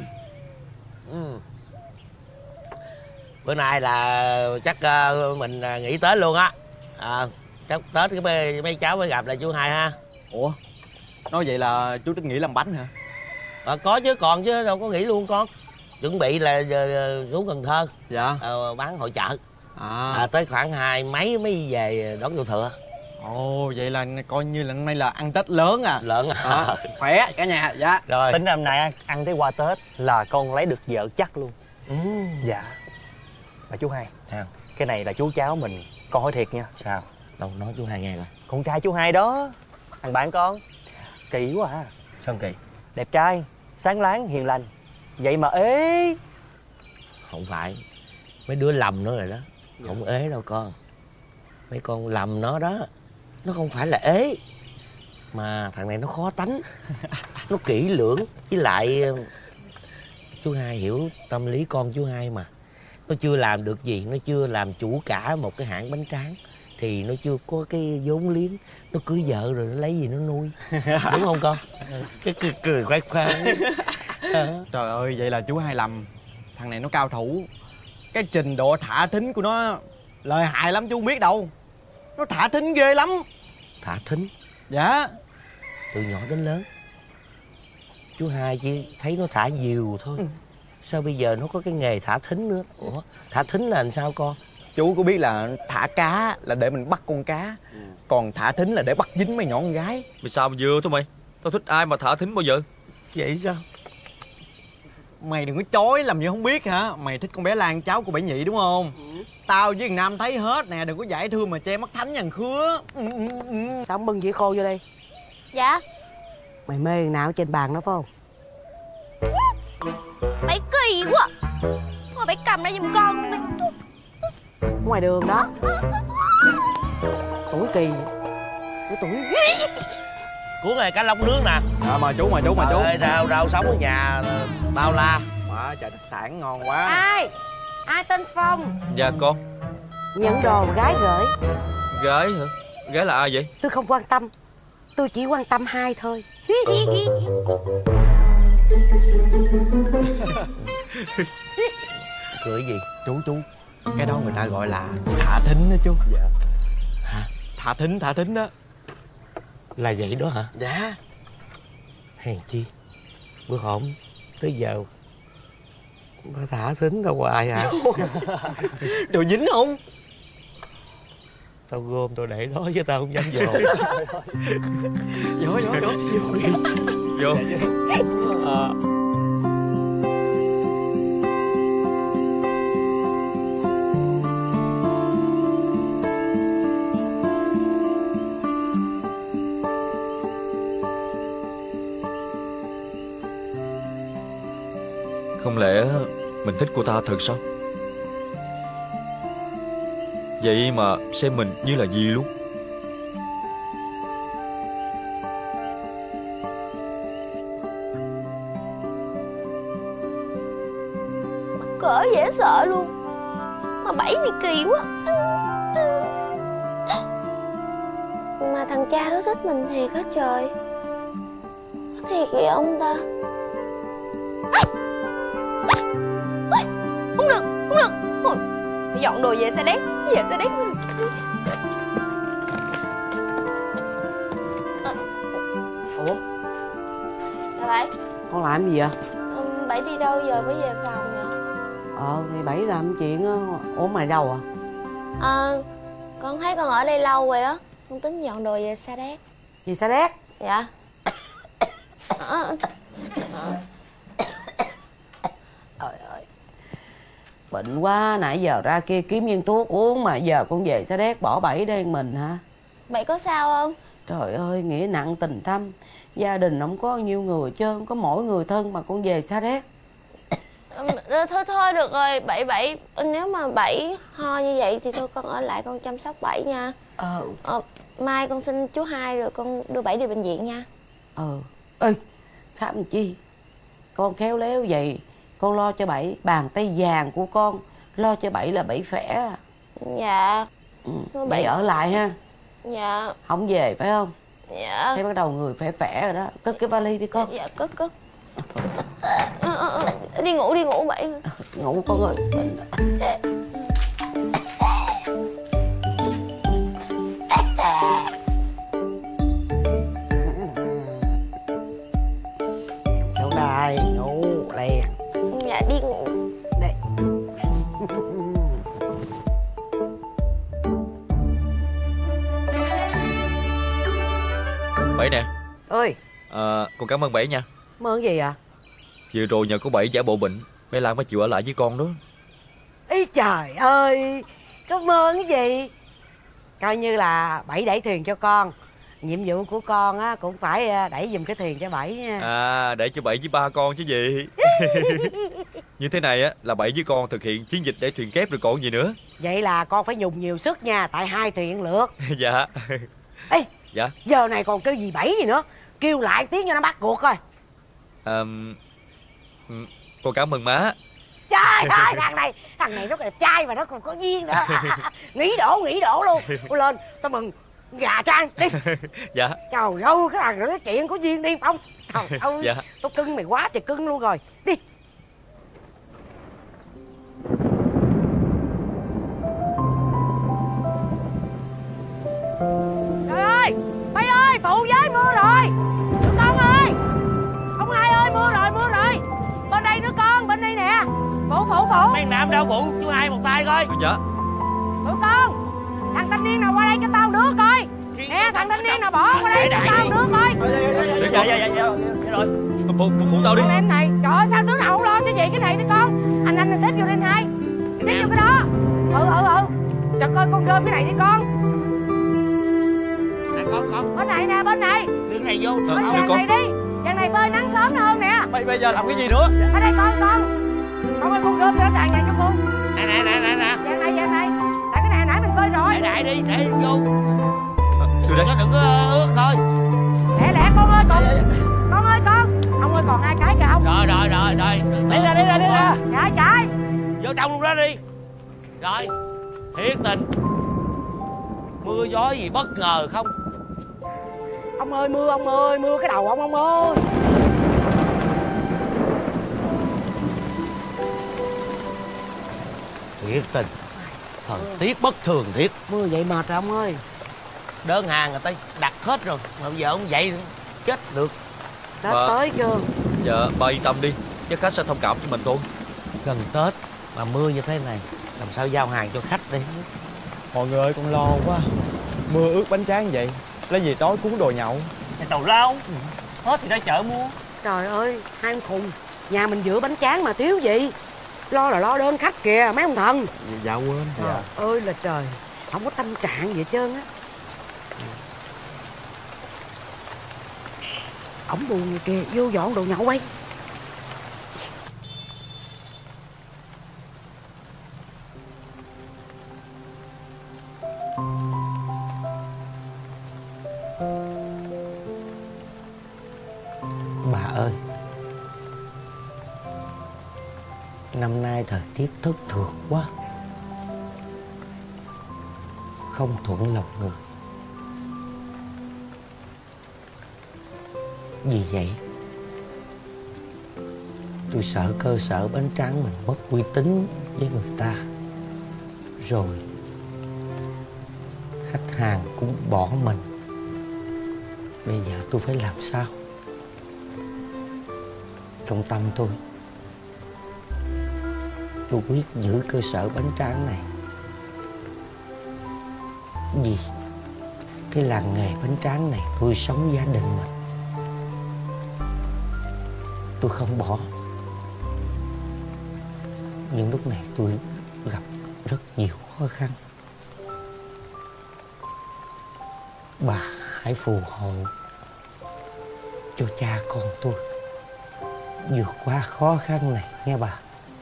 Bữa nay là chắc mình nghỉ Tết luôn á. Chắc Tết cái mấy cháu mới gặp lại chú Hai ha. Ủa nói vậy là chú tính nghỉ làm bánh hả? Có chứ, còn chứ đâu có nghỉ luôn con. Chuẩn bị là xuống Cần Thơ. Dạ. Bán hội chợ. Tới khoảng 2 mấy mới về đón vô thừa. Ồ vậy là coi như là năm nay là ăn Tết lớn à. Lớn à. Khỏe cả nhà. Dạ. Rồi. Tính năm nay ăn tới qua Tết là con lấy được vợ chắc luôn. Dạ. Mà chú Hai, Cái này là chú cháu mình, con hỏi thiệt nha. Sao? Đâu nói chú Hai nghe coi. Con trai chú Hai đó, thằng bạn con. Kỳ quá à. Sao kỳ? Đẹp trai, sáng láng, hiền lành. Vậy mà ế. Không phải, mấy đứa lầm nó rồi đó. Không ế đâu con. Mấy con lầm nó đó. Nó không phải là ế, mà thằng này nó khó tánh. Nó kỹ lưỡng. Với lại chú Hai hiểu tâm lý con chú Hai mà. Nó chưa làm được gì, nó chưa làm chủ cả một cái hãng bánh tráng, thì nó chưa có cái vốn liếng. Nó cưới vợ rồi nó lấy gì nó nuôi. Đúng không con? Cái cười khoái khoái. Trời ơi, vậy là chú Hai lầm. Thằng này nó cao thủ. Cái trình độ thả thính của nó lợi hại lắm chú không biết đâu. Nó thả thính ghê lắm. Thả thính? Dạ. Từ nhỏ đến lớn chú Hai chỉ thấy nó thả diều thôi. Sao bây giờ nó có cái nghề thả thính nữa? Ủa, thả thính là làm sao con? Chú có biết là thả cá là để mình bắt con cá, còn thả thính là để bắt dính mấy nhỏ con gái. Mày sao mà vừa thôi mày? Tao thích ai mà thả thính bao giờ? Vậy sao? Mày đừng có chối làm như không biết hả? Mày thích con bé Lan cháu của Bảy Nhị đúng không? Tao với thằng Nam thấy hết nè, đừng có giải thương mà che mắt thánh nhằn khứa. Sao không bưng dĩa khô vô đây? Dạ. Mày mê thằng nào trên bàn đó phải không? Bảy kỳ quá. Thôi Bảy cầm ra giùm con đi. Ngoài đường đó. Tuổi kỳ. Tuổi Cuốn này cá lóc nướng nè. Mà chú. Ơi, rau sống ở nhà bao la. Trời đặc sản ngon quá. Ai tên Phong? Dạ con. Nhận đồ gái gửi. Gái hả? Gái là ai vậy? Tôi không quan tâm. Tôi chỉ quan tâm Hai thôi. Cười gì? Chú cái đó người ta gọi là thả thính đó chú. Dạ. Hả? Thả thính đó. Là vậy đó hả? Dạ. Hèn chi bữa hổm tới giờ có thả thính tao hoài hả? Đồ dính không? Tao gom tao để đó chứ tao không dám vô. Vô. Không lẽ mình thích cô ta thật sao? Vậy mà xem mình như là gì luôn. Cỡ dễ sợ luôn. Mà Bảy này kỳ quá. Mà thằng cha đó thích mình thiệt á trời. Thiệt vậy ông ta? Không được. Phải dọn đồ về xe đét. Về xe đét mới được. Ủa? Dạ Bảy. Con làm gì vậy? Bảy đi đâu giờ mới về phòng vậy? Thì Bảy làm chuyện á. Ủa mày đâu à? Con thấy con ở đây lâu rồi đó. Con tính dọn đồ về Sa Đéc. Về Sa Đéc? Dạ. Trời ơi, bệnh quá, nãy giờ ra kia kiếm viên thuốc uống mà giờ con về Sa Đéc bỏ Bảy đây mình hả? Bảy có sao không? Trời ơi, nghĩa nặng tình thâm. Gia đình không có nhiêu người trơn, có mỗi người thân mà con về Sa Đéc. Thôi được rồi, Bảy nếu mà Bảy ho như vậy thì thôi con ở lại con chăm sóc Bảy nha. Mai con xin chú Hai rồi con đưa Bảy đi bệnh viện nha. Ê, khám chi? Con khéo léo vậy, con lo cho Bảy, bàn tay vàng của con, lo cho Bảy là Bảy khỏe. Dạ. Bảy ở lại ha. Dạ. Không về phải không? Dạ. Thấy bắt đầu người khỏe rồi đó. Cất cái vali đi con. Dạ cất. Đi ngủ Bảy. Ngủ con ơi. Sao đây? Ngủ lẹ. Dạ đi ngủ. Đây. Bảy nè. Ơi. Con cảm ơn Bảy nha. Cảm ơn gì ạ? Vừa rồi nhờ có Bảy giả bộ bệnh, bé Lan mới chịu ở lại với con đó. Ý trời ơi, Cảm ơn cái gì. Coi như là Bảy đẩy thuyền cho con. Nhiệm vụ của con á cũng phải đẩy giùm cái thuyền cho Bảy nha. À, để cho Bảy với ba con chứ gì. Như thế này á là Bảy với con thực hiện chiến dịch để thuyền kép rồi còn gì nữa. Vậy là con phải dùng nhiều sức nha, tại 2 thuyền lượt. Dạ. Ê, dạ. Giờ này còn kêu gì Bảy gì nữa. Kêu lại tiếng cho nó bắt cuộc coi. Con cảm ơn má. Trời ơi, thằng này rất là trai và nó còn có duyên nữa. Nghỉ đổ luôn. Cô lên, tao mừng gà cho ăn đi. Dạ. Trời ơi, cái thằng nói chuyện có duyên đi Phong. Trời ơi, dạ. Tao cưng mày quá trời cưng luôn rồi. Đi. Trời ơi, Bay ơi, phụ với mưa rồi. Tụi con ơi. Ông Hai ơi, mưa rồi. Bên đây nữa con, bên đây nè. Phụ. Mấy nam đâu phụ, chú Hai một tay coi. Dạ. Tụi con, thằng thanh niên nào qua đây cho tao đứa coi. Nè, thằng thanh niên nào bỏ qua đây cho tao đứa coi. Dạ rồi. Phụ tao đi. Em này, trời ơi, sao đứa nào không lo cho vậy cái này đi con. Anh xếp vô lên hai. Xếp vô cái đó. Trời coi con gom cái này đi con. Con. Bên này nè, bên này. Đường này vô. Bên dàn này đi. Dàn này phơi nắng sớm hơn nè. Bây giờ làm cái gì nữa? Ở đây con. Con ơi, con gom ra tràn nhà cho con. Nè. Dàn này. Tại cái này nãy mình phơi rồi. Đại đi, để vô. Đừng có ướt thôi. Lẹ con ơi, con. Ông ơi, còn 2 cái kìa ông. Rồi. Đi ra. Chạy. Vô trong luôn đó đi. Rồi, thiệt tình. Mưa gió gì bất ngờ không? Ông ơi, mưa cái đầu ông ơi. Thiệt tình. Thời tiết bất thường thiệt. Mưa vậy mệt rồi ông ơi. Đơn hàng người ta đặt hết rồi mà bây giờ ông vậy chết được. Tết tới chưa? Dạ, ba yên tâm đi, chắc khách sẽ thông cảm cho mình thôi. Gần Tết mà mưa như thế này làm sao giao hàng cho khách đi. Mọi người ơi, con lo quá. Mưa ướt bánh tráng vậy, lấy gì tối cuốn đồ nhậu. Tàu rau hết thì ra chợ mua. Trời ơi, hai ông khùng. Nhà mình giữa bánh tráng mà thiếu gì. Lo là lo đơn khách kìa mấy ông thần. Dạ quên. Trời ơi là trời. Không có tâm trạng gì hết trơn á. Ổng buồn vậy kìa, vô dọn đồ nhậu bay. Bà ơi, năm nay thời tiết thất thường quá, không thuận lòng người. Vì vậy tôi sợ cơ sở bánh tráng mình mất uy tín với người ta, rồi khách hàng cũng bỏ mình. Bây giờ tôi phải làm sao? Trong tâm tôi quyết giữ cơ sở bánh tráng này, vì cái làng nghề bánh tráng này nuôi sống gia đình mình. Tôi không bỏ. Nhưng lúc này tôi gặp rất nhiều khó khăn. Bà hãy phù hộ cho cha con tôi vượt qua khó khăn này nghe bà.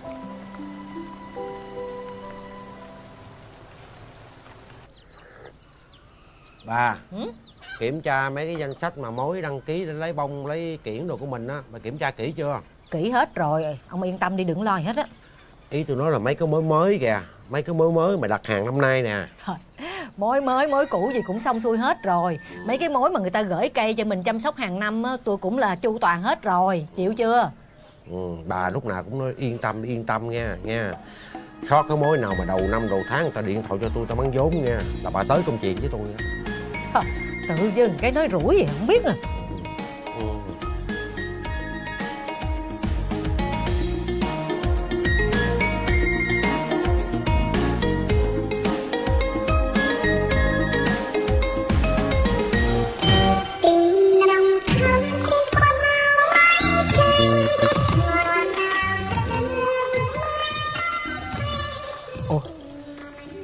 Bà kiểm tra mấy cái danh sách mà mối đăng ký để lấy bông lấy kiển đồ của mình á, bà kiểm tra kỹ chưa? Kỹ hết rồi, ông yên tâm đi, đừng lo gì hết á. Ý tôi nói là mấy cái mối mới kìa, mấy cái mối mới mà đặt hàng năm nay nè. Mối mới mối cũ gì cũng xong xuôi hết rồi. Mấy cái mối mà người ta gửi cây cho mình chăm sóc hàng năm á, tôi cũng là chu toàn hết rồi, chịu chưa? Bà lúc nào cũng nói yên tâm nha. Sót cái mối nào mà đầu năm đầu tháng người ta điện thoại cho tôi, tao bán vốn nha, là bà tới công chuyện với tôi nha. Sao tự dưng cái nói rủi gì không biết à.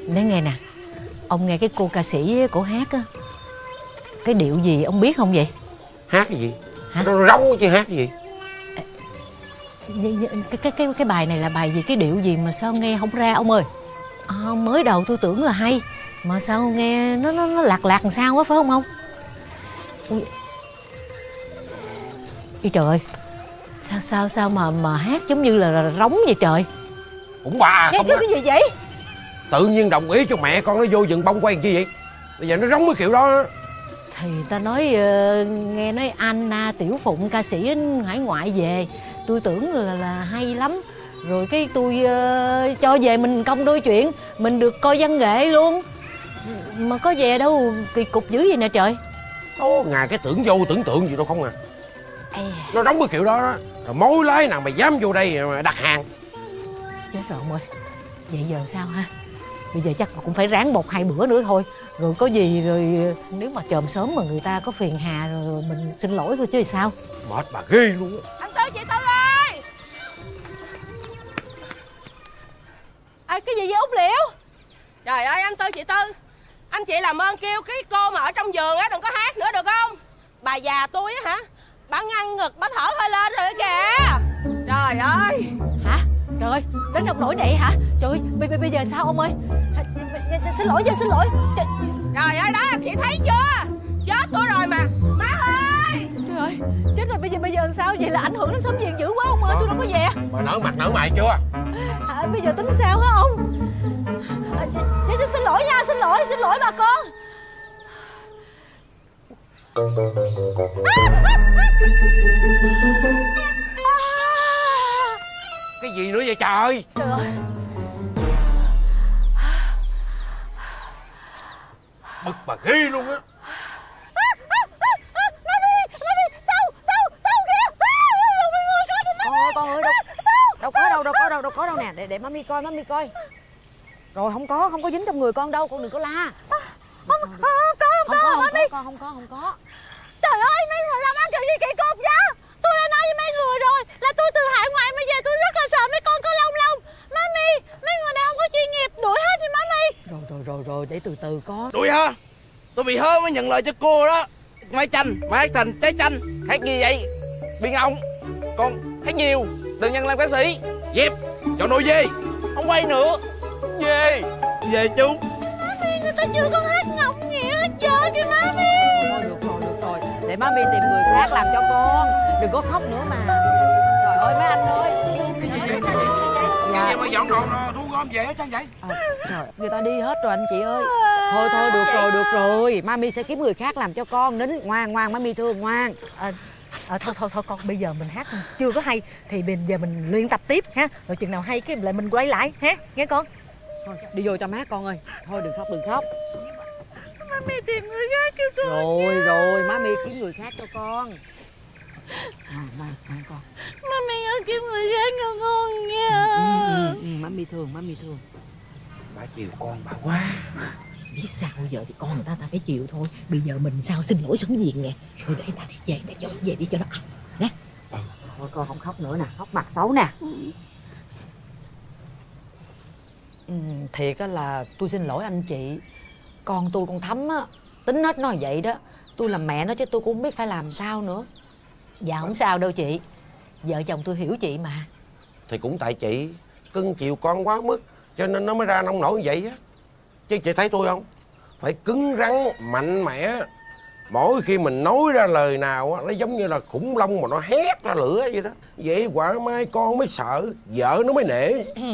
Nói nghe nè, ông nghe cái cô ca sĩ cổ hát á, cái điệu gì ông biết không vậy? Hát cái gì? Hả? Nó rống chứ hát cái gì? Cái bài này là bài gì, cái điệu gì mà sao nghe không ra ông ơi? Mới đầu tôi tưởng là hay mà sao nghe nó lạc lạc làm sao quá, phải không ông? Ui. Ý trời ơi, sao mà hát giống như là rống vậy trời? Cũng bà không cái gì vậy? Tự nhiên đồng ý cho mẹ con nó vô rừng bông quay chi vậy? Bây giờ nó rống cái kiểu đó. Thì ta nói nghe nói Anna Tiểu Phụng ca sĩ hải ngoại về, tôi tưởng là hay lắm. Rồi cái tôi cho về mình công đôi chuyện, mình được coi văn nghệ luôn. Mà có về đâu, kỳ cục dữ vậy nè trời. Ngài cái tưởng vô tưởng tượng gì đâu không à. Nó đóng cái kiểu đó đó. Rồi mối lái nào mà dám vô đây mà đặt hàng. Chết rồi ông ơi. Vậy giờ sao ha? Bây giờ chắc cũng phải ráng 1-2 bữa nữa thôi. Rồi có gì rồi nếu mà chòm sớm mà người ta có phiền hà rồi mình xin lỗi thôi chứ sao. Mệt bà ghê luôn á. Anh Tư, chị Tư ơi. Cái gì vậy Út Liễu? Trời ơi anh Tư, chị Tư, anh chị làm ơn kêu cái cô mà ở trong vườn á đừng có hát nữa được không? Bà già tôi á hả, bà ngăn ngực, bà thở hơi lên rồi kìa. Trời ơi. Hả? Trời ơi, đến nông nổi vậy hả? Trời ơi, bây giờ sao ông ơi? Xin lỗi. Trời ơi, đó chị thấy chưa? Chết tôi rồi mà. Má ơi. Trời ơi, chết rồi, bây giờ làm sao? Vậy là ảnh hưởng đến xóm giềng dữ quá ông ơi, tôi đâu có về. Bà nở mặt nở mày chưa? Bây giờ tính sao hả ông? Xin lỗi nha, xin lỗi bà con. Cái gì nữa vậy trời? Trời ơi. Bực bà ghê luôn á. Con ơi, đâu có đâu nè, để mami coi. Rồi không có dính trong người con đâu, con đừng có la. Không có. Trời ơi, mấy người làm ăn kiểu gì kỳ cục vậy? Tôi đã nói với mấy người rồi là tôi từ hải ngoại mà về, tôi rất là sợ mấy con có lông. Mami, mấy người này không có chuyên nghiệp, đuổi hết đi mami. Rồi, để từ từ con. Đuổi hả? Tôi bị hớ mới nhận lời cho cô đó. Máy chanh, máy hát thành trái chanh. Hát gì vậy? Biên ông. Con hát nhiều, đừng nhân làm ca sĩ. Dép, chọn nồi dê. Không quay nữa. Dê. Về chú. Mami, người ta chưa có hát ngọng nghĩa hết trơn kìa mami. Được rồi. Để mami tìm người khác làm cho con. Đừng có khóc nữa mà. Trời ơi mấy anh ơi. Dạ mà dọn đồ thu gom về hết trơn vậy? Trời, người ta đi hết rồi anh chị ơi. Thôi được rồi. Mami sẽ kiếm người khác làm cho con. Nín ngoan mami thương ngoan. Thôi con, bây giờ mình hát chưa có hay thì bây giờ mình luyện tập tiếp ha. Rồi chừng nào hay cái lại mình quay lại ha, nghe con. Thôi đi vô cho má con ơi. Thôi đừng khóc. Mami tìm người khác cho con. Rồi mami kiếm người khác cho con. Ngoan con. Mami ơi, kiếm người khác cho con nha. Mami thương. Bà chiều con bà quá. Biết sao bây giờ thì con người ta phải chịu thôi. Bây giờ mình sao xin lỗi xóm giềng nè. Rồi để ta đi về, để cho về đi cho nó ăn nè. Thôi con không khóc nữa nè, khóc mặt xấu nè. Thiệt á là tôi xin lỗi anh chị. Con tôi con Thắm á, tính hết nó vậy đó. Tôi làm mẹ nó chứ tôi cũng không biết phải làm sao nữa. Dạ không sao đâu chị. Vợ chồng tôi hiểu chị mà. Thì cũng tại chị cưng chiều con quá mức cho nên nó mới ra nông nổi như vậy á. Chứ chị thấy tôi không? Phải cứng rắn, mạnh mẽ. Mỗi khi mình nói ra lời nào á, nó giống như là khủng long mà nó hét ra lửa vậy đó. Vậy quả mai con mới sợ, vợ nó mới nể.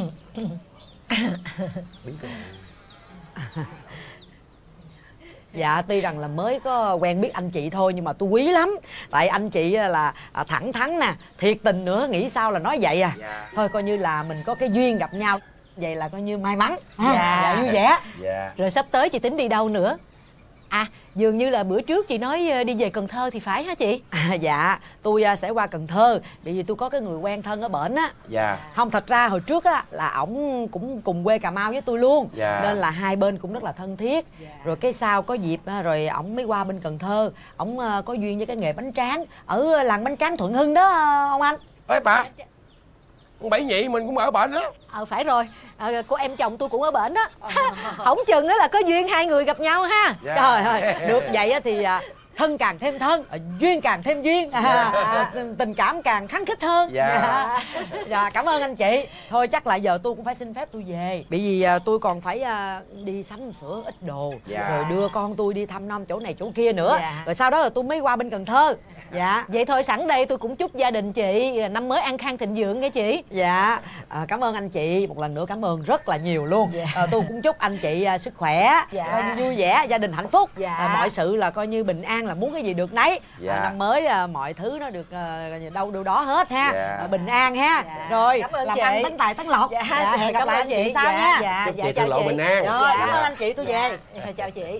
Dạ tuy rằng là mới có quen biết anh chị thôi nhưng mà tôi quý lắm. Tại anh chị là thẳng thắn nè, thiệt tình nữa, nghĩ sao là nói vậy à. Dạ. Thôi coi như là mình có cái duyên gặp nhau. Vậy là coi như may mắn. Dạ, vui vẻ. Dạ. Rồi sắp tới chị tính đi đâu nữa? Dường như là bữa trước chị nói đi về Cần Thơ thì phải hả chị? Dạ, tôi sẽ qua Cần Thơ. Bởi vì tôi có cái người quen thân ở bển á. Dạ. Không, thật ra hồi trước á là ổng cũng cùng quê Cà Mau với tôi luôn. Dạ. Nên là hai bên cũng rất là thân thiết. Rồi cái sau có dịp rồi ổng mới qua bên Cần Thơ. Ổng có duyên với cái nghề bánh tráng ở làng bánh tráng Thuận Hưng đó ông anh. Ê bà, Bảy nhị mình cũng ở bển đó. Phải rồi, cô em chồng tôi cũng ở bển đó. Không chừng là có duyên hai người gặp nhau ha. Trời ơi, được vậy thì thân càng thêm thân, duyên càng thêm duyên, tình cảm càng khăng khít hơn. Dạ, cảm ơn anh chị. Thôi chắc là giờ tôi cũng phải xin phép tôi về, bởi vì tôi còn phải đi sắm sửa ít đồ, rồi đưa con tôi đi thăm nom chỗ này chỗ kia nữa, rồi sau đó là tôi mới qua bên Cần Thơ. Dạ. Vậy thôi sẵn đây tôi cũng chúc gia đình chị năm mới an khang thịnh vượng nghe chị. Dạ, cảm ơn anh chị một lần nữa, cảm ơn rất là nhiều luôn. Tôi cũng chúc anh chị sức khỏe, vui vẻ, gia đình hạnh phúc, mọi sự là coi như bình an, là muốn cái gì được nấy. Năm mới mọi thứ nó được đâu đó hết ha. Bình an ha. Rồi làm ăn tấn tài tấn lộc. Gặp lại anh chị sau nha. Chúc chị tấn lộ bình an. Rồi, cảm ơn anh chị, tôi về. Chào chị.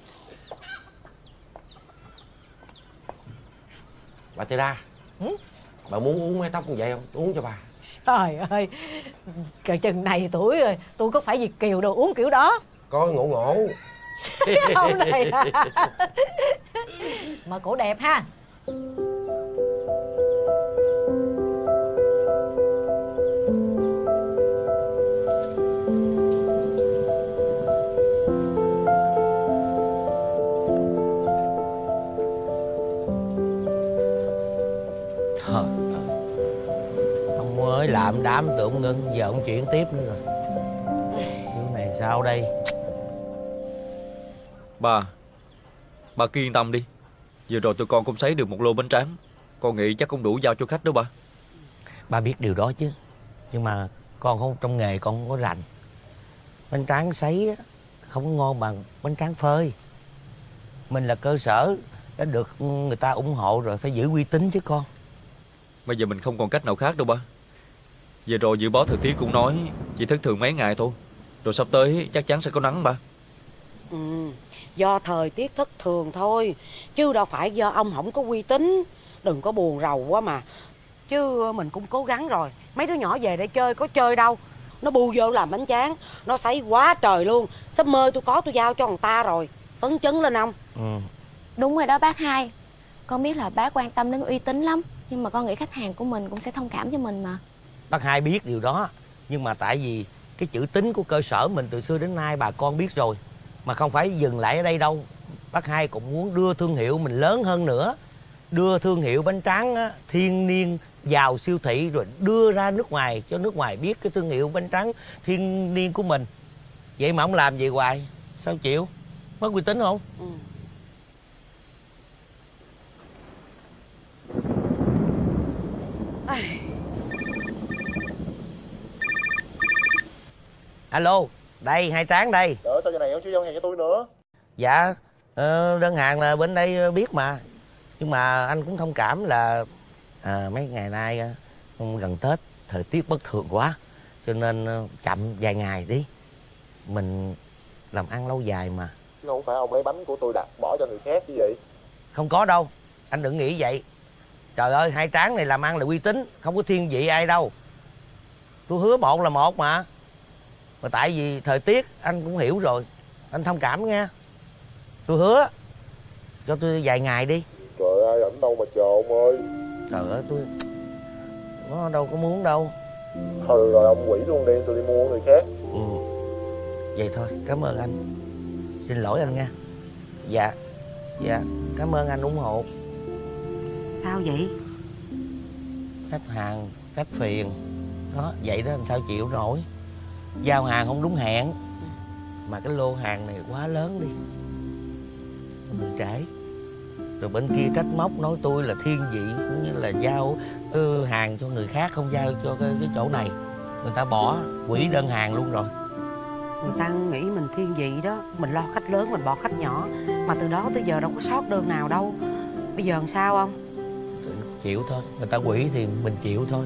Bà Tê Đa, bà muốn uống mái tóc như vậy không? Tôi uống cho bà. Trời ơi, chừng này tuổi rồi, tôi có phải Việt kiều đâu uống kiểu đó. Có ngộ ngộ. Ông này mà cổ đẹp ha. Ông mới làm đám tưởng ngưng, giờ ông chuyển tiếp nữa rồi. Điều này sao đây? Bà cứ yên tâm đi. Vừa rồi tụi con cũng sấy được một lô bánh tráng. Con nghĩ chắc cũng đủ giao cho khách đó bà. Ba biết điều đó chứ, nhưng mà con không trong nghề, con không có rành. Bánh tráng sấy không có ngon bằng bánh tráng phơi. Mình là cơ sở đã được người ta ủng hộ rồi, phải giữ uy tín chứ con. Bây giờ mình không còn cách nào khác đâu ba. Vừa rồi dự báo thời tiết cũng nói chỉ thất thường mấy ngày thôi, rồi sắp tới chắc chắn sẽ có nắng ba. Do thời tiết thất thường thôi, chứ đâu phải do ông không có uy tín. Đừng có buồn rầu quá mà. Chứ mình cũng cố gắng rồi. Mấy đứa nhỏ về đây chơi có chơi đâu. Nó bu vô làm bánh tráng, nó sấy quá trời luôn. Sắp mơ tôi giao cho người ta rồi. Phấn chấn lên không? Đúng rồi đó bác hai. Con biết là bác quan tâm đến uy tín lắm, nhưng mà con nghĩ khách hàng của mình cũng sẽ thông cảm cho mình mà. Bác hai biết điều đó, nhưng mà tại vì cái chữ tín của cơ sở mình từ xưa đến nay bà con biết rồi, mà không phải dừng lại ở đây đâu. Bác hai cũng muốn đưa thương hiệu mình lớn hơn nữa, đưa thương hiệu bánh tráng thiên niên vào siêu thị, rồi đưa ra nước ngoài cho nước ngoài biết cái thương hiệu bánh tráng thiên niên của mình. Vậy mà ông làm vậy hoài sao chịu? Mất uy tín không? Alo, đây Hai Tráng đây. Sao giờ này ông chưa giao hàng cho tôi nữa? Dạ, đơn hàng là bên đây biết mà. Nhưng mà anh cũng thông cảm là mấy ngày nay gần Tết thời tiết bất thường quá, cho nên chậm vài ngày đi. Mình làm ăn lâu dài mà. Chứ không phải ông lấy bánh của tôi đặt bỏ cho người khác chứ vậy? Không có đâu, anh đừng nghĩ vậy. Trời ơi, Hai Tráng này làm ăn là uy tín, không có thiên vị ai đâu. Tôi hứa một là một mà. Mà tại vì thời tiết anh cũng hiểu rồi, anh thông cảm nghe. Tôi hứa cho tôi vài ngày đi. Trời ơi, ảnh đâu mà chờ ông ơi. Trời ơi, tôi nó đâu có muốn đâu. Thôi rồi ông quỷ luôn đi, tôi đi mua người khác. Vậy thôi, cảm ơn anh. Xin lỗi anh nha. Dạ, cảm ơn anh ủng hộ. Sao vậy? Khách hàng, khách phiền đó, vậy đó anh sao chịu nổi. Giao hàng không đúng hẹn, mà cái lô hàng này quá lớn đi, nó bị trễ. Rồi bên kia trách móc nói tôi là thiên vị, cũng như là giao hàng cho người khác, không giao cho cái chỗ này. Người ta bỏ hủy đơn hàng luôn rồi. Người ta nghĩ mình thiên vị đó, mình lo khách lớn mình bỏ khách nhỏ, mà từ đó tới giờ đâu có sót đơn nào đâu. Bây giờ làm sao không? Chịu thôi, người ta hủy thì mình chịu thôi.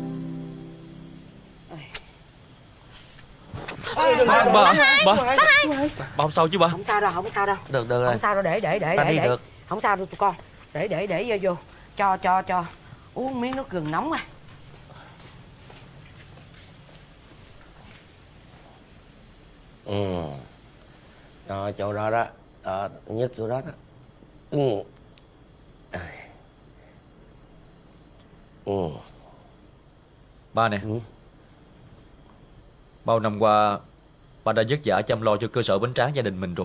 Bà không sao chứ bà? Không sao đâu, không sao đâu. Được rồi. Không sao đâu, để đi được. Không sao đâu tụi con. Để vô. Cho uống miếng nước gừng nóng à. Rồi chỗ đó đó. Nhất chỗ đó đó. Ba nè, bao năm qua ba đã vất vả chăm lo cho cơ sở bánh tráng gia đình mình rồi.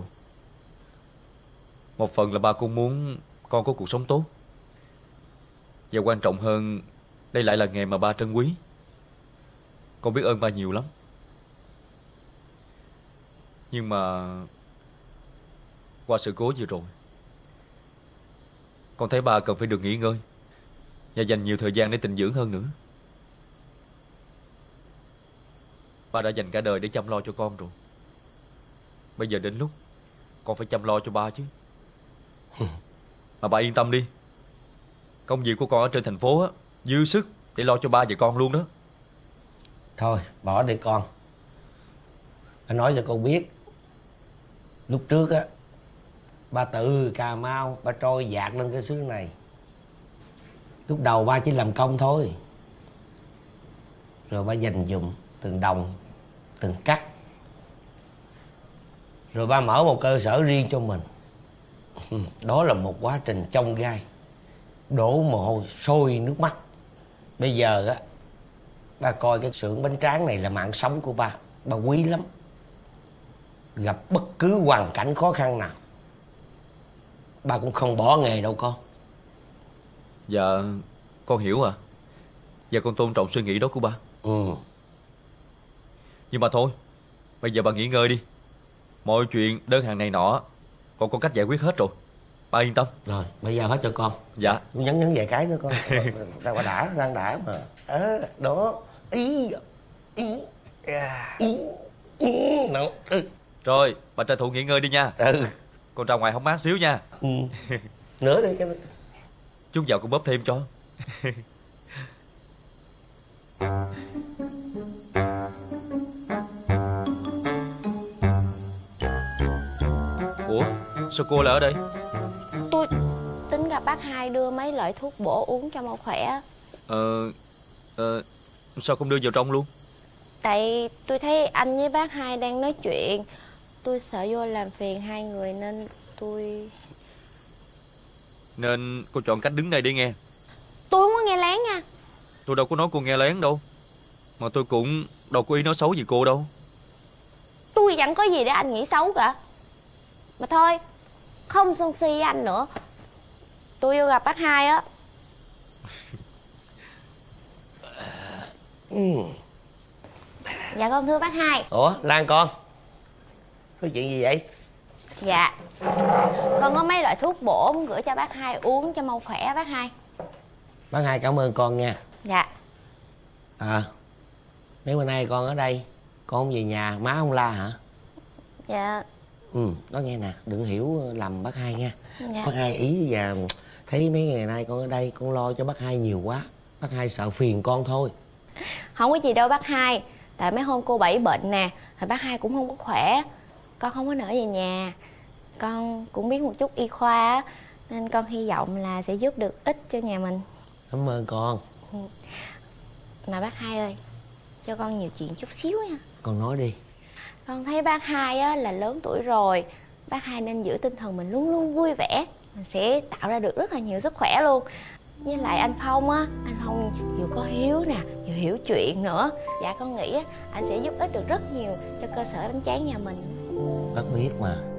Một phần là ba cũng muốn con có cuộc sống tốt, và quan trọng hơn, đây lại là nghề mà ba trân quý. Con biết ơn ba nhiều lắm. Nhưng mà qua sự cố vừa rồi, con thấy ba cần phải được nghỉ ngơi và dành nhiều thời gian để tịnh dưỡng hơn nữa. Ba đã dành cả đời để chăm lo cho con rồi. Bây giờ đến lúc con phải chăm lo cho ba chứ. Mà ba yên tâm đi, công việc của con ở trên thành phố á, dư sức để lo cho ba và con luôn đó. Thôi bỏ đi con. Anh nói cho con biết, lúc trước á, ba từ Cà Mau ba trôi dạt lên cái xứ này. Lúc đầu ba chỉ làm công thôi, rồi ba dành dụm từng đồng từng cắt, rồi ba mở một cơ sở riêng cho mình. Đó là một quá trình chông gai, đổ mồ hôi sôi nước mắt. Bây giờ á, ba coi cái xưởng bánh tráng này là mạng sống của ba quý lắm. Gặp bất cứ hoàn cảnh khó khăn nào, ba cũng không bỏ nghề đâu con. Dạ con hiểu à, và con tôn trọng suy nghĩ đó của ba. Nhưng mà thôi, bây giờ ba nghỉ ngơi đi. Mọi chuyện đơn hàng này nọ con có cách giải quyết hết rồi, ba yên tâm. Rồi bây giờ hết cho con. Dạ. Nhấn vài cái nữa con. Đang đã mà. Đó. Ý. Rồi bà tranh thủ nghỉ ngơi đi nha. Con ra ngoài hóng mát xíu nha. Nữa đi cái. Chút vào con bóp thêm cho. Ủa sao cô lại ở đây? Tôi tính gặp bác Hai đưa mấy loại thuốc bổ uống cho mau khỏe. Sao không đưa vào trong luôn? Tại tôi thấy anh với bác Hai đang nói chuyện, tôi sợ vô làm phiền hai người nên tôi... Nên cô chọn cách đứng đây để nghe. Tôi không có nghe lén nha. Tôi đâu có nói cô nghe lén đâu. Mà tôi cũng đâu có ý nói xấu gì cô đâu. Tôi chẳng có gì để anh nghĩ xấu cả. Mà thôi, không sân si với anh nữa. Tôi vô gặp bác Hai á. Dạ con thưa bác Hai. Ủa Lan con, có chuyện gì vậy? Dạ, con có mấy loại thuốc bổ muốn gửi cho bác Hai uống cho mau khỏe bác Hai. Bác Hai cảm ơn con nha. Dạ. Nếu bữa nay con ở đây, con không về nhà, má không la hả? Dạ. Nói nghe nè, đừng hiểu lầm bác Hai nha. Dạ. Bác Hai ý và thấy mấy ngày nay con ở đây, con lo cho bác Hai nhiều quá. Bác Hai sợ phiền con thôi. Không có gì đâu bác Hai. Tại mấy hôm cô Bảy bệnh nè, thì bác Hai cũng không có khỏe. Con không có nỡ về nhà. Con cũng biết một chút y khoa á, nên con hy vọng là sẽ giúp được ích cho nhà mình. Cảm ơn con. Mà bác Hai ơi, cho con nhiều chuyện chút xíu nha. Con nói đi. Con thấy bác Hai á là lớn tuổi rồi, bác Hai nên giữ tinh thần mình luôn luôn vui vẻ, mình sẽ tạo ra được rất là nhiều sức khỏe luôn. Với lại anh Phong á, anh Phong vừa có hiếu nè, vừa hiểu chuyện nữa. Dạ con nghĩ á, anh sẽ giúp ích được rất nhiều cho cơ sở bánh tráng nhà mình. Bác biết mà.